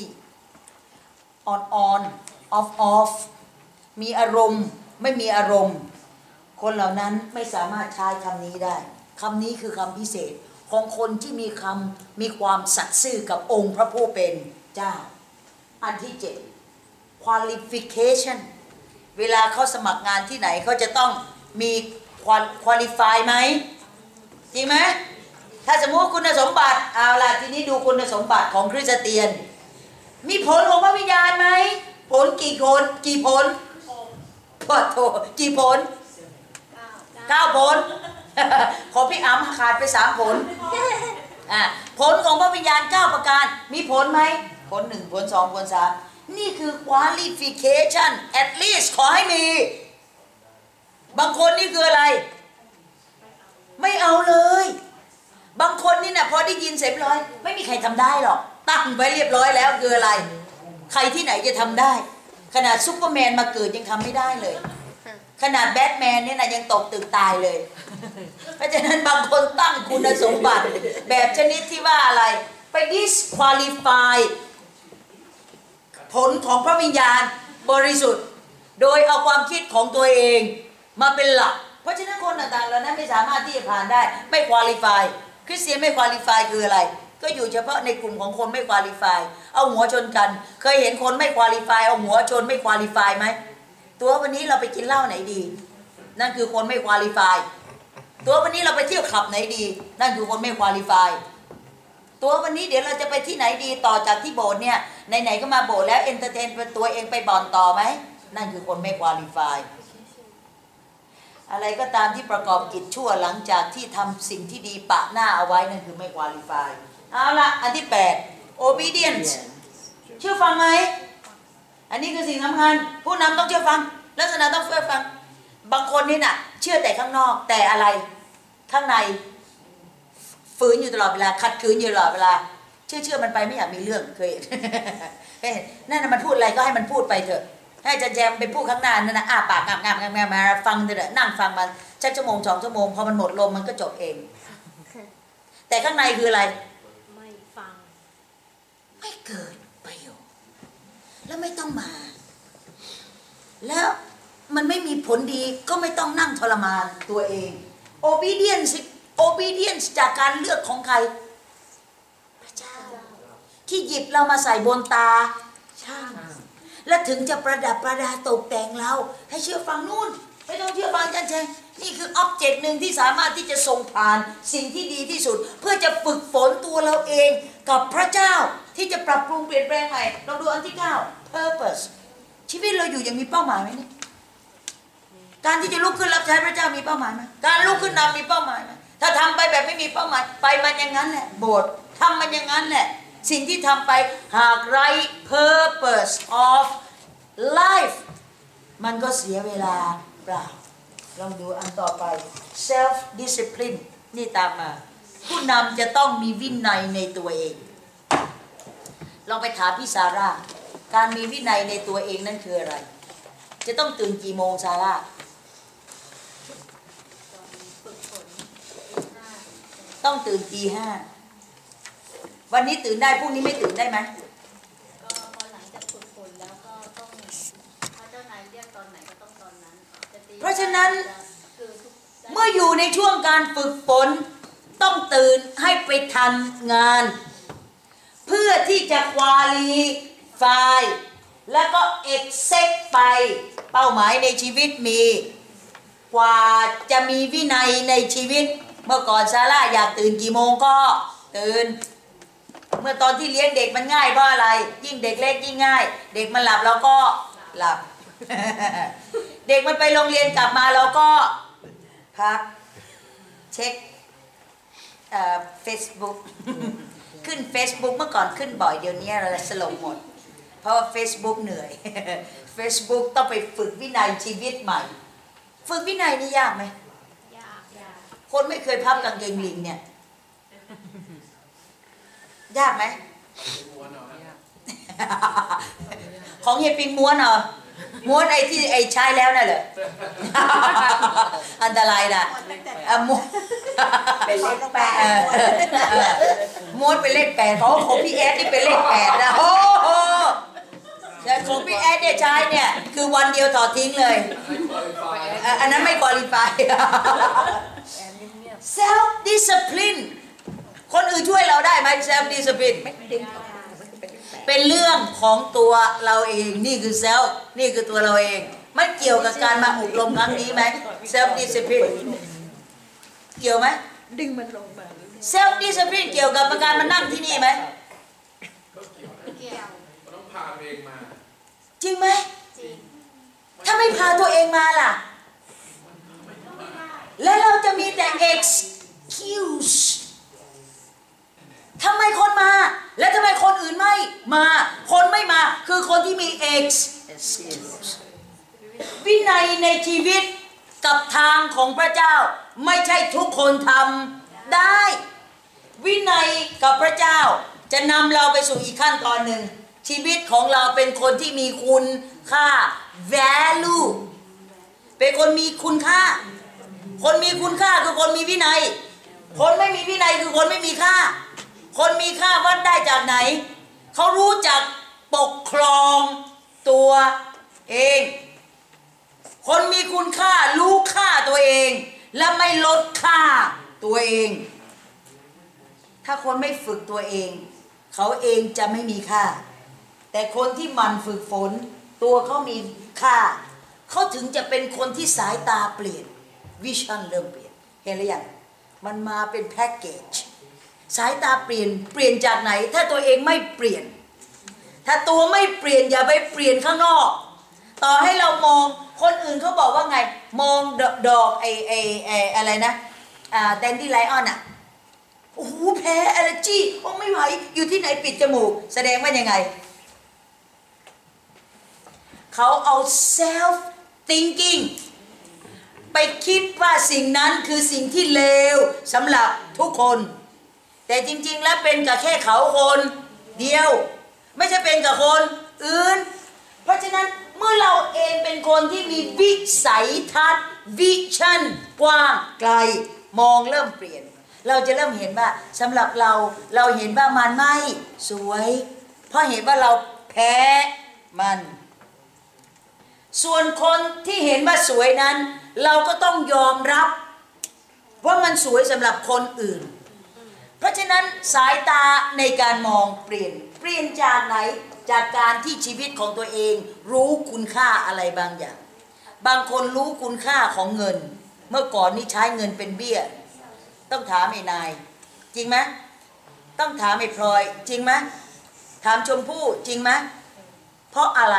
on on off off มีอารมณ์ไม่มีอารมณ์คนเหล่านั้นไม่สามารถใช้คำนี้ได้คำนี้คือคำพิเศษของคนที่มีคำมีความสัตย์ซื่อกับองค์พระผู้เป็นเจ้าอันที่เจ็ด qualification เวลาเขาสมัครงานที่ไหนเขาจะต้องมี qualify ไหมจริงไหมถ้าสมมติคุณสมบัติเอาล่ะทีนี้ดูคุณสมบัติของคริสเตียนมีผลของพระวิญญาณไหมผลกี่คนกี่ผลพอโทกี่ผลเก้าผลของพี่อ๋ำขาดไปสามผลอ่ะผลของพระวิญญาณเก้าประการมีผลไหมผลหนึ่งผลสองผลสามนี่คือ qualification at least ขอให้มีบางคนนี่คืออะไรไม่เอาเลยบางคนนี่นะพอได้ยินเสร็จร้อยไม่มีใครทำได้หรอกตั้งไว้เรียบร้อยแล้วคืออะไรใครที่ไหนจะทำได้ขนาดซุปเปอร์แมนมาเกิดยังทำไม่ได้เลยขนาดแบทแมนเนี่ยนะยังตกตึกตายเลยเพราะฉะนั้นบางคนตั้งคุณสมบัติแบบชนิดที่ว่าอะไรไป disqualify ผลของพระวิญญาณบริสุทธิ์โดยเอาความคิดของตัวเองมาเป็นหลักเพราะฉะนั้นคนต่างๆเหล่านั้นไม่สามารถที่จะผ่านได้ไม่ qualify คริสเตียนไม่ qualify คืออะไรก็อยู่เฉพาะในกลุ่มของคนไม่ qualify เอาหัวชนกันเคยเห็นคนไม่ควอลิฟายเอาหัวชนไม่ควอลิฟายไหมตัววันนี้เราไปกินเหล้าไหนดีนั่นคือคนไม่ควอลิฟายตัววันนี้เราไปเที่ยวขับไหนดีนั่นคือคนไม่ควอลิฟายตัววันนี้เดี๋ยวเราจะไปที่ไหนดีต่อจากที่โบสถ์เนี่ยไหนๆก็มาโบสถ์แล้วเอนเตอร์เทนตัวเองไปบ่อนต่อไหมนั่นคือคนไม่ควอลิฟายอะไรก็ตามที่ประกอบกิจชั่วหลังจากที่ทำสิ่งที่ดีปะหน้าเอาไว้นั่นคือไม่ควอลิฟายเอาละอันที่แปด obedience เชื่อฟังไหมอันนี้คือสิ่งสำคัญผู้นำต้องเชื่อฟังลักษณะต้องเชื่อฟังบางคนนี่น่ะเชื่อแต่ข้างนอกแต่อะไรข้างในฝืนอยู่ตลอดเวลาขัดขืนอยู่ตลอดเวลาเชื่อเชื่อมันไปไม่อยากมีเรื่องเคย นั่นน่ะมันพูดอะไรก็ให้มันพูดไปเถอะให้อาจารย์แจมไปพูดข้างหน้านั่นนะอ้าปากงามงามงามงามมาฟังเถอะนั่งฟังมันชักชั่วโมงสองชั่วโมงพอมันหมดลมมันก็จบเองแต่ข้างในคืออะไรไม่ฟังไม่เกิดประโยชน์แล้วไม่ต้องมาแล้วมันไม่มีผลดีก็ไม่ต้องนั่งทรมานตัวเอง obedience obedience จากการเลือกของใครพระเจ้าที่หยิบเรามาใส่บนตาช่างและถึงจะประดับประดาตกแต่งเราให้เชื่อฟังนู่นไม่ต้องเชื่อฟังอาจารย์แจงนี่คืออ็อบเจกต์หนึ่งที่สามารถที่จะส่งผ่านสิ่งที่ดีที่สุดเพื่อจะฝึกฝนตัวเราเองกับพระเจ้าที่จะปรับปรุงเปลี่ยนแปลงใหม่เราดูอันที่เก้า purpose ชีวิตเราอยู่อย่างมีเป้าหมายไหมเนี่ยการที่จะลุกขึ้นรับใช้พระเจ้ามีเป้าหมายไหมการลุกขึ้นนำมีเป้าหมายไหมถ้าทำไปแบบไม่มีเป้าหมายไปมันอย่างนั้นแหละโบสถ์ทำมันอย่างนั้นแหละสิ่งที่ทำไปหากไร้ purpose of life มันก็เสียเวลาเปล่าลองดูอันต่อไป self discipline นี่ตามมาผู้นำจะต้องมีวินัยในตัวเองลองไปถามพี่ซาร่าการมีวินัยในตัวเองนั่นคืออะไรจะต้องตื่นกี่โมงซาร่าต้องตื่นตีห้าวันนี้ตื่นได้พรุ่งนี้ไม่ตื่นได้ไหมก็พอหลังจากฝึกฝนแล้วก็ต้องถ้าเจ้านายเรียกตอนไหนก็ต้องตอนนั้นเพราะฉะนั้นเมื่ออยู่ในช่วงการฝึกฝนต้องตื่นให้ไปทันงานเพื่อที่จะควอลิฟายแล้วก็เอ็กเซกไปเป้าหมายในชีวิตมีกว่าจะมีวินัยในชีวิตเมื่อก่อนซาร่าอยากตื่นกี่โมงก็ตื่นเมื่อตอนที่เลี้ยงเด็กมันง่ายเพราะอะไรยิ่งเด็กเล็กยิ่งง่ายเด็กมันหลับเราก็หลับ เด็กมันไปโรงเรียนกลับมาเราก็พักเช็คเอ่อ Facebook ขึ้น Facebook เมื่อก่อนขึ้นบ่อยเดี๋ยวนี้เราสลบหมดเพราะว่า Facebook เหนื่อย Facebook ต้องไปฝึกวินัยชีวิตใหม่ฝึกวินัยนี่ยากไหมยากยากคนไม่เคยพับกางเกงลิงเนี่ยยากไหมของเฮียปิงม้วนเหรอม้วนไอ้ที่ไอ้ใช้แล้วน่ะเหรออันตรายนะม้วนเป็นเลขแปดม้วนเป็นเลขแปดเพราะของพี่แอดนี่เป็นเลขแปดนะโอ้โหแต่ของพี่แอดเนี่ยใช้เนี่ยคือวันเดียวต่อทิ้งเลยอันนั้นไม่ควอลิฟาย self discipline คนอื่นช่วยเราได้ไหม self discipline เป็นเรื่องของตัวเราเองนี่คือ self นี่คือตัวเราเองไม่เกี่ยวกับการมาอบรมครั้งนี้ไหม self discipline เกี่ยวไหมดึงมันลงมา self discipline เกี่ยวกับการมานั่งที่นี่ไหมเกี่ยวต้องพาตัวเองมาจริงไหมจริงถ้าไม่พาตัวเองมาล่ะแล้วเราจะมีแต่ excuse ทำไมคนมาแล้วทำไมคนอื่นไม่มาคนไม่มาคือคนที่มี excuse วินัยในชีวิตกับทางของพระเจ้าไม่ใช่ทุกคนทำได้วินัยกับพระเจ้าจะนำเราไปสู่อีกขั้นตอนหนึ่งชีวิตของเราเป็นคนที่มีคุณค่า value เป็นคนมีคุณค่าคนมีคุณค่าคือคนมีวินัยคนไม่มีวินัยคือคนไม่มีค่าคนมีค่าวัดได้จากไหนเขารู้จักปกครองตัวเองคนมีคุณค่ารู้ค่าตัวเองและไม่ลดค่าตัวเองถ้าคนไม่ฝึกตัวเองเขาเองจะไม่มีค่าแต่คนที่หมั่นฝึกฝนตัวเขามีค่าเขาถึงจะเป็นคนที่สายตาเปลี่ยนวิชั่นเริ่มเปลี่ยนเห็นหรือยังมันมาเป็นแพ็กเกจสายตาเปลี่ยนเปลี่ยนจากไหนถ้าตัวเองไม่เปลี่ยนถ้าตัวไม่เปลี่ยนอย่าไปเปลี่ยนข้างนอกต่อให้เรามองคนอื่นเขาบอกว่าไงมองดอกดอกไอไอไออะไรนะอ่าแดนดี้ไลออนอ่ะโอ้โหแพ้แอลเลอร์จีโอ้ไม่ไหวอยู่ที่ไหนปิดจมูกแสดงว่ายังไงเขาเอา self thinking ไปคิดว่าสิ่งนั้นคือสิ่งที่เลวสำหรับทุกคนแต่จริงๆแล้วเป็นกับแค่เขาคนเดียวไม่ใช่เป็นกับคนอื่นเพราะฉะนั้นเมื่อเราเองเป็นคนที่มีวิสัยทัศน์วิชั่นกว้างไกลมองเริ่มเปลี่ยนเราจะเริ่มเห็นว่าสำหรับเราเราเห็นว่ามันไม่สวยเพราะเห็นว่าเราแพ้มันส่วนคนที่เห็นว่าสวยนั้นเราก็ต้องยอมรับว่ามันสวยสำหรับคนอื่นเพราะฉะนั้นสายตาในการมองเปลี่ยนเปลี่ยนจากไหนจากการที่ชีวิตของตัวเองรู้คุณค่าอะไรบางอย่างบางคนรู้คุณค่าของเงินเมื่อก่อนนี่ใช้เงินเป็นเบี้ยต้องถามไอ้นายจริงไหมต้องถามไอ้พลอยจริงไหมถามชมพู่จริงไหมเพราะอะไร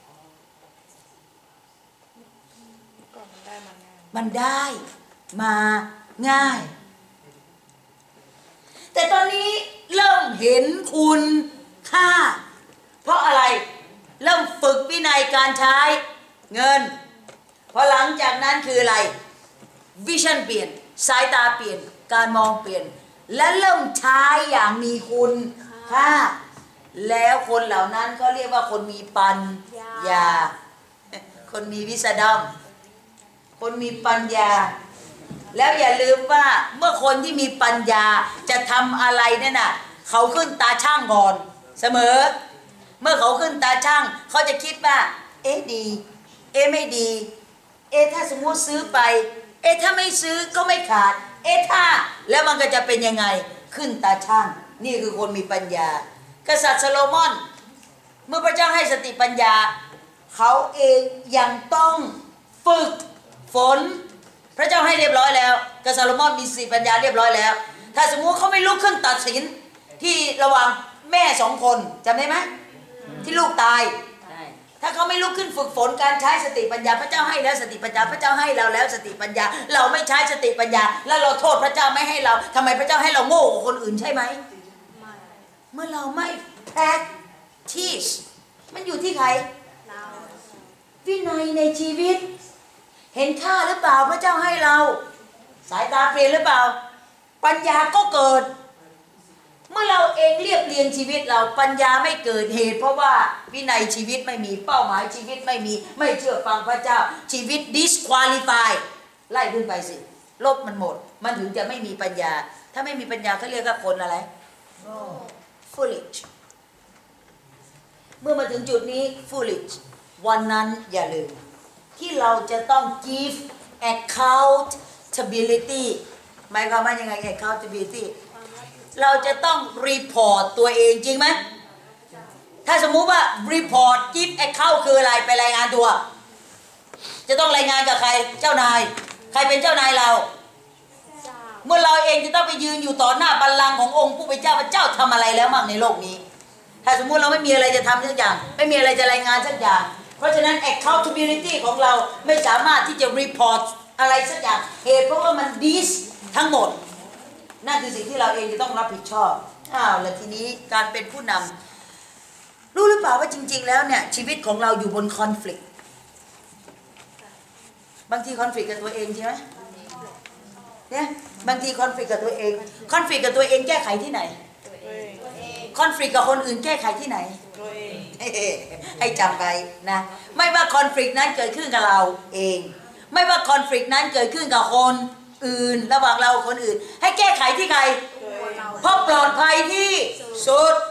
มันได้มาง่ายแต่ตอนนี้เริ่มเห็นคุณค่าเพราะอะไรเริ่มฝึกวินัยการใช้เงินพอหลังจากนั้นคืออะไรวิชั่นเปลี่ยนสายตาเปลี่ยนการมองเปลี่ยนและเริ่มใช้อย่างมีคุณค่าแล้วคนเหล่านั้นก็เรียกว่าคนมีปัญญาคนมีวิสดอมคนมีปัญญาแล้วอย่าลืมว่าเมื่อคนที่มีปัญญาจะทำอะไรเนี่ยนะเขาขึ้นตาช่างก่อนเสมอเมื่อเขาขึ้นตาช่างเขาจะคิดว่าเอ๊ะดีเอ๊ะไม่ดีเอ๊ะถ้าสมมติซื้อไปเอ๊ะถ้าไม่ซื้อก็ไม่ขาดเอ๊ะถ้าแล้วมันก็จะเป็นยังไงขึ้นตาช่างนี่คือคนมีปัญญากษัตริย์โซโลมอนเมื่อพระเจ้าให้สติปัญญาเขาเองยังต้องฝึกฝนพระเจ้าให้เรียบร้อยแล้วกษัตริย์โซโลมอนมีสติปัญญาเรียบร้อยแล้วถ้าสมมุติเขาไม่ลุกขึ้นตัดสินที่ระหว่างแม่สองคนจำได้ไหมที่ลูกตายถ้าเขาไม่ลุกขึ้นฝึกฝนการใช้สติปัญญาพระเจ้าให้แล้วสติปัญญาพระเจ้าให้เราแล้วสติปัญญาเราไม่ใช้สติปัญญาแล้วเราโทษพระเจ้าไม่ให้เราทำไมพระเจ้าให้เราโง่กว่าคนอื่นใช่ไหมเมื่อเราไม่ practice มันอยู่ที่ใครวินัยในชีวิตเห็นค่าหรือเปล่าพระเจ้าให้เราสายตาเปลี่ยนหรือเปล่าปัญญาก็เกิดเมื่อเราเองเรียบเรียงชีวิตเราปัญญาไม่เกิดเหตุเพราะว่าวินัยชีวิตไม่มีเป้าหมายชีวิตไม่มีไม่เชื่อฟังพระเจ้าชีวิต disqualify ไล่ขึ้นไปสิลบมันหมดมันถึงจะไม่มีปัญญาถ้าไม่มีปัญญาเขาเรียกว่าคนอะไร foolish เมื่อมาถึงจุดนี้ foolish วันนั้นอย่าลืมที่เราจะต้อง give accountability หมายความว่ายังไง accountability เราจะต้อง report ตัวเองจริงไหมถ้าสมมุติว่า report give account คืออะไรไปรายงานตัวจะต้องรายงานกับใครเจ้านายใครเป็นเจ้านายเราเมื่อเราเองจะต้องไปยืนอยู่ต่อหน้าบัลลังก์ขององค์ผู้เป็นเจ้าพระเจ้าทำอะไรแล้วมั่งในโลกนี้ถ้าสมมุติเราไม่มีอะไรจะทำสักอย่างไม่มีอะไรจะรายงานสักอย่างเพราะฉะนั้น accountability ของเราไม่สามารถที่จะ report อะไรสักอย่างเหตุเพราะว่ามัน dis ทั้งหมดนั่นคือสิ่งที่เราเองจะต้องรับผิดชอบอ้าวแล้วทีนี้การเป็นผู้นำรู้หรือเปล่าว่าจริงๆแล้วเนี่ยชีวิตของเราอยู่บน conflict บางที conflict กับตัวเองใช่ไหมเนี่ยบางที conflict กับตัวเอง conflict กับตัวเองแก้ไขที่ไหน conflict กับคนอื่นแก้ไขที่ไหนให้จำไปนะไม่ว่า conflict นั้นเกิดขึ้นกับเราเองไม่ว่า conflict นั้นเกิดขึ้นกับคนอื่นระหว่างเราคนอื่นให้แก้ไขที่ใครเพราะปลอดภัยที่สุด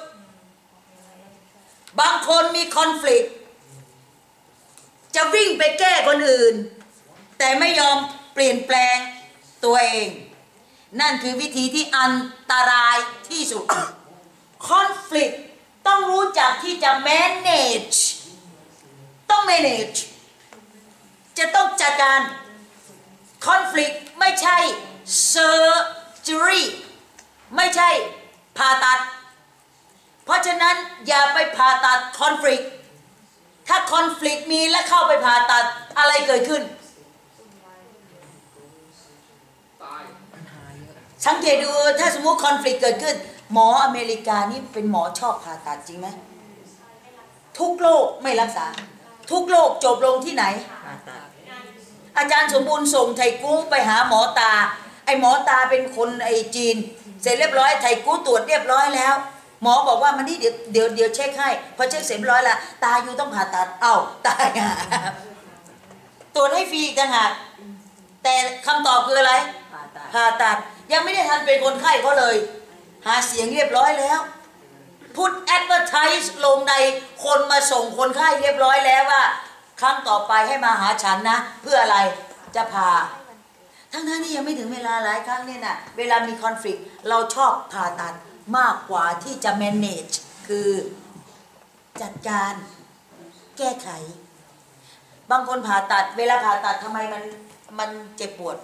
บางคนมี conflict จะวิ่งไปแก้คนอื่นแต่ไม่ยอมเปลี่ยนแปลงตัวเองนั่นคือวิธีที่อันตรายที่สุด conflict จะ manage ต้อง manage จะต้องจัดการ conflict ไม่ใช่ surgery ไม่ใช่ผ่าตัดเพราะฉะนั้นอย่าไปผ่าตัด conflict ถ้า conflict มีและเข้าไปผ่าตัดอะไรเกิดขึ้นตายสังเกตดูถ้าสมมุติ conflict เกิดขึ้นหมออเมริกานี่เป็นหมอชอบผ่าตัดจริงไหมทุกโรคไม่รักษาทุกโรคจบลงที่ไหนผ่าตัดอาจารย์สมบูรณ์ส่งไทกู้ไปหาหมอตาไอหมอตาเป็นคนไอจีนเสร็จเรียบร้อยไทกู้ตรวจเรียบร้อยแล้วหมอบอกว่ามันนี่เดี๋ยวเดี๋ยวเดี๋ยวเช็คให้พอเช็คเสร็จเรียบร้อยแล้วตาอยู่ต้องผ่าตัดเอ้าตายอ่ะตรวจให้ฟรีต่างหากแต่คำตอบคืออะไรผ่าตัดผ่าตัดยังไม่ได้ทันเป็นคนไข้เขาเลยหาเสียงเรียบร้อยแล้วพูด advertise ลงในคนมาส่งคนไข้เรียบร้อยแล้วว่าครั้งต่อไปให้มาหาฉันนะเพื่ออะไรจะผ่าทั้งนั้นที่ยังไม่ถึงเวลาหลายครั้งเนี่ยนะเวลามี conflict เราชอบผ่าตัดมากกว่าที่จะ manage คือจัดการแก้ไขบางคนผ่าตัดเวลาผ่าตัดทำไมมันมันเจ็บปวด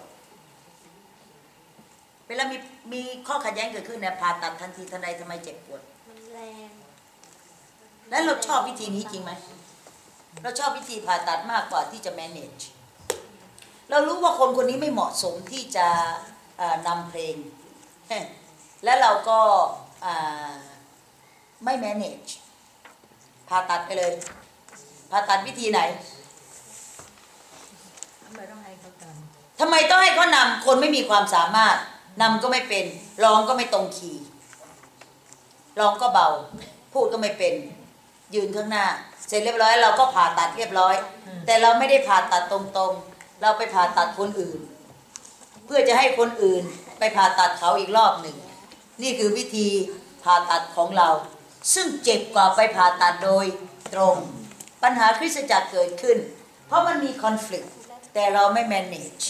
เวลามีมีข้อขัดแย้งเกิดขึ้นเนี่ยผ่าตัดทันทีทันใดทำไมเจ็บปวดมันแรงแล้วเราชอบวิธีนี้จริงไหมเราชอบวิธีผ่าตัดมากกว่าที่จะ manage เรารู้ว่าคนคนนี้ไม่เหมาะสมที่จะนำเพลงและเราก็ไม่ manage ผ่าตัดไปเลยผ่าตัดวิธีไหนทำไมต้องให้เขานำทำไมต้องให้เขานำคนไม่มีความสามารถนำก็ไม่เป็นร้องก็ไม่ตรงคีย์ร้องก็เบาพูดก็ไม่เป็นยืนข้างหน้าเสร็จเรียบร้อยเราก็ผ่าตัดเรียบร้อยแต่เราไม่ได้ผ่าตัดตรงๆเราไปผ่าตัดคนอื่นเพื่อจะให้คนอื่นไปผ่าตัดเขาอีกรอบหนึ่งนี่คือวิธีผ่าตัดของเราซึ่งเจ็บกว่าไปผ่าตัดโดยตรงปัญหาคริสตจักรเกิดขึ้นเพราะมันมี conflict แต่เราไม่ manage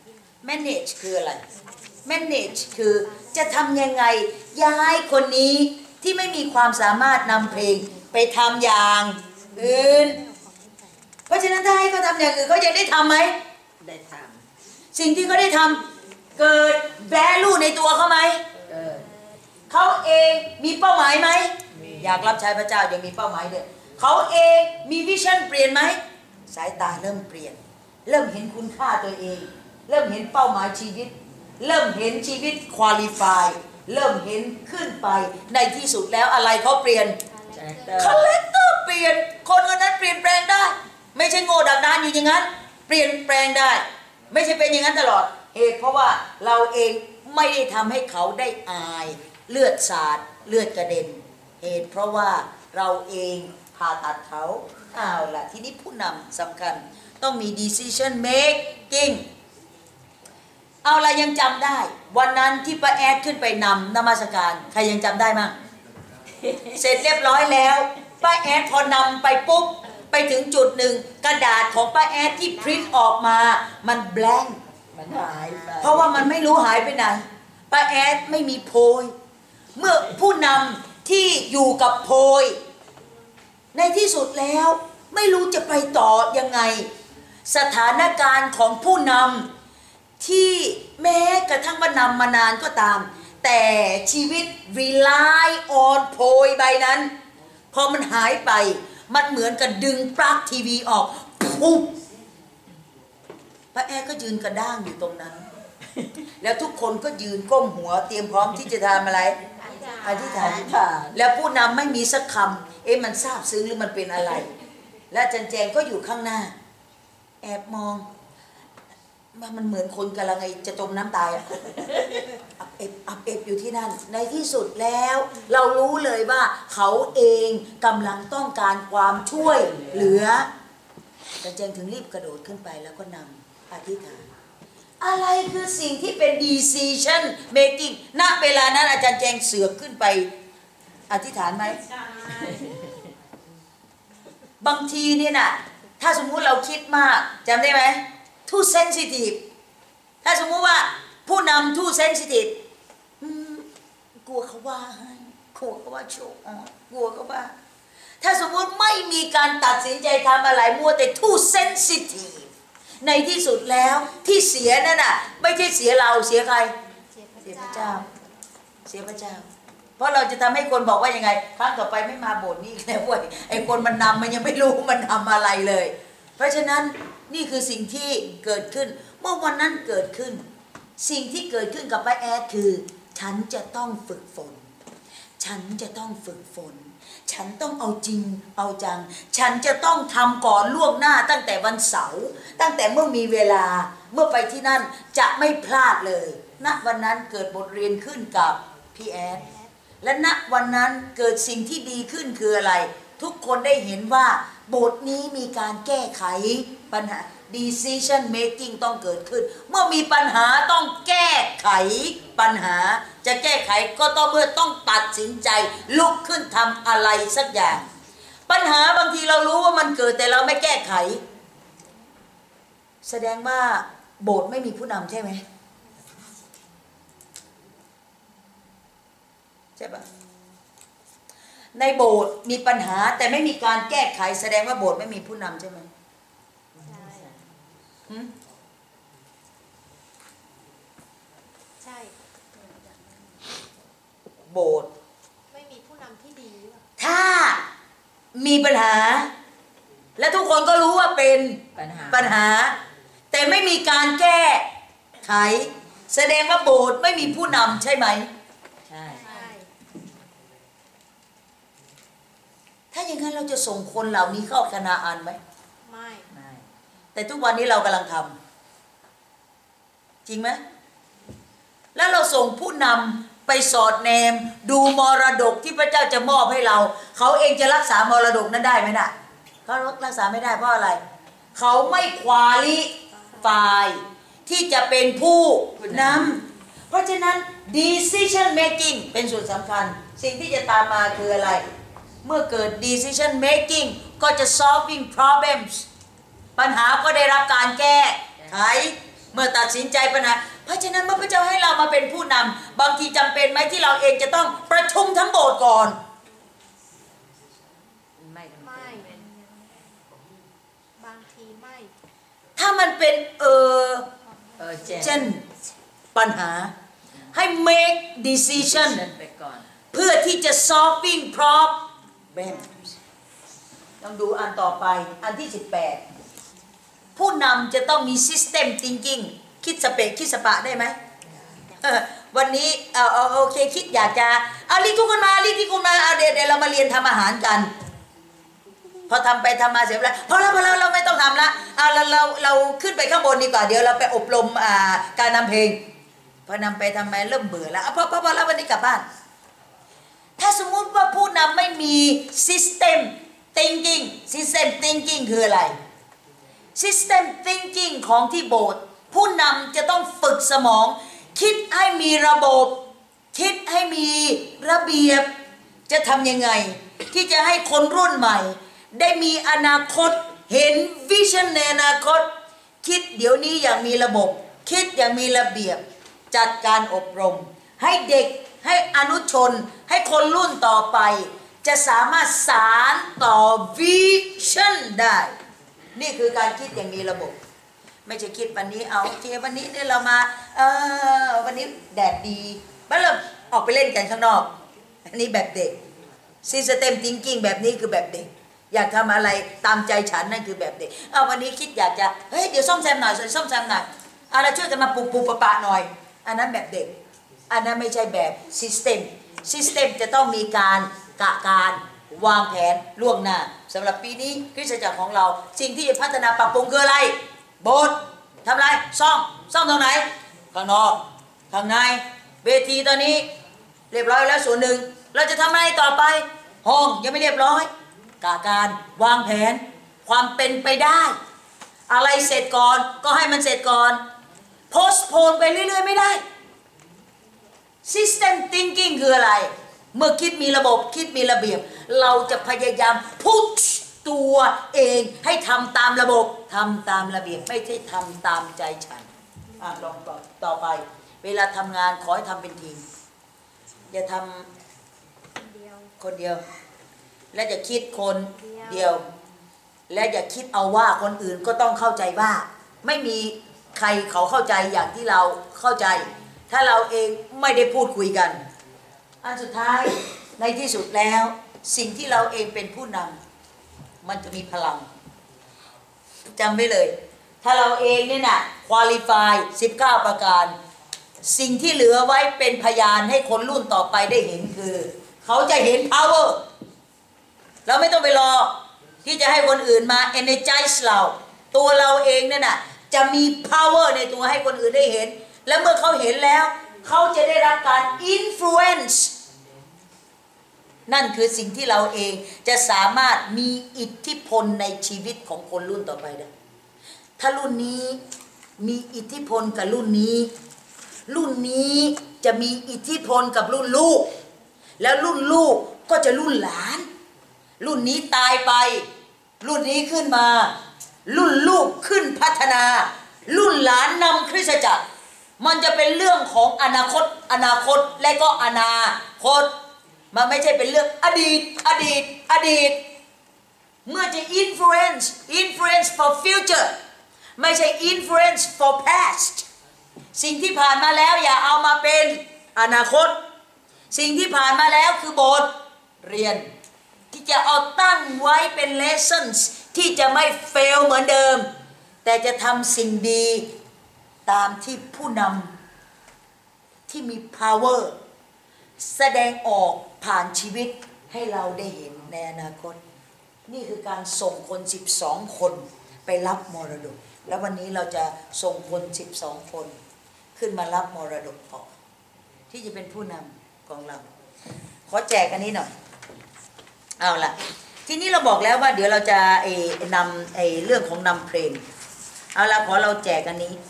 manage คืออะไร manage คือจะทำยังไงย้ายคนนี้ที่ไม่มีความสามารถนำเพลงไปทำอย่างอื่นเพราะฉะนั้นถ้าให้เขาทำอย่างอื่นเขาจะได้ทำไหมได้ทำสิ่งที่เขาได้ทำเกิด value ในตัวเขาไหมเกิดเขาเองมีเป้าหมายไหมอยากรับใช้พระเจ้ายังมีเป้าหมายเลยเขาเองมีวิชั่นเปลี่ยนไหมสายตาเริ่มเปลี่ยนเริ่มเห็นคุณค่าตัวเองเริ่มเห็นเป้าหมายชีวิตเริ่มเห็นชีวิตควอลิฟายเริ่มเห็นขึ้นไปในที่สุดแล้วอะไรเขาเปลี่ยนคาแรคเตอร์เปลี่ยนคนคนนั้นเปลี่ยนแปลงได้ไม่ใช่โง่ดักดานอยู่อย่างนั้นเปลี่ยนแปลงได้ไม่ใช่เป็นอย่างนั้นตลอดเหตุเพราะว่าเราเองไม่ได้ทำให้เขาได้อายเลือดสาดเลือดกระเด็นเหตุเพราะว่าเราเองผ่าตัดเขาเอาล่ะทีนี้ผู้นำสำคัญต้องมี decision making เอาละยังจำได้วันนั้นที่ป้าแอดขึ้นไปนำนมัสการใครยังจำได้มั้ง เสร็จเรียบร้อยแล้วป้าแอดพอนำไปปุ๊บไปถึงจุดหนึ่งกระดาษของป้าแอดที่พริ้นออกมามันแบงค์มันหายไปเพราะว่ามันไม่รู้หายไปไหนป้าแอดไม่มีโพยเมื่อผู้นำที่อยู่กับโพยในที่สุดแล้วไม่รู้จะไปต่อยังไงสถานการณ์ของผู้นำที่แม้กระทั่งว่านำมานานก็ตามแต่ชีวิต rely on โพยใบนั้นพอมันหายไปมันเหมือนกับดึงปลั๊กทีวีออกปุ๊บพระแอร์ก็ยืนกระด้างอยู่ตรงนั้น แล้วทุกคนก็ยืนก้มหัวเตรียมพร้อมที่จะทำอะไรอธิษฐานแล้วผู้นำไม่มีสักคำเอ๊ะมันซาบซึ้งหรือมันเป็นอะไร และจันแจงก็อยู่ข้างหน้าแอบมองมันเหมือนคนกำลังจะจมน้ำตายอับเอบอับเอบอยู่ที่นั่นในที่สุดแล้วเรารู้เลยว่าเขาเองกำลังต้องการความช่วยเหลือจันแจงถึงรีบกระโดดขึ้นไปแล้วก็นำอธิษฐานอะไรคือสิ่งที่เป็น decision making ณเวลานั้นอาจารย์แจงเสือกขึ้นไปอธิษฐานไหมบางทีเนี่ยนะถ้าสมมุติเราคิดมากจำได้ไหม too sensitive ถ้าสมมุติว่าผู้นำ too sensitive กลัวเขาว่าให้กลัวเขาว่าโชว์กลัวเขาว่าถ้าสมมติไม่มีการตัดสินใจทำอะไรมัวแต่ too sensitive ในที่สุดแล้วที่เสียนั่นน่ะไม่ใช่เสียเราเสียใครเสียพระเจ้าเสียพระเจ้าเพราะเราจะทำให้คนบอกว่ายังไงครั้งต่อไปไม่มาโบสถ์นี่แล้วเว้ยไอ้คนมันนำมันยังไม่รู้มันทำอะไรเลยเพราะฉะนั้นนี่คือสิ่งที่เกิดขึ้นเมื่อวันนั้นเกิดขึ้นสิ่งที่เกิดขึ้นกับป้าแอดคือฉันจะต้องฝึกฝนฉันจะต้องฝึกฝนฉันต้องเอาจริงเอาจังฉันจะต้องทำก่อนล่วงหน้าตั้งแต่วันเสาร์ตั้งแต่เมื่อมีเวลาเมื่อไปที่นั่นจะไม่พลาดเลยณวันนั้นเกิดบทเรียนขึ้นกับพี่แอดและณวันนั้นเกิดสิ่งที่ดีขึ้นคืออะไรทุกคนได้เห็นว่าบทนี้มีการแก้ไขปัญหา decision making ต้องเกิดขึ้นเมื่อมีปัญหาต้องแก้ไขปัญหาจะแก้ไขก็ต้องเมื่อต้องตัดสินใจลุกขึ้นทำอะไรสักอย่างปัญหาบางทีเรารู้ว่ามันเกิดแต่เราไม่แก้ไขแสดงว่าโบสถ์ไม่มีผู้นำใช่ไหมใช่ปะในโบสถ์มีปัญหาแต่ไม่มีการแก้ไขแสดงว่าโบสถ์ไม่มีผู้นำใช่ไหมใช่โบสถ์ไม่มีผู้นำที่ดีถ้ามีปัญหาและทุกคนก็รู้ว่าเป็นปัญหาปัญหาแต่ไม่มีการแก้ไขแสดงว่าโบสถ์ไม่มีผู้นำใช่ไหมใช่ถ้าอย่างนั้นเราจะส่งคนเหล่านี้เข้าคณาอันไหมไม่ไม่แต่ทุกวันนี้เรากำลังทำจริงไหมแล้วเราส่งผู้นำไปสอดแนมดูมรดกที่พระเจ้าจะมอบให้เราเขาเองจะรักษามรดกนั้นได้ไหมน่ะเขารักษาไม่ได้เพราะอะไรเขาไม่ควาลิฟายที่จะเป็นผู้นำเพราะฉะนั้น decision making เป็นส่วนสำคัญสิ่งที่จะตามมาคืออะไรเมื่อเกิด decision making ก็จะ solving problems ปัญหาก็ได้รับการแก้ไขเมื่อตัดสินใจปัญหาเพราะฉะนั้นเมื่อพระเจ้าให้เรามาเป็นผู้นำบางทีจำเป็นไหมที่เราเองจะต้องประชุมทั้งโบสถ์ก่อนไม่ไม่ บางทีไม่ถ้ามันเป็นเออเออเช่นปัญหาให้ make decision ไปก่อนเพื่อที่จะ solving problem ต้องดูอันต่อไปอันที่สิบแปดผู้นำจะต้องมี system thinking คิดสเปกคิดสปะได้ไหมวันนี้เอาเอาโอเคคิดอยากจะเอารีทุกคนมารีที่คุณมาเอาเดี๋ยวเดี๋ยวเรามาเรียนทำอาหารกันพอทำไปทำมาเสร็จแล้วพอแล้วพอแล้วเราไม่ต้องทำละเอาเราเราเราขึ้นไปข้างบนดีกว่าเดี๋ยวเราไปอบรมอ่าการนำเพลงพอนำไปทำไมเริ่มเบื่อแล้วพอพอพอแล้ววันนี้กลับบ้านถ้าสมมุติว่าผู้นำไม่มี system thinking system thinking คืออะไร system thinking ของที่โบสถ์ผู้นำจะต้องฝึกสมองคิดให้มีระบบคิดให้มีระเบียบจะทำยังไงที่จะให้คนรุ่นใหม่ได้มีอนาคตเห็นวิชั่นในอนาคตคิดเดี๋ยวนี้อย่างมีระบบคิดอย่างมีระเบียบจัดการอบรมให้เด็กให้อนุชนให้คนรุ่นต่อไปจะสามารถสานต่อวิชั่นได้นี่คือการคิดอย่างมีระบบไม่ใช่คิดวันนี้เอาโอเควันนี้เนี่ยเรามาเออวันนี้แดดดีบ้านเราออกไปเล่นกันข้างนอกอันนี้แบบเด็กซิสเต็มทิงกิ้งแบบนี้คือแบบเด็กอยากทำอะไรตามใจฉันนั่นคือแบบเด็กเอาวันนี้คิดอยากจะเฮ้ยเดี๋ยวซ่อมแซมหน่อยซ่อมแซมหน่อยอะไรช่วยกันมาปูปูปะปะหน่อยอันนั้นแบบเด็กอันนั้นไม่ใช่แบบซิสเต็มซิสเต็มจะต้องมีการกะการวางแผนล่วงหน้าสำหรับปีนี้คริสตจักรของเราสิ่งที่จะพัฒนาปรับปรุงคืออะไรโบสถ์ทำไรซ่อมซ่อมตรงไหนข้างนอกข้างในเวทีตอนนี้เรียบร้อยแล้วส่วนหนึ่งเราจะทำอะไรต่อไปห้องยังไม่เรียบร้อยกะการวางแผนความเป็นไปได้อะไรเสร็จก่อนก็ให้มันเสร็จก่อนโพสต์โพนไปเรื่อยๆไม่ได้ System Thinking คืออะไรเมื่อคิดมีระบบคิดมีระเบียบเราจะพยายามพุชตัวเองให้ทำตามระบบทำตามระเบียบไม่ใช่ทำตามใจฉันอ่ะลองต่อต่อไปเวลาทำงานขอให้ทำเป็นทีมอย่าทำคนเดียวคนเดียวและอย่าคิดคนเดียวและอย่าคิดเอาว่าคนอื่นก็ต้องเข้าใจว่าไม่มีใครเขาเข้าใจอย่างที่เราเข้าใจถ้าเราเองไม่ได้พูดคุยกันอันสุดท้ายในที่สุดแล้วสิ่งที่เราเองเป็นผู้นำมันจะมีพลังจำไว้เลยถ้าเราเองเนี่ยนะควอลิฟายสิบเก้าประการสิ่งที่เหลือไว้เป็นพยานให้คนรุ่นต่อไปได้เห็นคือเขาจะเห็น power เราไม่ต้องไปรอที่จะให้คนอื่นมา energize เราตัวเราเองเนี่ยนะจะมี power ในตัวให้คนอื่นได้เห็นและเมื่อเขาเห็นแล้วเขาจะได้รับการ influence นั่นคือสิ่งที่เราเองจะสามารถมีอิทธิพลในชีวิตของคนรุ่นต่อไปได้ถ้ารุ่นนี้มีอิทธิพลกับรุ่นนี้รุ่นนี้จะมีอิทธิพลกับรุ่นลูกแล้วรุ่นลูกก็จะรุ่นหลานรุ่นนี้ตายไปรุ่นนี้ขึ้นมารุ่นลูกขึ้นพัฒนารุ่นหลานนำคริสตจักรมันจะเป็นเรื่องของอนาคตอนาคตและก็อนาคตมันไม่ใช่เป็นเรื่องอดีตอดีตอดีตเมื่อจะ influence influence for future ไม่ใช่ influence for past สิ่งที่ผ่านมาแล้วอย่าเอามาเป็นอนาคตสิ่งที่ผ่านมาแล้วคือบทเรียนที่จะเอาตั้งไว้เป็น lessons ที่จะไม่ fail เหมือนเดิมแต่จะทำสิ่งดีตามที่ผู้นำที่มี power แสดงออกผ่านชีวิตให้เราได้เห็นในอนาคตนี่คือการส่งคนสิบสองคนไปรับมรดกแล้ววันนี้เราจะส่งคนสิบสองคนขึ้นมารับมรดกต่อที่จะเป็นผู้นำของเราขอแจกอันนี้หน่อยเอาล่ะทีนี้เราบอกแล้วว่าเดี๋ยวเราจะไอ้นำไอ้เรื่องของนำเพลงเอาล่ะขอเราแจกอันนี้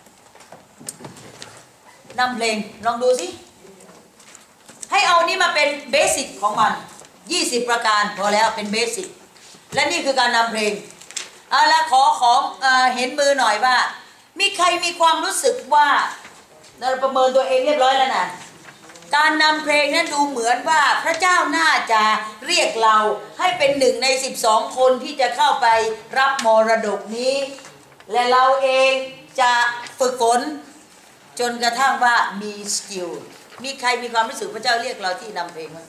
นำเพลงลองดูสิให้เอานี่มาเป็นเบสิกของมันยี่สิบประการพอแล้วเป็นเบสิกและนี่คือการนำเพลงเอาล่ะขอของเอ่อเห็นมือหน่อยว่ามีใครมีความรู้สึกว่าเราประเมินตัวเองเรียบร้อยแล้วนะการนำเพลงนั้นดูเหมือนว่าพระเจ้าน่าจะเรียกเราให้เป็นหนึ่งในสิบสองคนที่จะเข้าไปรับมรดกนี้และเราเองจะฝึกฝนจนกระทั่งว่ามีสกิลมีใครมีความรู้สึกพระเจ้าเรียกเราที่นำเพลงไหม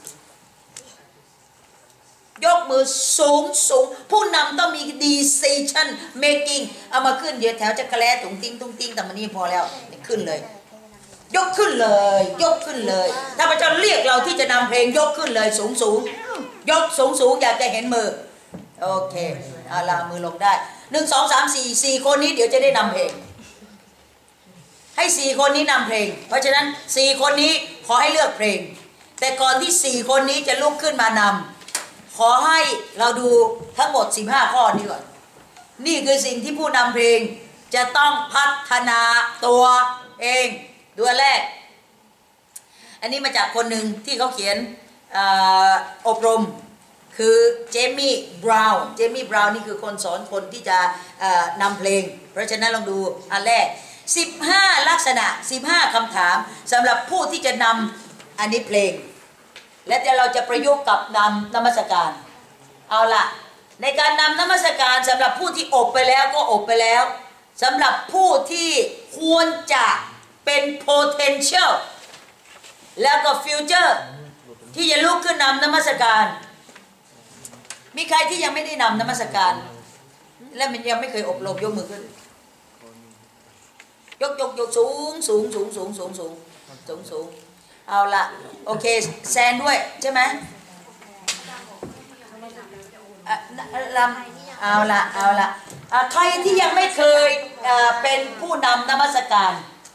ยกมือสูงสูงผู้นำต้องมี decision making เอามาขึ้นเดี๋ยวแถวจะกระแลตุ้งติ้งตุ้งติ้งแต่มันนี่พอแล้วขึ้นเลยยกขึ้นเลยยกขึ้นเลยถ้าพระเจ้าเรียกเราที่จะนำเพลงยกขึ้นเลยสูงสูงยกสูงสูงอยากจะเห็นมือโอเคเอาล่ะมือลงได้หนึ่งสองสามสี่สี่คนนี้เดี๋ยวจะได้นำเพลงให้สี่คนนี้นำเพลงเพราะฉะนั้นสี่คนนี้ขอให้เลือกเพลงแต่ก่อนที่สี่คนนี้จะลุกขึ้นมานำขอให้เราดูทั้งหมดสิบห้าข้อนี้ก่อนนี่คือสิ่งที่ผู้นำเพลงจะต้องพัฒนาตัวเองตัวแรกอันนี้มาจากคนหนึ่งที่เขาเขียนอบรมคือเจมี่บราวน์เจมี่บราวน์นี่คือคนสอนคนที่จะนำเพลงเพราะฉะนั้นลองดูอันแรกสิบห้าลักษณะสิบห้าคำถามสำหรับผู้ที่จะนำอันนี้เพลงและเราจะประยุกต์กับนำนมัสการเอาล่ะในการนำนมัสการสำหรับผู้ที่อบไปแล้วก็อบไปแล้วสำหรับผู้ที่ควรจะเป็น potential แล้วก็ future ที่จะลุกขึ้นนำนมัสการมีใครที่ยังไม่ได้นำนมัสการและมันยังไม่เคยอบรมยกมือขึ้นยกยกยกสูงสูงสูงสูงสูงสูงสูงสูงเอาละโอเคแซนด้วยใช่ไหมลำเอาละเอาละใครที่ยังไม่เคยเป็นผู้นำนมัสการ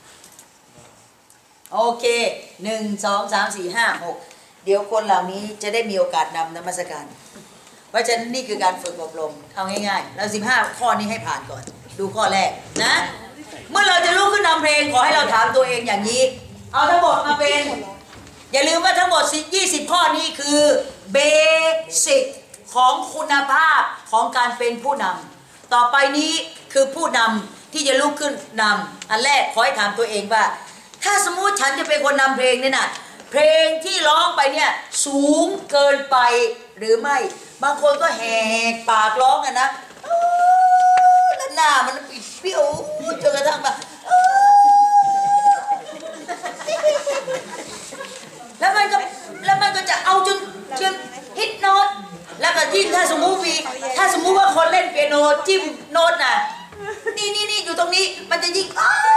โอเคหนึ่งสองสามสี่ห้าหกเดี๋ยวคนเหล่านี้จะได้มีโอกาสนำนมัสการเพราะฉะนั้นนี่คือการฝึกอบรมเอาง่ายๆเราสิบห้าข้อนี้ให้ผ่านก่อนดูข้อแรกนะเมื่อเราจะลุกขึ้นนำเพลงขอให้เราถามตัวเองอย่างนี้เอาทั้งหมดมาเป็นอย่าลืมว่าทั้งหมดยี่สิบข้อนี้คือเบสิกของคุณภาพของการเป็นผู้นำต่อไปนี้คือผู้นำที่จะลุกขึ้นนำอันแรกขอให้ถามตัวเองว่าถ้าสมมุติฉันจะเป็นคนนำเพลงเนี่ยนะเพลงที่ร้องไปเนี่ยสูงเกินไปหรือไม่บางคนก็แหกปากร้องกันนะแล้วหน้ามันปิดเปี้ยวจนกระทั่งแบบแล้วมันก็แล้วมันก็จะเอาจนจนฮิตโน้ตแล้วก็ยิ่งถ้าสมมุติมีถ้าสมมุติว่าคนเล่นเปียโนจิ้มโน้ตน่ะนี่นี่นี่อยู่ตรงนี้มันจะยิ่ง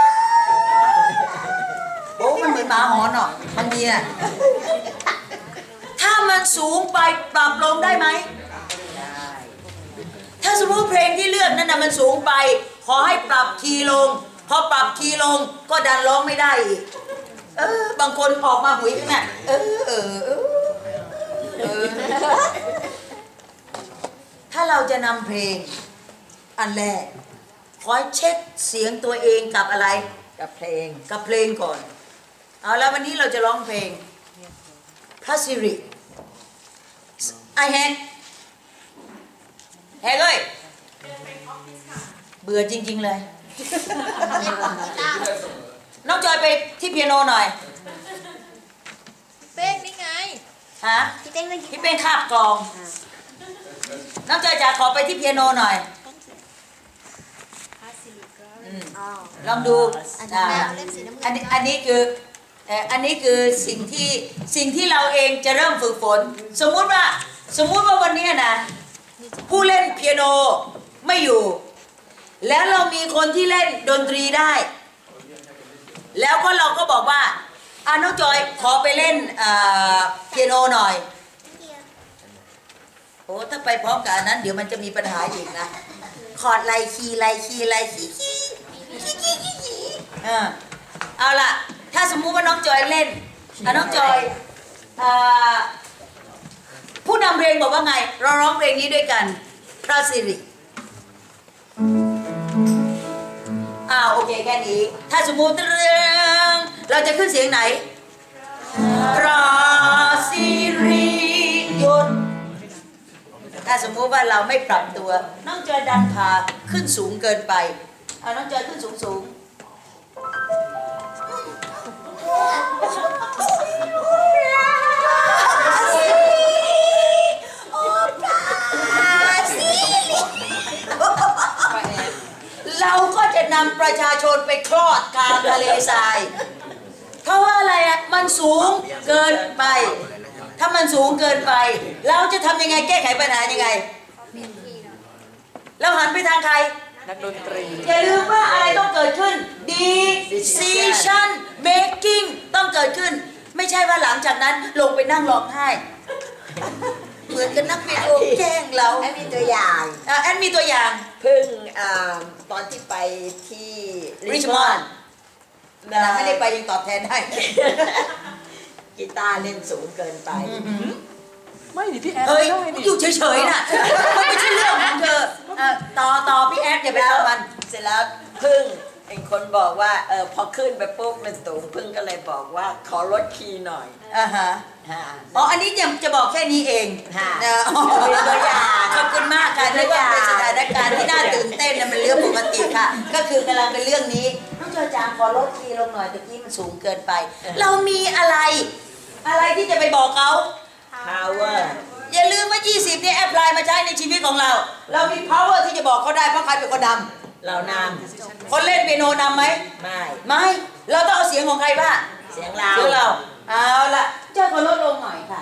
โอ้มันเหมือนหมาหอนเนาะมันดีน่ะถ้ามันสูงไปปรับลงได้ไหมได้ถ้าสมมติเพลงที่เลือกนั่นน่ะมันสูงไปขอให้ปรับคีย์ลงพอปรับคีย์ลงก็ดันร้องไม่ได้อีกเออบางคนออกมาหุยขึ้นน่ะเออเออเออเออถ้าเราจะนำเพลงอันแรกขอให้เช็คเสียงตัวเองกับอะไรกับเพลงกับเพลงก่อนเอาแล้ววันนี้เราจะร้องเพลงพระสิริไอแฮกแฮกเอ้ยเบื่อจริงๆเลยน้องจอยไปที่เปียโนหน่อยเป้งนี่ไงฮะพี่เป้งเลยพี่เป้งคาบกลองน้องจอยจ๋าขอไปที่เปียโนหน่อยลองดูอันนี้อันนี้คืออันนี้คือสิ่งที่สิ่งที่เราเองจะเริ่มฝึกฝนสมมุติว่าสมมุติว่าวันนี้นะผู้เล่นเปียโนไม่อยู่แล้วเรามีคนที่เล่นดนตรีได้แล้วก็เราก็บอกว่าอ่ะน้องจอยขอไปเล่นเปียโนหน่อยโอ้ถ้าไปพร้อมกับอันนั้นเดี๋ยวมันจะมีปัญหาอีกนะคอร์ดไลคีไลคีไลคีคีคีคีคีคีเออเอาล่ะถ้าสมมุติว่าน้องจอยเล่นอ่ะน้องจอยผู้นำเพลงบอกว่าไงเราร้องเพลงนี้ด้วยกันพระสิริอ้าวโอเคแค่นี้ถ้าสมมุติเราจะขึ้นเสียงไหนพระสิริหยุดถ้าสมมุติว่าเราไม่ปรับตัวน้องจอยดันพาขึ้นสูงเกินไปเอาน้องจอยขึ้นสูงสูงเราก็จะนำประชาชนไปคลอดกลางทะเลทรายเพราะว่าอะไรอ่ะมันสูงเกินไปถ้ามันสูงเกินไปเราจะทำยังไงแก้ไขปัญหายังไงเราหันไปทางใครนักดนตรีอย่าลืมว่าอะไรต้องเกิดขึ้น decision making ต้องเกิดขึ้นไม่ใช่ว่าหลังจากนั้นลงไปนั่งร้องไห้เหมือนกันนักเปียโนแกล้งเราแอนมีตัวอย่างอ่าแอนมีตัวอย่างเพิ่งตอนที่ไปที่ริชมอนด์ไม่ได้ไปยังตอบแทนได้กีตาร์เล่นสูงเกินไปไม่ดิพี่แอดเฮ้ยอยู่เฉยๆน่ะไม่ใช่เรื่องของเธอต่อต่อพี่แอดอย่าไปทำมันเสร็จแล้วพึ่งเป็นคนบอกว่าเออพอขึ้นไปปุ๊บมันสูงพึ่งก็เลยบอกว่าขอลดคีย์หน่อยอ่าฮะอ๋ออันนี้ยังจะบอกแค่นี้เองเป็นตัวอย่างขอบคุณมากค่ะนึกว่าเป็นสถานการณ์ที่น่าตื่นเต้นนะมันเรื่องปกติค่ะก็คือกำลังเป็นเรื่องนี้น้องจอยจางขอลดคีย์ลงหน่อยตะกี้มันสูงเกินไปเรามีอะไรอะไรที่จะไปบอกเขา power อย่าลืมว่ายี่สิบนี่แอพพลายมาใช้ในชีวิตของเราเรามี power ที่จะบอกเขาได้เพราะใครเป็นคนนำเรานำคนเล่นเปียโนนำไหมไม่ไม่เราต้องเอาเสียงของใครบ้างเสียงเราเสียงเราเอาละเจ้าขอลดลงหน่อยค่ะ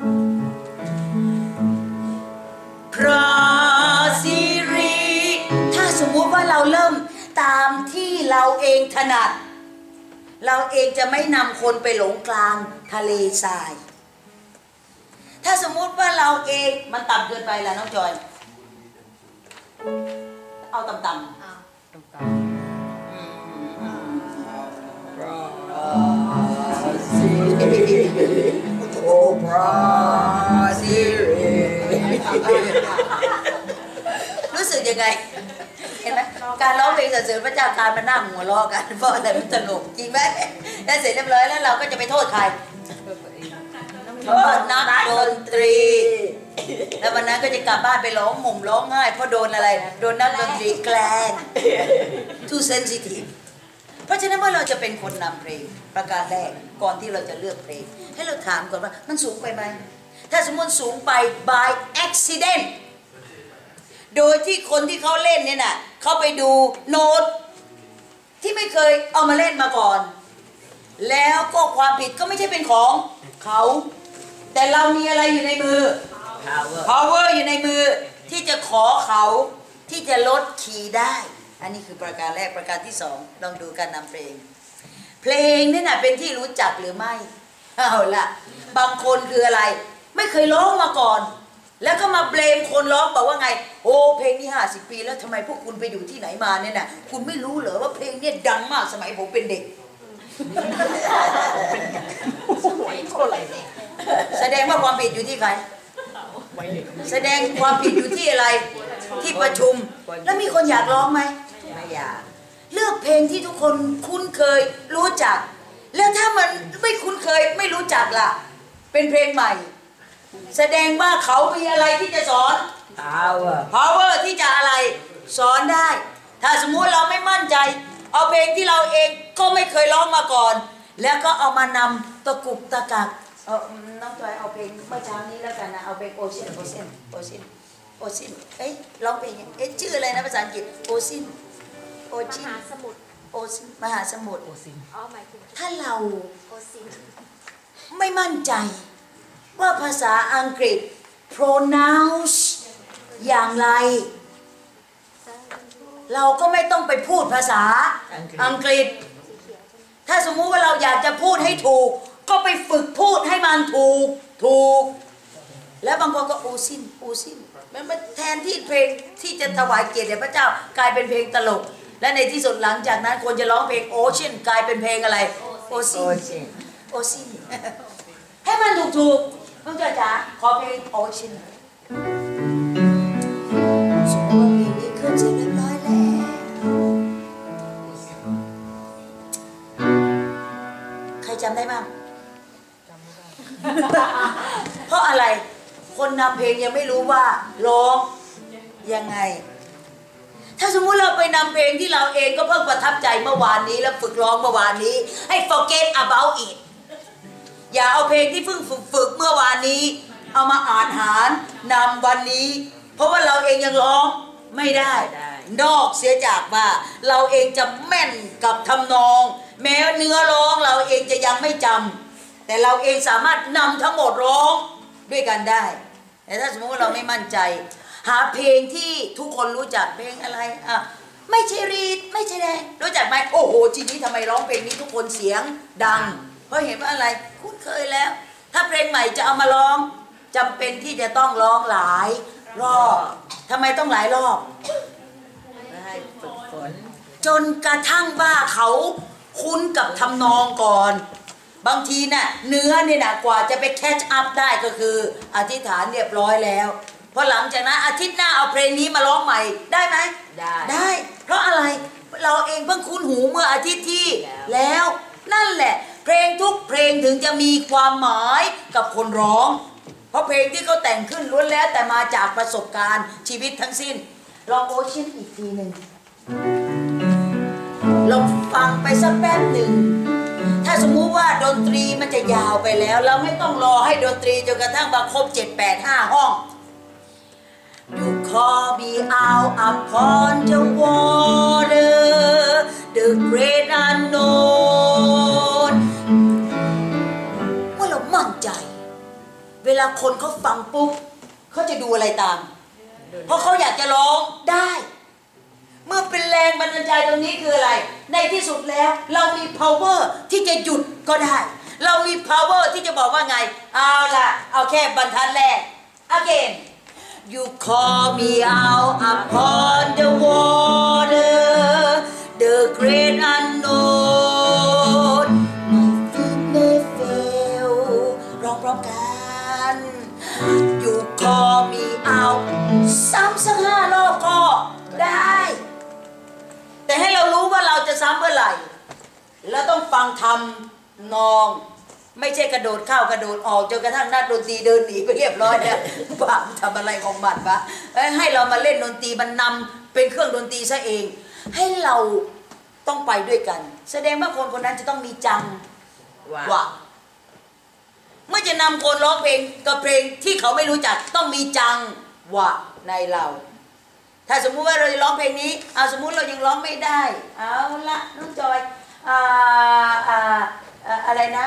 พระสิริถ้าสมมุติว่าเราเริ่มตามที่เราเองถนัดเราเองจะไม่นำคนไปหลงกลางทะเลทรายถ้าสมมุติว่าเราเองมันต่ำเกินไปแล้วน้องจอยเอาต่ำๆโอ้พระสิริรู้สึกยังไงเห็นไหมการร้องเพลงสรรเสริญพระเจ้าการมานั่งหัวเราะกันเพราะอะไรมันตลกจริงไหมแล้วเสร็จเรียบร้อยแล้วเราก็จะไปโทษใครโทษนักดนตรีแล้ววันนั้นก็จะกลับบ้านไปร้องห่มร้องไห้เพราะโดนอะไรโดนนักดนตรีแกล้ง too sensitive เพราะฉะนั้นเมื่อเราจะเป็นคนนำเพลงประการแรกก่อนที่เราจะเลือกเพลงให้เราถามก่อนว่ามันสูงไปไหมถ้าสมมติสูงไป by accident โดยที่คนที่เขาเล่นเนี่ยน่ะเขาไปดูโน้ตที่ไม่เคยเอามาเล่นมาก่อนแล้วก็ความผิดก็ไม่ใช่เป็นของเขาแต่เรามีอะไรอยู่ในมือ power power อยู่ในมือที่จะขอเขาที่จะลดคีย์ได้อันนี้คือประการแรกประการที่สองลองดูการนำเพลงเพลงนี่น่ะเป็นที่รู้จักหรือไม่เอาละบางคนคืออะไรไม่เคยร้องมาก่อนแล้วก็มาเบลมคนร้องบอกว่าไงโอ้เพลงนี้ห้าสิบปีแล้วทำไมพวกคุณไปอยู่ที่ไหนมาเนี่ยน่ะคุณไม่รู้เหรอว่าเพลงนี้ดังมากสมัยผมเป็นเด็ก แสดงว่าความผิดอยู่ที่ใครแสดงความผิดอยู่ที่อะไรที่ประชุมแล้วมีคนอยากร้องไหมไม่อยากเลือกเพลงที่ทุกคนคุ้นเคยรู้จักแล้วถ้ามันไม่คุ้นเคยไม่รู้จักล่ะเป็นเพลงใหม่แสดงว่าเขามีอะไรที่จะสอน power power ที่จะอะไรสอนได้ถ้าสมมุติเราไม่มั่นใจเอาเพลงที่เราเองก็ไม่เคยร้องมาก่อนแล้วก็เอามานำตะกุกตะกักเออน้องจอยเอาเพลงเมื่อเช้านี้แล้วกันนะเอาเพลงโอเชียนโอเชียนโอเชียนโอเชียนเอ้ยร้องเพลงเอ๊ะชื่ออะไรนะภาษาอังกฤษโอเชียนโอมเชียหาน สมุทรโอเชียนมหาสมุทรอ๋อหมายถึงถ้าเราโอซินไม่มั่นใจว่าภาษาอังกฤษ pronounce อย่างไรเราก็ไม่ต้องไปพูดภาษาอังกฤษถ้าสมมุติว่าเราอยากจะพูดให้ถูกก็ไปฝึกพูดให้มันถูกถูกแล้วบางคนก็โอซินโอซินมันแทนที่เพลงที่จะถวายเกียรติแด่พระเจ้ากลายเป็นเพลงตลกและในที่สุดหลังจากนั้นคนจะร้องเพลงโอเชียนกลายเป็นเพลงอะไรโอซินโอซินให้มันถูกถูกน้องจอยจ๋าขอเพลงโอเชียนสมมติว่าเพลงนี้ขึ้นเสร็จเรียบร้อยแล้วใครจำได้บ้างเพราะอะไรคนนำเพลงยังไม่รู้ว่าร้องยังไงถ้าสมมุติเราไปนำเพลงที่เราเองก็เพิ่งประทับใจเมื่อวานนี้แล้วฝึกร้องเมื่อวานนี้ให้ forget about it อย่าเอาเพลงที่เพิ่งฝึกฝึกเมื่อวานนี้เอามาอ่านหารนำวันนี้เพราะว่าเราเองยังร้องไม่ได้นอกเสียจากว่าเราเองจะแม่นกับทำนองแม้เนื้อร้องเราเองจะยังไม่จำแต่เราเองสามารถนำทั้งหมดร้องด้วยกันได้แต่ถ้าสมมติว่าเราไม่มั่นใจหาเพลงที่ทุกคนรู้จักเพลงอะไรอ่ะไม่ใช่รีดไม่ใช่แดงรู้จักไหมโอ้โหทีนี้ทำไมร้องเพลงนี้ทุกคนเสียงดังเพราะเห็นว่าอะไรคุ้นเคยแล้วถ้าเพลงใหม่จะเอามาร้องจำเป็นที่จะต้องร้องหลายรอบทำไมต้องหลายรอบให้ฝึกฝนจนกระทั่งว่าเขาคุ้นกับทำนองก่อนบางทีน่ะเนื้อเนี่ยนะกว่าจะไปแคชอัพได้ก็คืออธิษฐานเรียบร้อยแล้วพอหลังจากนั้นอาทิตย์หน้าเอาเพลงนี้มาร้องใหม่ได้ไหมได้ได้เพราะอะไรเราเองเพิ่งคุ้นหูเมื่ออาทิตย์ที่แล้วนั่นแหละเพลงทุกเพลงถึงจะมีความหมายกับคนร้องเพราะเพลงที่เขาแต่งขึ้นล้วนแล้วแต่มาจากประสบการณ์ชีวิตทั้งสิ้นลองโอเชียนอีกทีหนึ่งลองฟังไปสักแป๊บหนึ่งถ้าสมมุติว่าดนตรีมันจะยาวไปแล้วเราไม่ต้องรอให้ดนตรีจนกระทั่งมาครบเจ็ดแปดห้าห้อง You call me out upon the water the great unknown ว่าเรามั่นใจเวลาคนเขาฟังปุ๊บเขาจะดูอะไรตามเพราะเขาอยากจะร้องได้เมื่อเป็นแรงบันดาลใจตรงนี้คืออะไรในที่สุดแล้วเรามี power ที่จะหยุดก็ได้เรามี power ที่จะบอกว่าไงเอาล่ะเอาแค่บรรทัดแรก again You call me out upon the water the great unknown my feet may fail ร้องพร้อมกัน You call me out ซ้ำสักห้ารอบก็ได้แต่ให้เรารู้ว่าเราจะซ้ำเมื่อไหร่เราต้องฟังทำนองไม่ใช่กระโดดเข้ากระโดดออกจนกระทั่งนักดนตรีเดินหนีไปเรียบร้อยแล้วบ้าทำอะไรของมันวะให้เรามาเล่นดนตรีมันนำเป็นเครื่องดนตรีซะเองให้เราต้องไปด้วยกันแสดงว่าคนคนนั้นจะต้องมีจังหวะเมื่อจะนำคนร้องเพลงกับเพลงที่เขาไม่รู้จักต้องมีจังหวะในเราถ้าสมมุติว่าเราจะร้องเพลงนี้เอาสมมุติเรายังร้องไม่ได้เอาละน้องจอยอ่าอ่าอะไรนะ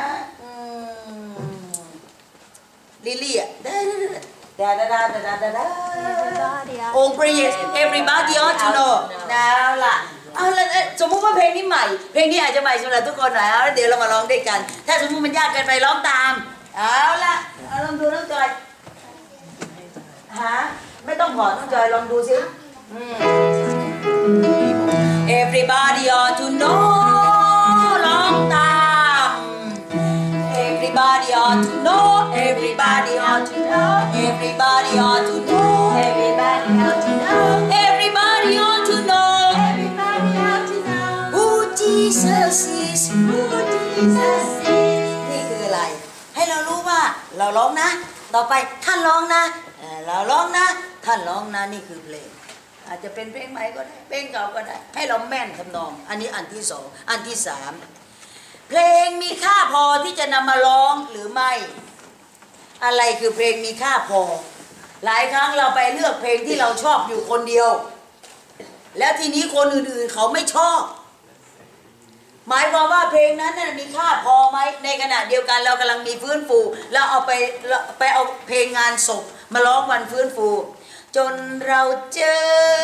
ลิลลี่อะดาดาดาดาดาดาดาองค์พระเยซู everybody ought to know นะล่ะเอาละสมมุติว่าเพลงนี้ใหม่เพลงนี้อาจจะใหม่สำหรับทุกคนหน่อยเอาเดี๋ยวเรามาร้องด้วยกันถ้าสมมุติมันยากเกินไปร้องตามเอาละเอาลองดูน้องจอยฮะไม่ต้องถอดน้องจอยลองดูสิ Everybody ought to know ร้องตาม Everybody ought to know Everybody ought to know Everybody ought to know Everybody ought to know Everybody ought to know Everybody ought to know Who Jesus is Who Jesus is นี่คืออะไรให้เรารู้ว่าเราร้องนะต่อไปท่านร้องนะเราร้องนะท่านร้องนะนี่คือเพลงอาจจะเป็นเพลงใหม่ก็ได้เพลงเก่าก็ได้ให้เราแม่นทำนองอันนี้อันที่สองอันที่สามเพลงมีค่าพอที่จะนำมาร้องหรือไม่อะไรคือเพลงมีค่าพอหลายครั้งเราไปเลือกเพลงที่เราชอบอยู่คนเดียวแล้วทีนี้คนอื่นๆเขาไม่ชอบหมายความว่าเพลงนั้นน่ะมีค่าพอไหมในขณะเดียวกันเรากำลังมีฟื้นฟูแล้วเอาไปไปเอาเพลงงานศพมาร้องวันฟื้นฟูจนเราเจอ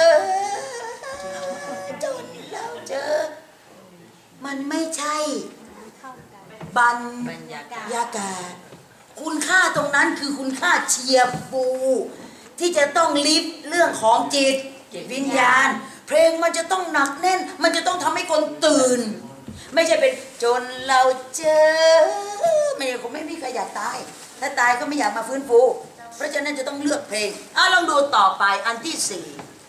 จนเราเจอมันไม่ใช่บรรยากาศคุณค่าตรงนั้นคือคุณค่าเชียร์ฟูที่จะต้องลิฟต์เรื่องของจิตวิญญาณเพลงมันจะต้องหนักแน่นมันจะต้องทำให้คนตื่นไม่ใช่เป็นจนเราเจอไม่คงไม่มีใครอยากตายถ้าตายก็ไม่อยากมาฟื้นฟูเพราะฉะนั้นจะต้องเลือกเพลงเอาลองดูต่อไปอันที่สี่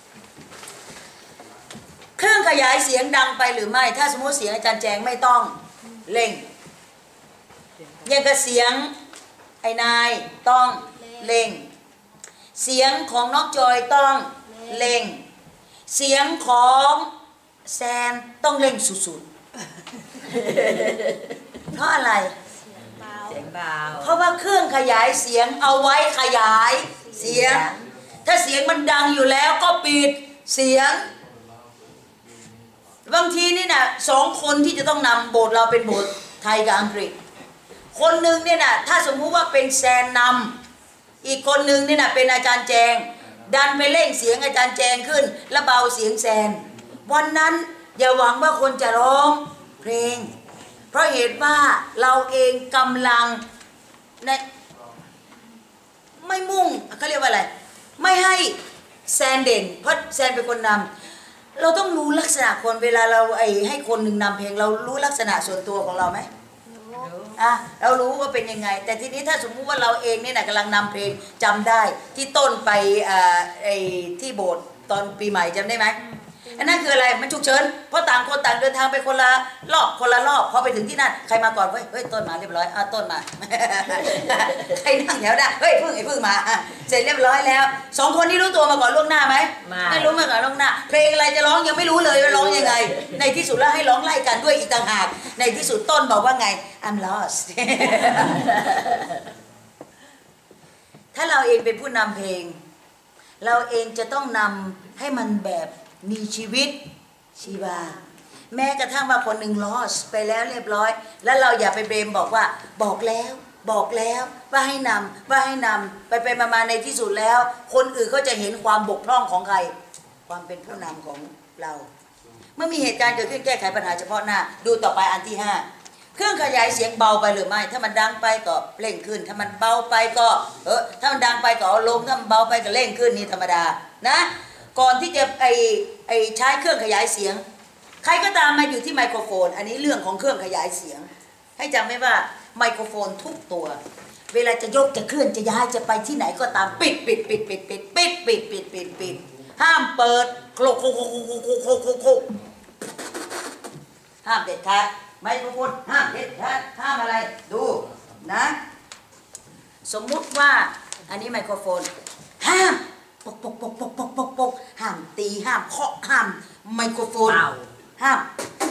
เครื่องขยายเสียงดังไปหรือไม่ถ้าสมมติเสียงอาจารย์แจงไม่ต้องเล่งยังกับเสียงไอ้นายต้องเล่งเสียงของน้องจอยต้องเล่งเสียงของแซนต้องเล่งสุดๆเพราะอะไรเสียงเบาเพราะว่าเครื่องขยายเสียงเอาไว้ขยายเสียงถ้าเสียงมันดังอยู่แล้วก็ปิดเสียงบางทีนี่นะสองคนที่จะต้องนำโบสถ์เราเป็นโบสถ์ไทยกับอังกฤษคนหนึ่งเนี่ยนะถ้าสมมุติว่าเป็นแซนนำอีกคนหนึ่งเนี่ยนะเป็นอาจารย์แจงดันไปเร่งเสียงอาจารย์แจงขึ้นแล้วเบาเสียงแซนวันนั้นอย่าหวังว่าคนจะร้องเพลงเพราะเหตุว่าเราเองกำลังในไม่มุ่งเขาเรียกว่าอะไรไม่ให้แซนเด่นเพราะแซนเป็นคนนำเราต้องรู้ลักษณะคนเวลาเราไอ้ให้คนหนึ่งนำเพลงเรารู้ลักษณะส่วนตัวของเราไหมอ่ะเรารู้ว่าเป็นยังไงแต่ทีนี้ถ้าสมมุติว่าเราเองเนี่ยนะกำลังนำเพลงจำได้ที่ต้นไปอ่าไอ้ที่โบสถ์ตอนปีใหม่จำได้ไหมอันนั้นคืออะไรมันฉุกเฉินเพราะต่างคนต่างเดินทางไปคนละรอบคนละรอบพอไปถึงที่นั่นใครมาก่อนเฮ้ยเฮ้ยต้นมาเรียบร้อยอ่ะต้นมาใครนั่งแถวได้เฮ้ยพึ่งไอ้พึ่งมาเสร็จเรียบร้อยแล้วสองคนนี้รู้ตัวมาก่อนล่วงหน้าไหมไม่รู้มาก่อนล่วงหน้าเพลงอะไรจะร้องยังไม่รู้เลยว่าร้องยังไงในที่สุดแล้วให้ร้องไล่กันด้วยอีกต่างหากในที่สุดต้นบอกว่าไง I'm lost ถ้าเราเองเป็นผู้นำเพลงเราเองจะต้องนำให้มันแบบมีชีวิตชีวาแม้กระทั่งว่าคนหนึ่งลอสไปแล้วเรียบร้อยแล้วเราอย่าไปเบมบอกว่าบอกแล้วบอกแล้วว่าให้นำว่าให้นำไปไปมาในที่สุดแล้วคนอื่นก็จะเห็นความบกพร่องของใครความเป็นผู้นำของเราเมื่อมีเหตุการณ์เกิดขึ้นแก้ไขปัญหาเฉพาะหน้าดูต่อไปอันที่ห้าเครื่องขยายเสียงเบาไปหรือไม่ถ้ามันดังไปก็เร่งขึ้นถ้ามันเบาไปก็เออถ้ามันดังไปก็เอาลงถ้ามันเบาไปก็เร่งขึ้นนี่ธรรมดานะก่อนที่จะไอไอใช้เครื่องขยายเสียงใครก็ตามมาอยู่ที่ไมโครโฟนอันนี้เรื่องของเครื่องขยายเสียงให้จำไว้ว่าไมโครโฟนทุกตัวเวลาจะยกจะเคลื่อนจะย้ายจะไปที่ไหนก็ตามปิดปิดปิดปิดปิดปิดปิดปิดปิดปิดห้ามเปิดโคลกโคลกโคลกโคลกโคลกโคลกโคลกห้ามเด็ดขาดไมโครโฟนห้ามเด็ดขาดห้ามอะไรดูนะสมมุติว่าอันนี้ไมโครโฟนห้ามปกปกปกปกปกปกปกห้ามตีห้ามเคาะห้ามไมโครโฟนห้าม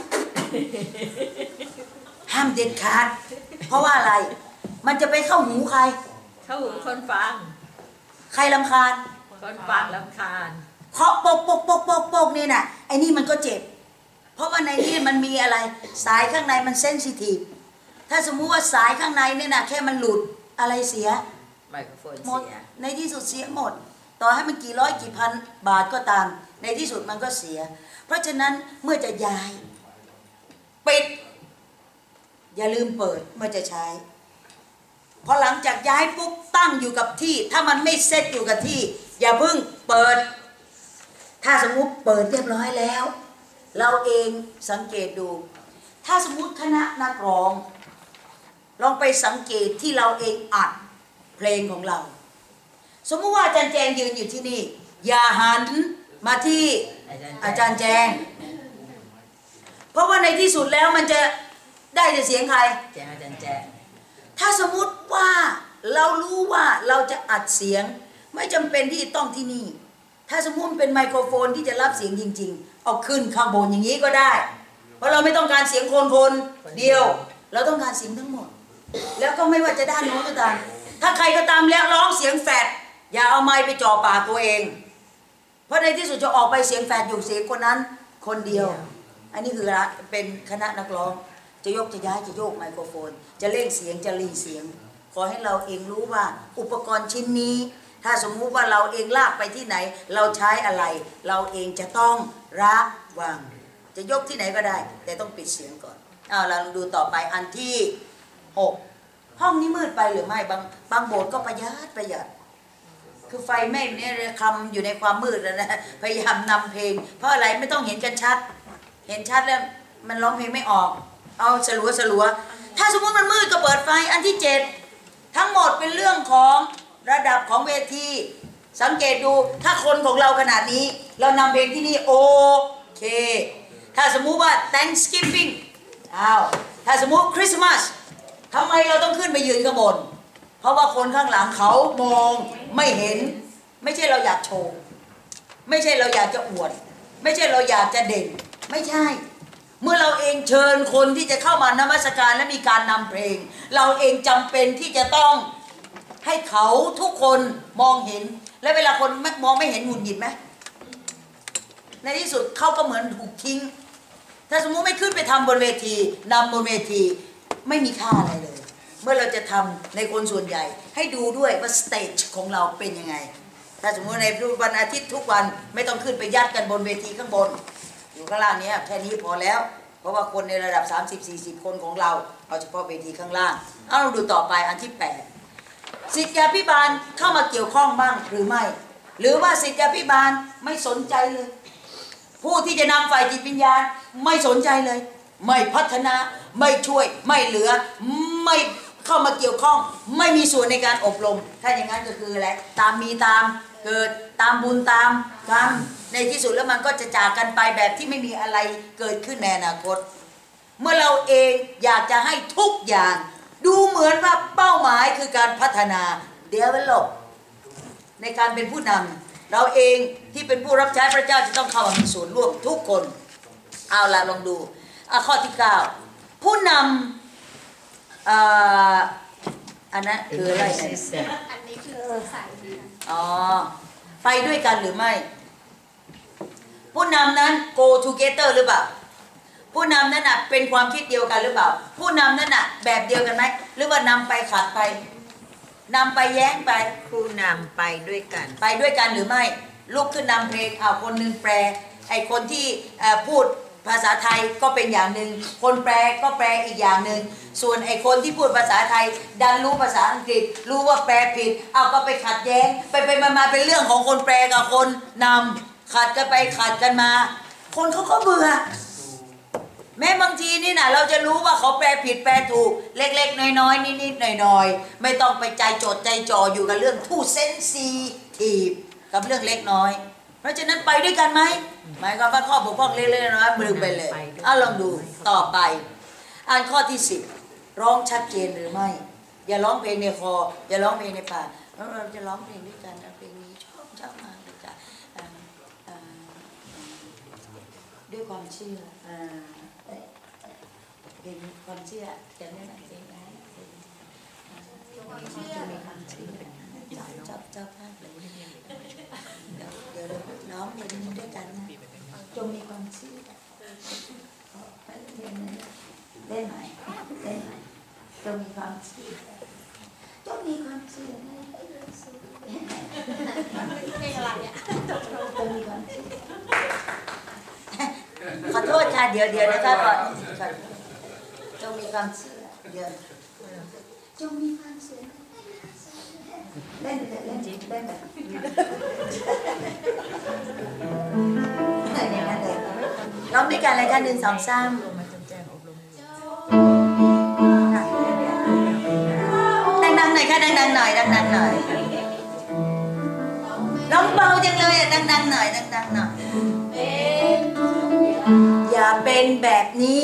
ห้ามเด็ดขาดเพราะว่าอะไรมันจะไปเข้าหูใครเข้าหูคนฟังใครรำคาญคนฟังรำคาญเคาะปกปกปกปกปกนี่น่ะไอ้นี่มันก็เจ็บเพราะว่าในนี้มันมีอะไรสายข้างในมันเซนซิทีฟถ้าสมมุติว่าสายข้างในเนี่ยนะแค่มันหลุดอะไรเสียไมโครโฟนหมดเสียในที่สุดเสียหมดต่อให้มันกี่ร้อยกี่พันบาทก็ตามในที่สุดมันก็เสียเพราะฉะนั้นเมื่อจะย้ายปิดอย่าลืมเปิดเมื่อจะใช้พอหลังจากย้ายปุ๊บตั้งอยู่กับที่ถ้ามันไม่เซ็ตอยู่กับที่อย่าเพิ่งเปิดถ้าสมมุติเปิดเรียบร้อยแล้วเราเองสังเกตดูถ้าสมมุติคณะนักร้องลองไปสังเกตที่เราเองอัดเพลงของเราสมมุติว่าอาจารย์แจงยืนอยู่ที่นี่อย่าหันมาที่อาจารย์แจงเพราะว่าในที่สุดแล้วมันจะได้แต่เสียงใครแจงอาจารย์แจงถ้าสมมุติว่าเรารู้ว่าเราจะอัดเสียงไม่จำเป็นที่ต้องที่นี่ถ้าสมมุติเป็นไมโครโฟนที่จะรับเสียงจริงๆเอาขึ้นข้างบนอย่างนี้ก็ได้เพราะเราไม่ต้องการเสียงคนคนเดียวเราต้องการเสียงทั้งหมดแล้วก็ไม่ว่าจะด้านโน้นก็ตามถ้าใครก็ตามแล้วร้องเสียงแฟดอย่าเอาไมค์ไปจ่อปากตัวเองเพราะในที่สุดจะออกไปเสียงแฟดอยู่เสียงคนนั้นคนเดียวอันนี้คือเป็นคณะนักร้องจะยกจะย้ายจะโยกไมโครโฟนจะเล่งเสียงจะรีเสียงขอให้เราเองรู้ว่าอุปกรณ์ชิ้นนี้ถ้าสมมุติว่าเราเองลากไปที่ไหนเราใช้อะไรเราเองจะต้องระวังจะยกที่ไหนก็ได้แต่ต้องปิดเสียงก่อนเอาเราดูต่อไปอันที่หกห้องนี้มืดไปหรือไม่บางบางโบสถ์ก็ประหยัดประหยัดคือไฟแม่เนี่ยคำอยู่ในความมืดแล้วนะพยายามนำเพลงเพราะอะไรไม่ต้องเห็นกันชัดเห็นชัดแล้วมันร้องเพลงไม่ออกเอาสลัวสลัวถ้าสมมติมันมืดก็เปิดไฟอันที่เจ็ดทั้งหมดเป็นเรื่องของระดับของเวทีสังเกตดูถ้าคนของเราขนาดนี้เรานำเพลงที่นี่โอเคถ้าสมมุติว่า Thanksgiving อ้าวถ้าสมมุติคริสต์มาสทำไมเราต้องขึ้นไปยืนข้างบนเพราะว่าคนข้างหลังเขามองไม่เห็นไม่ใช่เราอยากโชว์ไม่ใช่เราอยากจะอวดไม่ใช่เราอยากจะเด่นไม่ใช่เมื่อเราเองเชิญคนที่จะเข้ามานมัสการและมีการนำเพลงเราเองจำเป็นที่จะต้องให้เขาทุกคนมองเห็นและเวลาคนมองไม่เห็นหงุดหงิดไหมในที่สุดเขาก็เหมือนถูกทิ้งถ้าสมมุติไม่ขึ้นไปทำบนเวทีนำบนเวทีไม่มีค่าอะไรเลยเมื่อเราจะทำในคนส่วนใหญ่ให้ดูด้วยว่าสเตจของเราเป็นยังไงถ้าสมมติในวันอาทิตย์ทุกวันไม่ต้องขึ้นไปยัดกันบนเวทีข้างบนอยู่ข้างล่างนี้แค่นี้พอแล้วเพราะว่าคนในระดับ สามสิบสี่สิบ คนของเราเอาเฉพาะเวทีข้างล่างเอาเราดูต่อไปอันที่แปดศิษยาภิบาลเข้ามาเกี่ยวข้องบ้างหรือไม่หรือว่าศิษยาภิบาลไม่สนใจเลยผู้ที่จะนำฝ่ายจิตวิญญาณไม่สนใจเลยไม่พัฒนาไม่ช่วยไม่เหลือไม่เข้ามาเกี่ยวข้องไม่มีส่วนในการอบรมถ้าอย่างนั้นก็คืออะไรตามมีตามเกิดตามบุญตามกรรมในที่สุดแล้วมันก็จะจากกันไปแบบที่ไม่มีอะไรเกิดขึ้นในอนาคตเมื่อเราเองอยากจะให้ทุกอย่างดูเหมือนว่าเป้าหมายคือการพัฒนา develop ในการเป็นผู้นำเราเองที่เป็นผู้รับใช้พระเจ้าจะต้องเข้ามามีส่วนร่วมทุกคนเอาล่ะลองดูข้อที่เก้าผู้นำอันนั้นคืออะไรเนี่ยอันนี้คือสายดีอ๋อไปด้วยกันหรือไม่ผู้นำนั้น go together หรือเปล่าผู้นำนั้นน่ะเป็นความคิดเดียวกันหรือเปล่าผู้นำนั้นน่ะแบบเดียวกันไหมหรือว่านำไปขัดไปนำไปแย้งไปผู้นำไปด้วยกันไปด้วยกันหรือไม่ลุกขึ้นนำเพลงเอาคนนึงแปลไอ้คนที่พูดภาษาไทยก็เป็นอย่างหนึ่งคนแปลก็แปลอีกอย่างหนึ่งส่วนไอ้คนที่พูดภาษาไทยดันรู้ภาษาอังกฤษรู้ว่าแปลผิดเอาก็ไปขัดแย้งไปไปมาเป็นเรื่องของคนแปลกับคนนำขัดกันไปขัดกันมาคนเขาก็เบื่อแม้บางทีนี่นะเราจะรู้ว่าเขาแปลผิดแปลถูกเล็กๆน้อยๆนิดๆหน่อยๆไม่ต้องไปใจโจดใจจ่ออยู่กับเรื่องทู่เซนซีทีฟกับเรื่องเล็กน้อยเพราะฉะนั้นไปด้วยกันไหมหมายความว่าข้อบกพร่องเล็กๆน้อยๆลืมไปเลยเอาลองดูต่อไปอ่านข้อที่สิบร้องชัดเจนหรือไม่อย่าร้องเพลงในคออย่าร้องเพลงในปากเราจะร้องเพลงด้วยกันเพลงนี้ชอบชอบมากเลยจ้ะด้วยความเชื่อเพลงความเชื่อเขียนได้ไหมเพลงได้เพลงความเชื่อมีความเชื่อชอบชอบมากเลยเดี๋ยวเดี๋ยวน้องเรียนด้วยกันนะจงมีความเชื่อเล่นไหมเล่นไหมจงมีความเชื่อจงมีความเชื่อในพระเยซูเพลงอะไรเนี่ยจงมีความเชื่อขอโทษค่ะเดี๋ยวเดี๋ยวนะคะก่อนจงมีความเชื่อเดี๋ยวจงมีความเชื่อเล่นเล่นเล่นเล่นแบบอย่างนั้นเลยร้องด้วยกันเลยค่ะหนึ่งสองสามดังๆหน่อยค่ะดังๆหน่อยดังๆหน่อยร้องเบาจังเลยอ่ะดังๆหน่อยดังๆหน่อยอย่าเป็นแบบนี้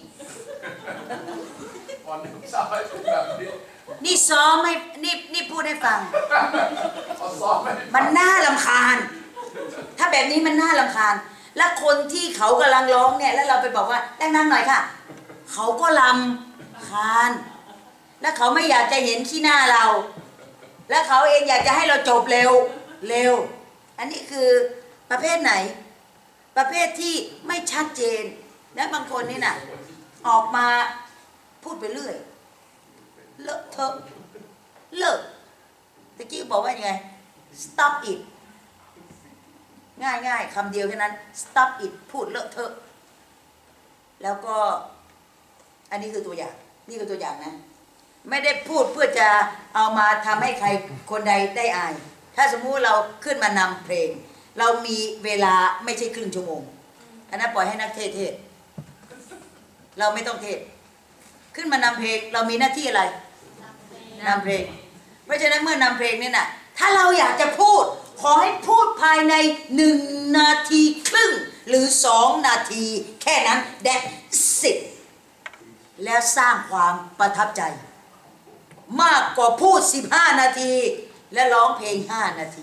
วันนี้ผมทราบให้เป็นแบบนี้นี่ซ้อมให้นี่นี่พูดให้ฟังเขาซ้อมไม่มันน่ารำคาญ ถ้าแบบนี้มันน่ารำคาญ และคนที่เขากำลังร้องเนี่ยแล้วเราไปบอกว่าดังๆหน่อยค่ะ เขาก็รำคาญ และเขาไม่อยากจะเห็นขี้หน้าเรา และเขาเองอยากจะให้เราจบเร็วเร็ว อันนี้คือประเภทไหน ประเภทที่ไม่ชัดเจน และบางคนนี่น่ะออกมาพูดไปเรื่อยเลอะเทอะเลิกตะกี้บอกว่ายังไง stop it ง่ายง่ายคำเดียวแค่นั้น stop it พูดเลอะเทอะแล้วก็อันนี้คือตัวอย่างนี่คือตัวอย่างนะไม่ได้พูดเพื่อจะเอามาทำให้ใครคนใดได้อายถ้าสมมุติเราขึ้นมานำเพลงเรามีเวลาไม่ใช่ครึ่งชั่วโมงอันนั้นปล่อยให้นักเทศเทศเราไม่ต้องเทศขึ้นมานำเพลงเรามีหน้าที่อะไรนำเพลงเพราะฉะนั้นเมื่อนำเพลงเนี่ยนะถ้าเราอยากจะพูดขอให้พูดภายในหนึ่งนาทีครึ่งหรือสองนาทีแค่นั้น that's it แล้วสร้างความประทับใจมากกว่าพูดสิบห้านาทีและร้องเพลงห้านาที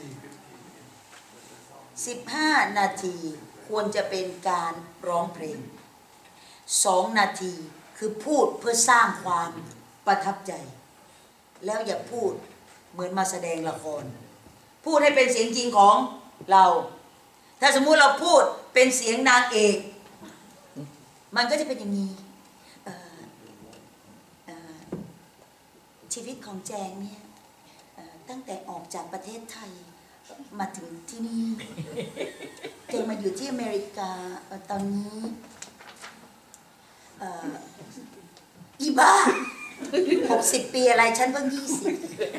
สิบห้านาทีควรจะเป็นการร้องเพลงสองนาทีคือพูดเพื่อสร้างความประทับใจแล้วอย่าพูดเหมือนมาแสดงละครพูดให้เป็นเสียงจริงของเราถ้าสมมุติเราพูดเป็นเสียงนางเอกมันก็จะเป็นอย่างนี้เอ่อเอ่อชีวิตของแจงเนี่ยเอ่อตั้งแต่ออกจากประเทศไทยมาถึงที่นี่แจงมาอยู่ที่อเมริกาเอ่อตอนนี้เอ่ออีบ้าหกสิบปีอะไรฉันเพิ่งยี่สิบ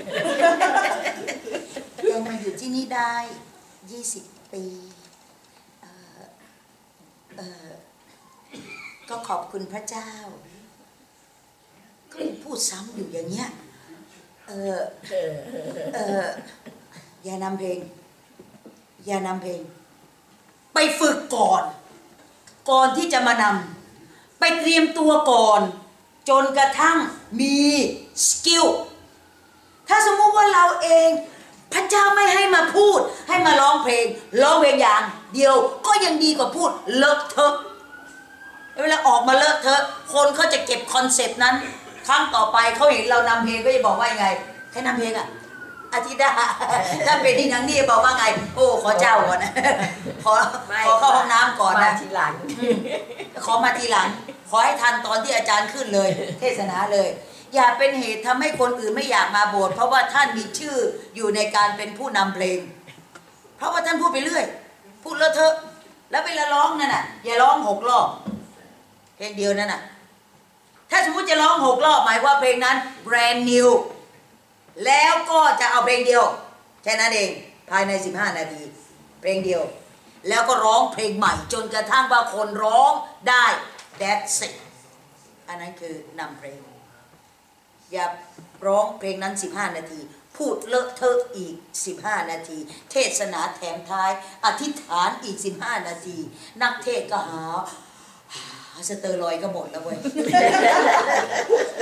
ยังมาอยู่ที่นี่ได้ยี่สิบปีเอ่อเอ่อก็ขอบคุณพระเจ้าก็พูดซ้ำอยู่อย่างเงี้ยเออเอออย่านำเพลงอย่านำเพลงไปฝึกก่อนก่อนที่จะมานำไปเตรียมตัวก่อนจนกระทั่งมีสกิลถ้าสมมุติว่าเราเองพระเจ้าไม่ให้มาพูดให้มาร้องเพลงร้องเพลงอย่างเดียวก็ยังดีกว่าพูดเลอะเทอะเวลาออกมาเลอะเทอะคนเขาจะเก็บคอนเซปต์นั้นครั้งต่อไปเขาเห็นเรานำเพลงก็จะบอกว่ายังไงใครนำเพลงอ่ะอาทิตย์ดาถ้าเป็นที่นังนี่บอกว่าไงโอ้ขอเจ้าก่อนนะขอขอเข้าห้องน้ำก่อนนะมาทีหลังขอมาทีหลังขอให้ทันตอนที่อาจารย์ขึ้นเลยเทศนาเลยอย่าเป็นเหตุทำให้คนอื่นไม่อยากมาโบสถ์เพราะว่าท่านมีชื่ออยู่ในการเป็นผู้นำเพลงเพราะว่าท่านพูดไปเรื่อยพูดเลอะเทอะแล้วเวลาร้องนั่นน่ะอย่าร้องหกรอบเพลงเดียวนั่นน่ะถ้าสมมุติจะร้องหกรอบหมายว่าเพลงนั้น brand new แล้วก็จะเอาเพลงเดียวแค่นั้นเองภายในสิบห้านาทีเพลงเดียวแล้วก็ร้องเพลงใหม่จนกระทั่งว่าคนร้องได้ that's it อันนั้นคือนำเพลงอย่าร้องเพลงนั้นสิบห้านาทีพูดเลอะเทอะอีกสิบห้านาทีเทศนาแถมท้ายอธิษฐานอีกสิบห้านาทีนักเทศก็หาสเตอรอยด์ก็หมดแล้วเว้ย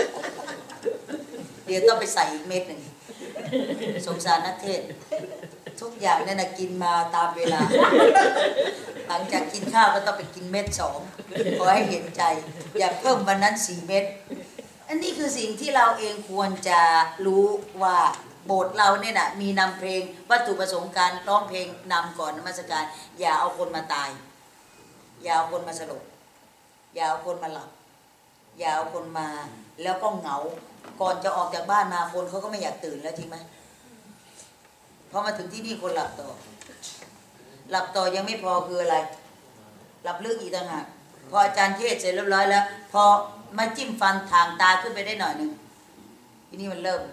เดี๋ยวต้องไปใส่อีกเม็ดหนึ่งสงสารนักเทศทุกอย่างนั่นนะกินมาตามเวลา หลังจากกินข้าวก็ต้องไปกินเม็ดสองขอให้เห็นใจอย่าเพิ่มวันนั้นสี่เม็ดอันนี้คือสิ่งที่เราเองควรจะรู้ว่าโบสถ์เราเนี่ยนะมีนำเพลงวัตถุประสงค์การร้องเพลงนำก่อนนมัสการอย่าเอาคนมาตายอย่าเอาคนมาสลบอย่าเอาคนมาหลับอย่าเอาคนมาแล้วก็เหงาก่อนจะออกจากบ้านมาคนเขาก็ไม่อยากตื่นแล้วจริงไหมพอมาถึงที่นี่คนหลับต่อหลับต่อยังไม่พอคืออะไรหลับลึกอีกต่างหากพออาจารย์เทศเสร็จเรียบร้อยแล้วพอมาจิ้มฟันทางตาขึ้นไปได้หน่อยหนึ่งทีนี้มันเริ่ม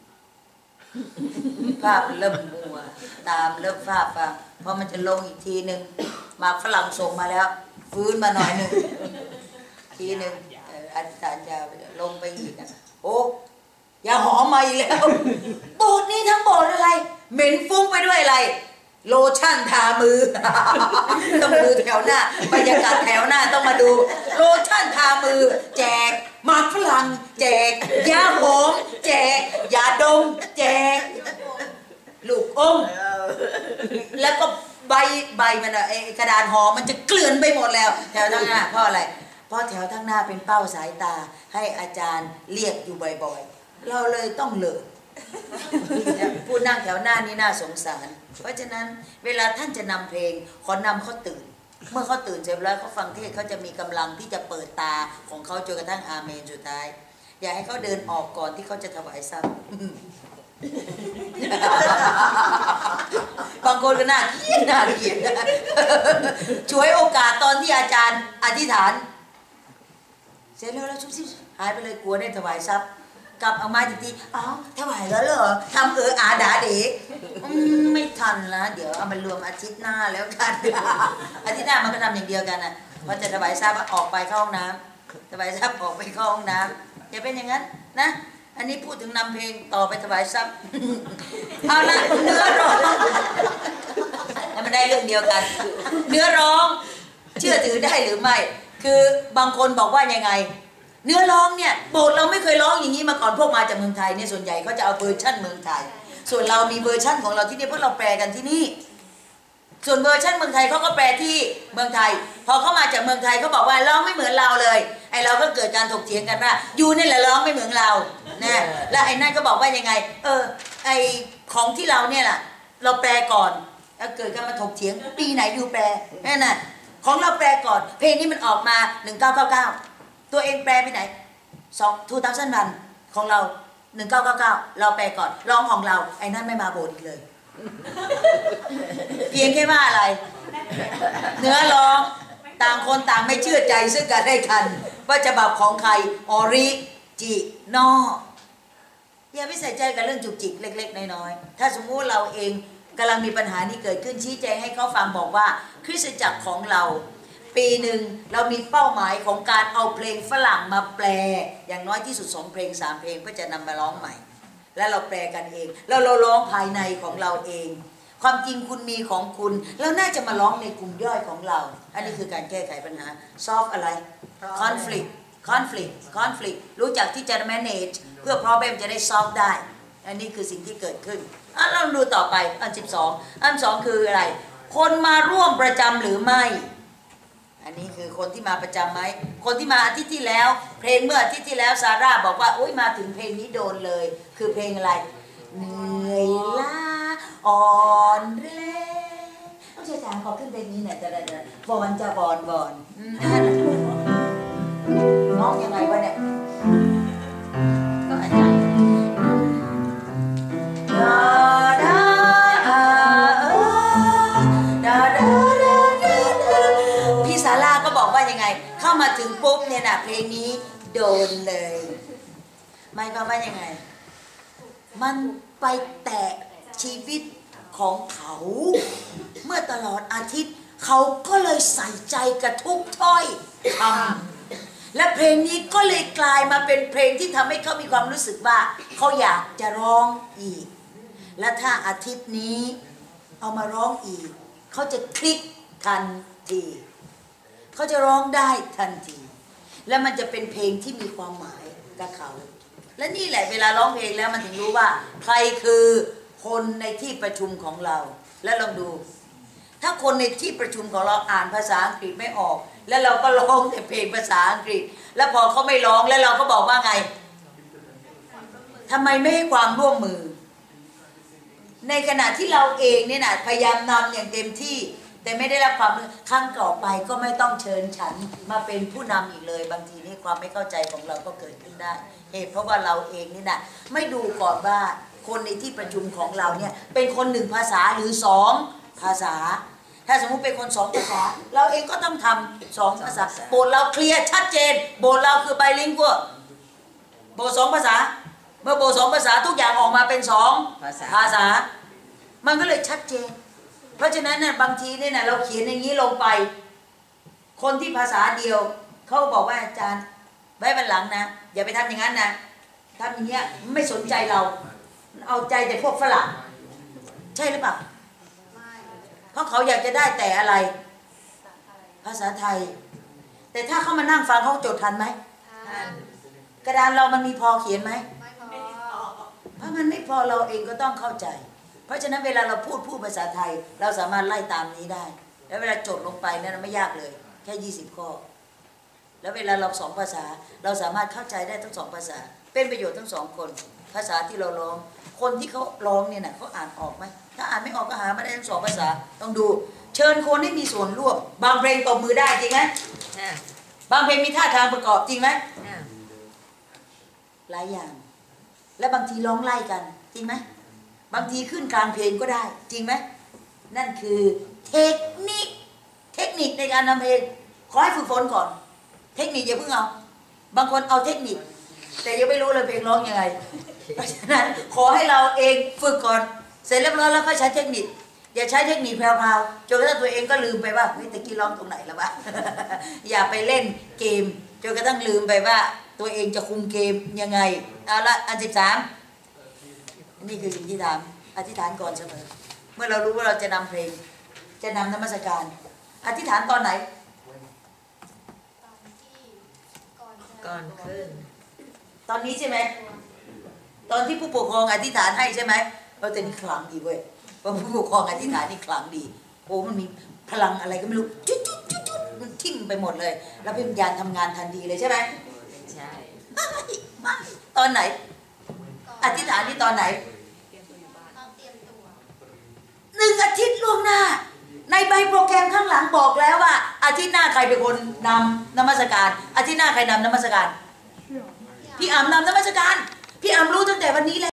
ภาพเริ่มมัวตามเริ่มภาพฟังพอมันจะลงอีกทีหนึ่งมาฝรั่งส่งมาแล้วฟื้นมาหน่อยหนึ่งทีหนึ่งอาจารย์จะลงไปอีกนะโอ้อย่าหอมมาอีกแล้วโบสถ์นี้ทั้งโบสถ์อะไรเหม็นฟุ้งไปด้วยอะไรโลชั่นทามือ ต้องดูแถวหน้าบรรยากาศแถวหน้าต้องมาดูโลชั่นทามือแจกหมากฝรั่งแจกยาหอมแจกยาดมแจกลูกอมแล้วก็ใบใบมันอะไอ้กระดาษห่อมันจะเกลื่อนไปหมดแล้วแถวทั้งหน้าเพราะอะไรเพราะแถวทั้งหน้าเป็นเป้าสายตาให้อาจารย์เรียกอยู่บ่อยๆเราเลยต้องเลิกผู้นั่งแถวหน้านี่น่าสงสารเพราะฉะนั้นเวลาท่านจะนำเพลงขอนำเขาตื่นเมื่อเขาตื่นเสร็จแล้วเขาฟังเทศเขาจะมีกำลังที่จะเปิดตาของเขาจนกระทั่งอาเมนสุดท้ายอย่าให้เขาเดินออกก่อนที่เขาจะถวายซ้ำบางคนก็น่าเกลียดน่าเกลียดช่วยโอกาสตอนที่อาจารย์อธิษฐานเสร็จแล้วแล้วชุบชิบหายไปเลยกลัวได้ถวายทรัพย์กลับเอามาทีๆอ๋อถวายแล้วเหรอทำเอออาดาเด็กไม่ทันละเดี๋ยวเอามารวมอาทิตย์หน้าแล้วกันอาทิตย์หน้ามันก็ทำอย่างเดียวกันน่ะพอจะถวายทรัพย์ออกไปเข้าห้องน้ำถวายทรัพย์ออกไปเข้าห้องน้ำอย่าเป็นอย่างนั้นนะอันนี้พูดถึงนำเพลงต่อไปถวายทรัพย์เอาละเนื้อร้องแล้วมันได้เรื่องเดียวกันเนื้อร้องเชื่อถือได้หรือไม่คือบางคนบอกว่ายังไงเนื้อร้องเนี่ยโบสถ์เราไม่เคยร้องอย่างนี้มาก่อนพวกมาจากเมืองไทยเนี่ยส่วนใหญ่เขาจะเอาเวอร์ชั่นเมืองไทยส่วนเรามีเวอร์ชั่นของเราที่นี่เพราะเราแปลกันที่นี่ส่วนเวอร์ชั่นเมืองไทยเขาก็แปลที่เมืองไทยพอเขามาจากเมืองไทยเขาบอกว่าร้องไม่เหมือนเราเลยไอเราก็เกิดการถกเถียงกันว่ายูนี่แหละร้องไม่เหมือนเรานะแล้วไอ้นั่นก็บอกว่ายังไงเออไอของที่เราเนี่ยแหละเราแปลก่อนแล้วเกิดการมาถกเถียงปีไหนยูแปลนั่นน่ะของเราแปลก่อนเพลงนี้มันออกมาหนึ่งเก้าเก้าเก้าตัวเองแปลไปไหนสองทูทับสั้นวันของเราหนึ่งเก้าเก้าเก้าเราแปลก่อนร้องของเราไอ้นั่นไม่มาโบสถ์อีกเลยเพียงแค่ว่าอะไรเนื้อร้องต่างคนต่างไม่เชื่อใจซึ่งกันและกันว่าจะแบบของใครออริจินออย่าไปใส่ใจกับเรื่องจุกจิกเล็กๆน้อยๆถ้าสมมุติเราเองกำลังมีปัญหานี้เกิดขึ้นชี้แจงให้เขาฟังบอกว่าคริสตจักรของเราปีหนึ่งเรามีเป้าหมายของการเอาเพลงฝรั่งมาแปลอย่างน้อยที่สุดสองเพลงสามเพลงเพื่อจะนำมาร้องใหม่และเราแปลกันเองแล้วเราร้องภายในของเราเองความจริงคุณมีของคุณเราน่าจะมาร้องในกลุ่มย่อยของเราอันนี้คือการแก้ไขปัญหา solve อะไร conflict conflict conflict รู้จักที่จะ manage เพื่อ problem จะได้ solve ได้อันนี้คือสิ่งที่เกิดขึ้นอ่ะเราดูต่อไปอันสิบสองอันสองคืออะไรคนมาร่วมประจำหรือไม่อันนี้คือคนที่มาประจำไหมคนที่มาอาทิตย์ที่แล้วเพลงเมื่ออาทิตย์ที่แล้วซาร่าบอกว่าอุ้ยมาถึงเพลงนี้โดนเลยคือเพลงอะไรเหนื่อยล้าอ่อนแรงต้องเชื่อจางขอขึ้นเพลงนี้หน่อยจะได้บอนจะบอนบอนน้องยังไงวะเนี่ยก็อันไหนดาดาดาดาพี่ซาร่าก็บอกว่ายังไงเข้ามาถึงปุ๊บเนี่ยนะเพลงนี้โดนเลยหมายความว่ายังไงมันไปแตะชีวิตของเขาเมื่อตลอดอาทิตย์เขาก็เลยใส่ใจกับทุกถ้อยคำและเพลงนี้ก็เลยกลายมาเป็นเพลงที่ทำให้เขามีความรู้สึกว่าเขาอยากจะร้องอีกและถ้าอาทิตย์นี้เอามาร้องอีกเขาจะคลิกทันทีเขาจะร้องได้ทันทีและมันจะเป็นเพลงที่มีความหมายกับเขาและนี่แหละเวลาร้องเพลงแล้วมันถึงรู้ว่าใครคือคคนในที่ประชุมของเราแล้วลองดู ถ้าคนในที่ประชุมของเราอ่านภาษาอังกฤษไม่ออก แล้วเราก็ร้องแต่เพลงภาษาอังกฤษ แล้วพอเขาไม่ร้องแล้วเราก็บอกว่าไงทำไมไม่ให้ความร่วมมือ ในขณะที่เราเองเนี่ยนะพยายามนำอย่างเต็มที่แต่ไม่ได้รับความครั้งต่อไปก็ไม่ต้องเชิญฉันมาเป็นผู้นำอีกเลยบางทีนี่ความไม่เข้าใจของเราก็เกิดขึ้นได้เหตุเพราะว่าเราเองนี่นะไม่ดูก่อนว่าคนในที่ประชุมของเราเนี่ยเป็นคนหนึ่งภาษาหรือสองภาษาถ้าสมมุติเป็นคนสองภาษาเราเองก็ต้องทำสองภาษาโบสถ์เราเคลียร์ชัดเจนโบสถ์เราคือไบลิงกัวโบสถ์สองภาษาเมื่อโบสถ์สองภาษาทุกอย่างออกมาเป็นสองภาษาภาษามันก็เลยชัดเจนเพราะฉะนั้นเนี่ยบางทีเนี่ยนะเราเขียนอย่างนี้ลงไปคนที่ภาษาเดียวเขาบอกว่าอาจารย์ไว้วันหลังนะอย่าไปทำอย่างนั้นนะทำอย่างเงี้ยไม่สนใจเราเอาใจแต่พวกฝรั่งใช่หรือเปล่าเพราะเขาอยากจะได้แต่อะไรภาษาไทยแต่ถ้าเขามานั่งฟังเขาจดทันไหมกระดานเรามันมีพอเขียนไหมเพราะมันไม่พอเราเองก็ต้องเข้าใจเพราะฉะนั้นเวลาเราพูดพูดภาษาไทยเราสามารถไล่ตามนี้ได้แล้วเวลาจดลงไปเนี่ยไม่ยากเลยแค่ยี่สิบข้อแล้วเวลาเราสองภาษาเราสามารถเข้าใจได้ทั้งสองภาษาเป็นประโยชน์ทั้งสองคนภาษาที่เราร้องคนที่เขาร้องเนี่ยนะเขาอ่านออกไหมถ้าอ่านไม่ออกก็หามาได้ทั้งสองภาษาต้องดูเชิญคนให้มีส่วนร่วมบางเพลงตบมือได้จริงไหมบางเพลงมีท่าทางประกอบจริงไหมหลายอย่างและบางทีร้องไล่กันจริงไหมบางทีขึ้นกลางเพลงก็ได้จริงไหมนั่นคือเทคนิคเทคนิคในการทำเพลงขอให้ฝึกฝนก่อนเทคนิคอย่าเพิ่งเอาบางคนเอาเทคนิคแต่ยังไม่รู้เลยเพลงร้องยังไงเพราะฉะนั้นขอให้เราเองฝึกก่อนเสร็จเรียบร้อยแล้วก็ใช้เทคนิคอย่าใช้เทคนิคแพรวๆจนกระทั่งตัวเองก็ลืมไปว่าเฮ้ยตะกี้ร้องตรงไหนแล้ววะ อย่าไปเล่นเกมจนกระทั่งลืมไปว่าตัวเองจะคุมเกมยังไงเอาละอันสิบสามนี่คือสิ่งที่ทำอธิษฐานก่อนเสมอเมื่อเรารู้ว่าเราจะนำเพลงจะนำนมัสการอธิษฐานตอนไหนก่อนขึ้นตอนนี้ใช่ไหมตอนที่ผู้ปกครองอธิษฐานให้ใช่ไหมเราจะนี่ขลังดีเว้ยเพราะผู้ปกครองอธิษฐานนี่ขลังดีโอ้มันมีพลังอะไรก็ไม่รู้จุ๊ดจุ๊ดจุ๊ดจุ๊ดมันทิ่มไปหมดเลยแล้ววิญญาณทำงานทันทีเลยใช่ไหมใช่ตอนไหนอธิษฐานที่ตอนไหนหนึ่งอาทิตย์ล่วงหน้าในใบโปรแกรมข้างหลังบอกแล้วว่าอาทิตย์หน้าใครเป็นคนนำนมัสการอาทิตย์หน้าใครนำนมัสการพี่อ่ำนำนมัสการพี่อ่ำรู้ตั้งแต่วันนี้แล้ว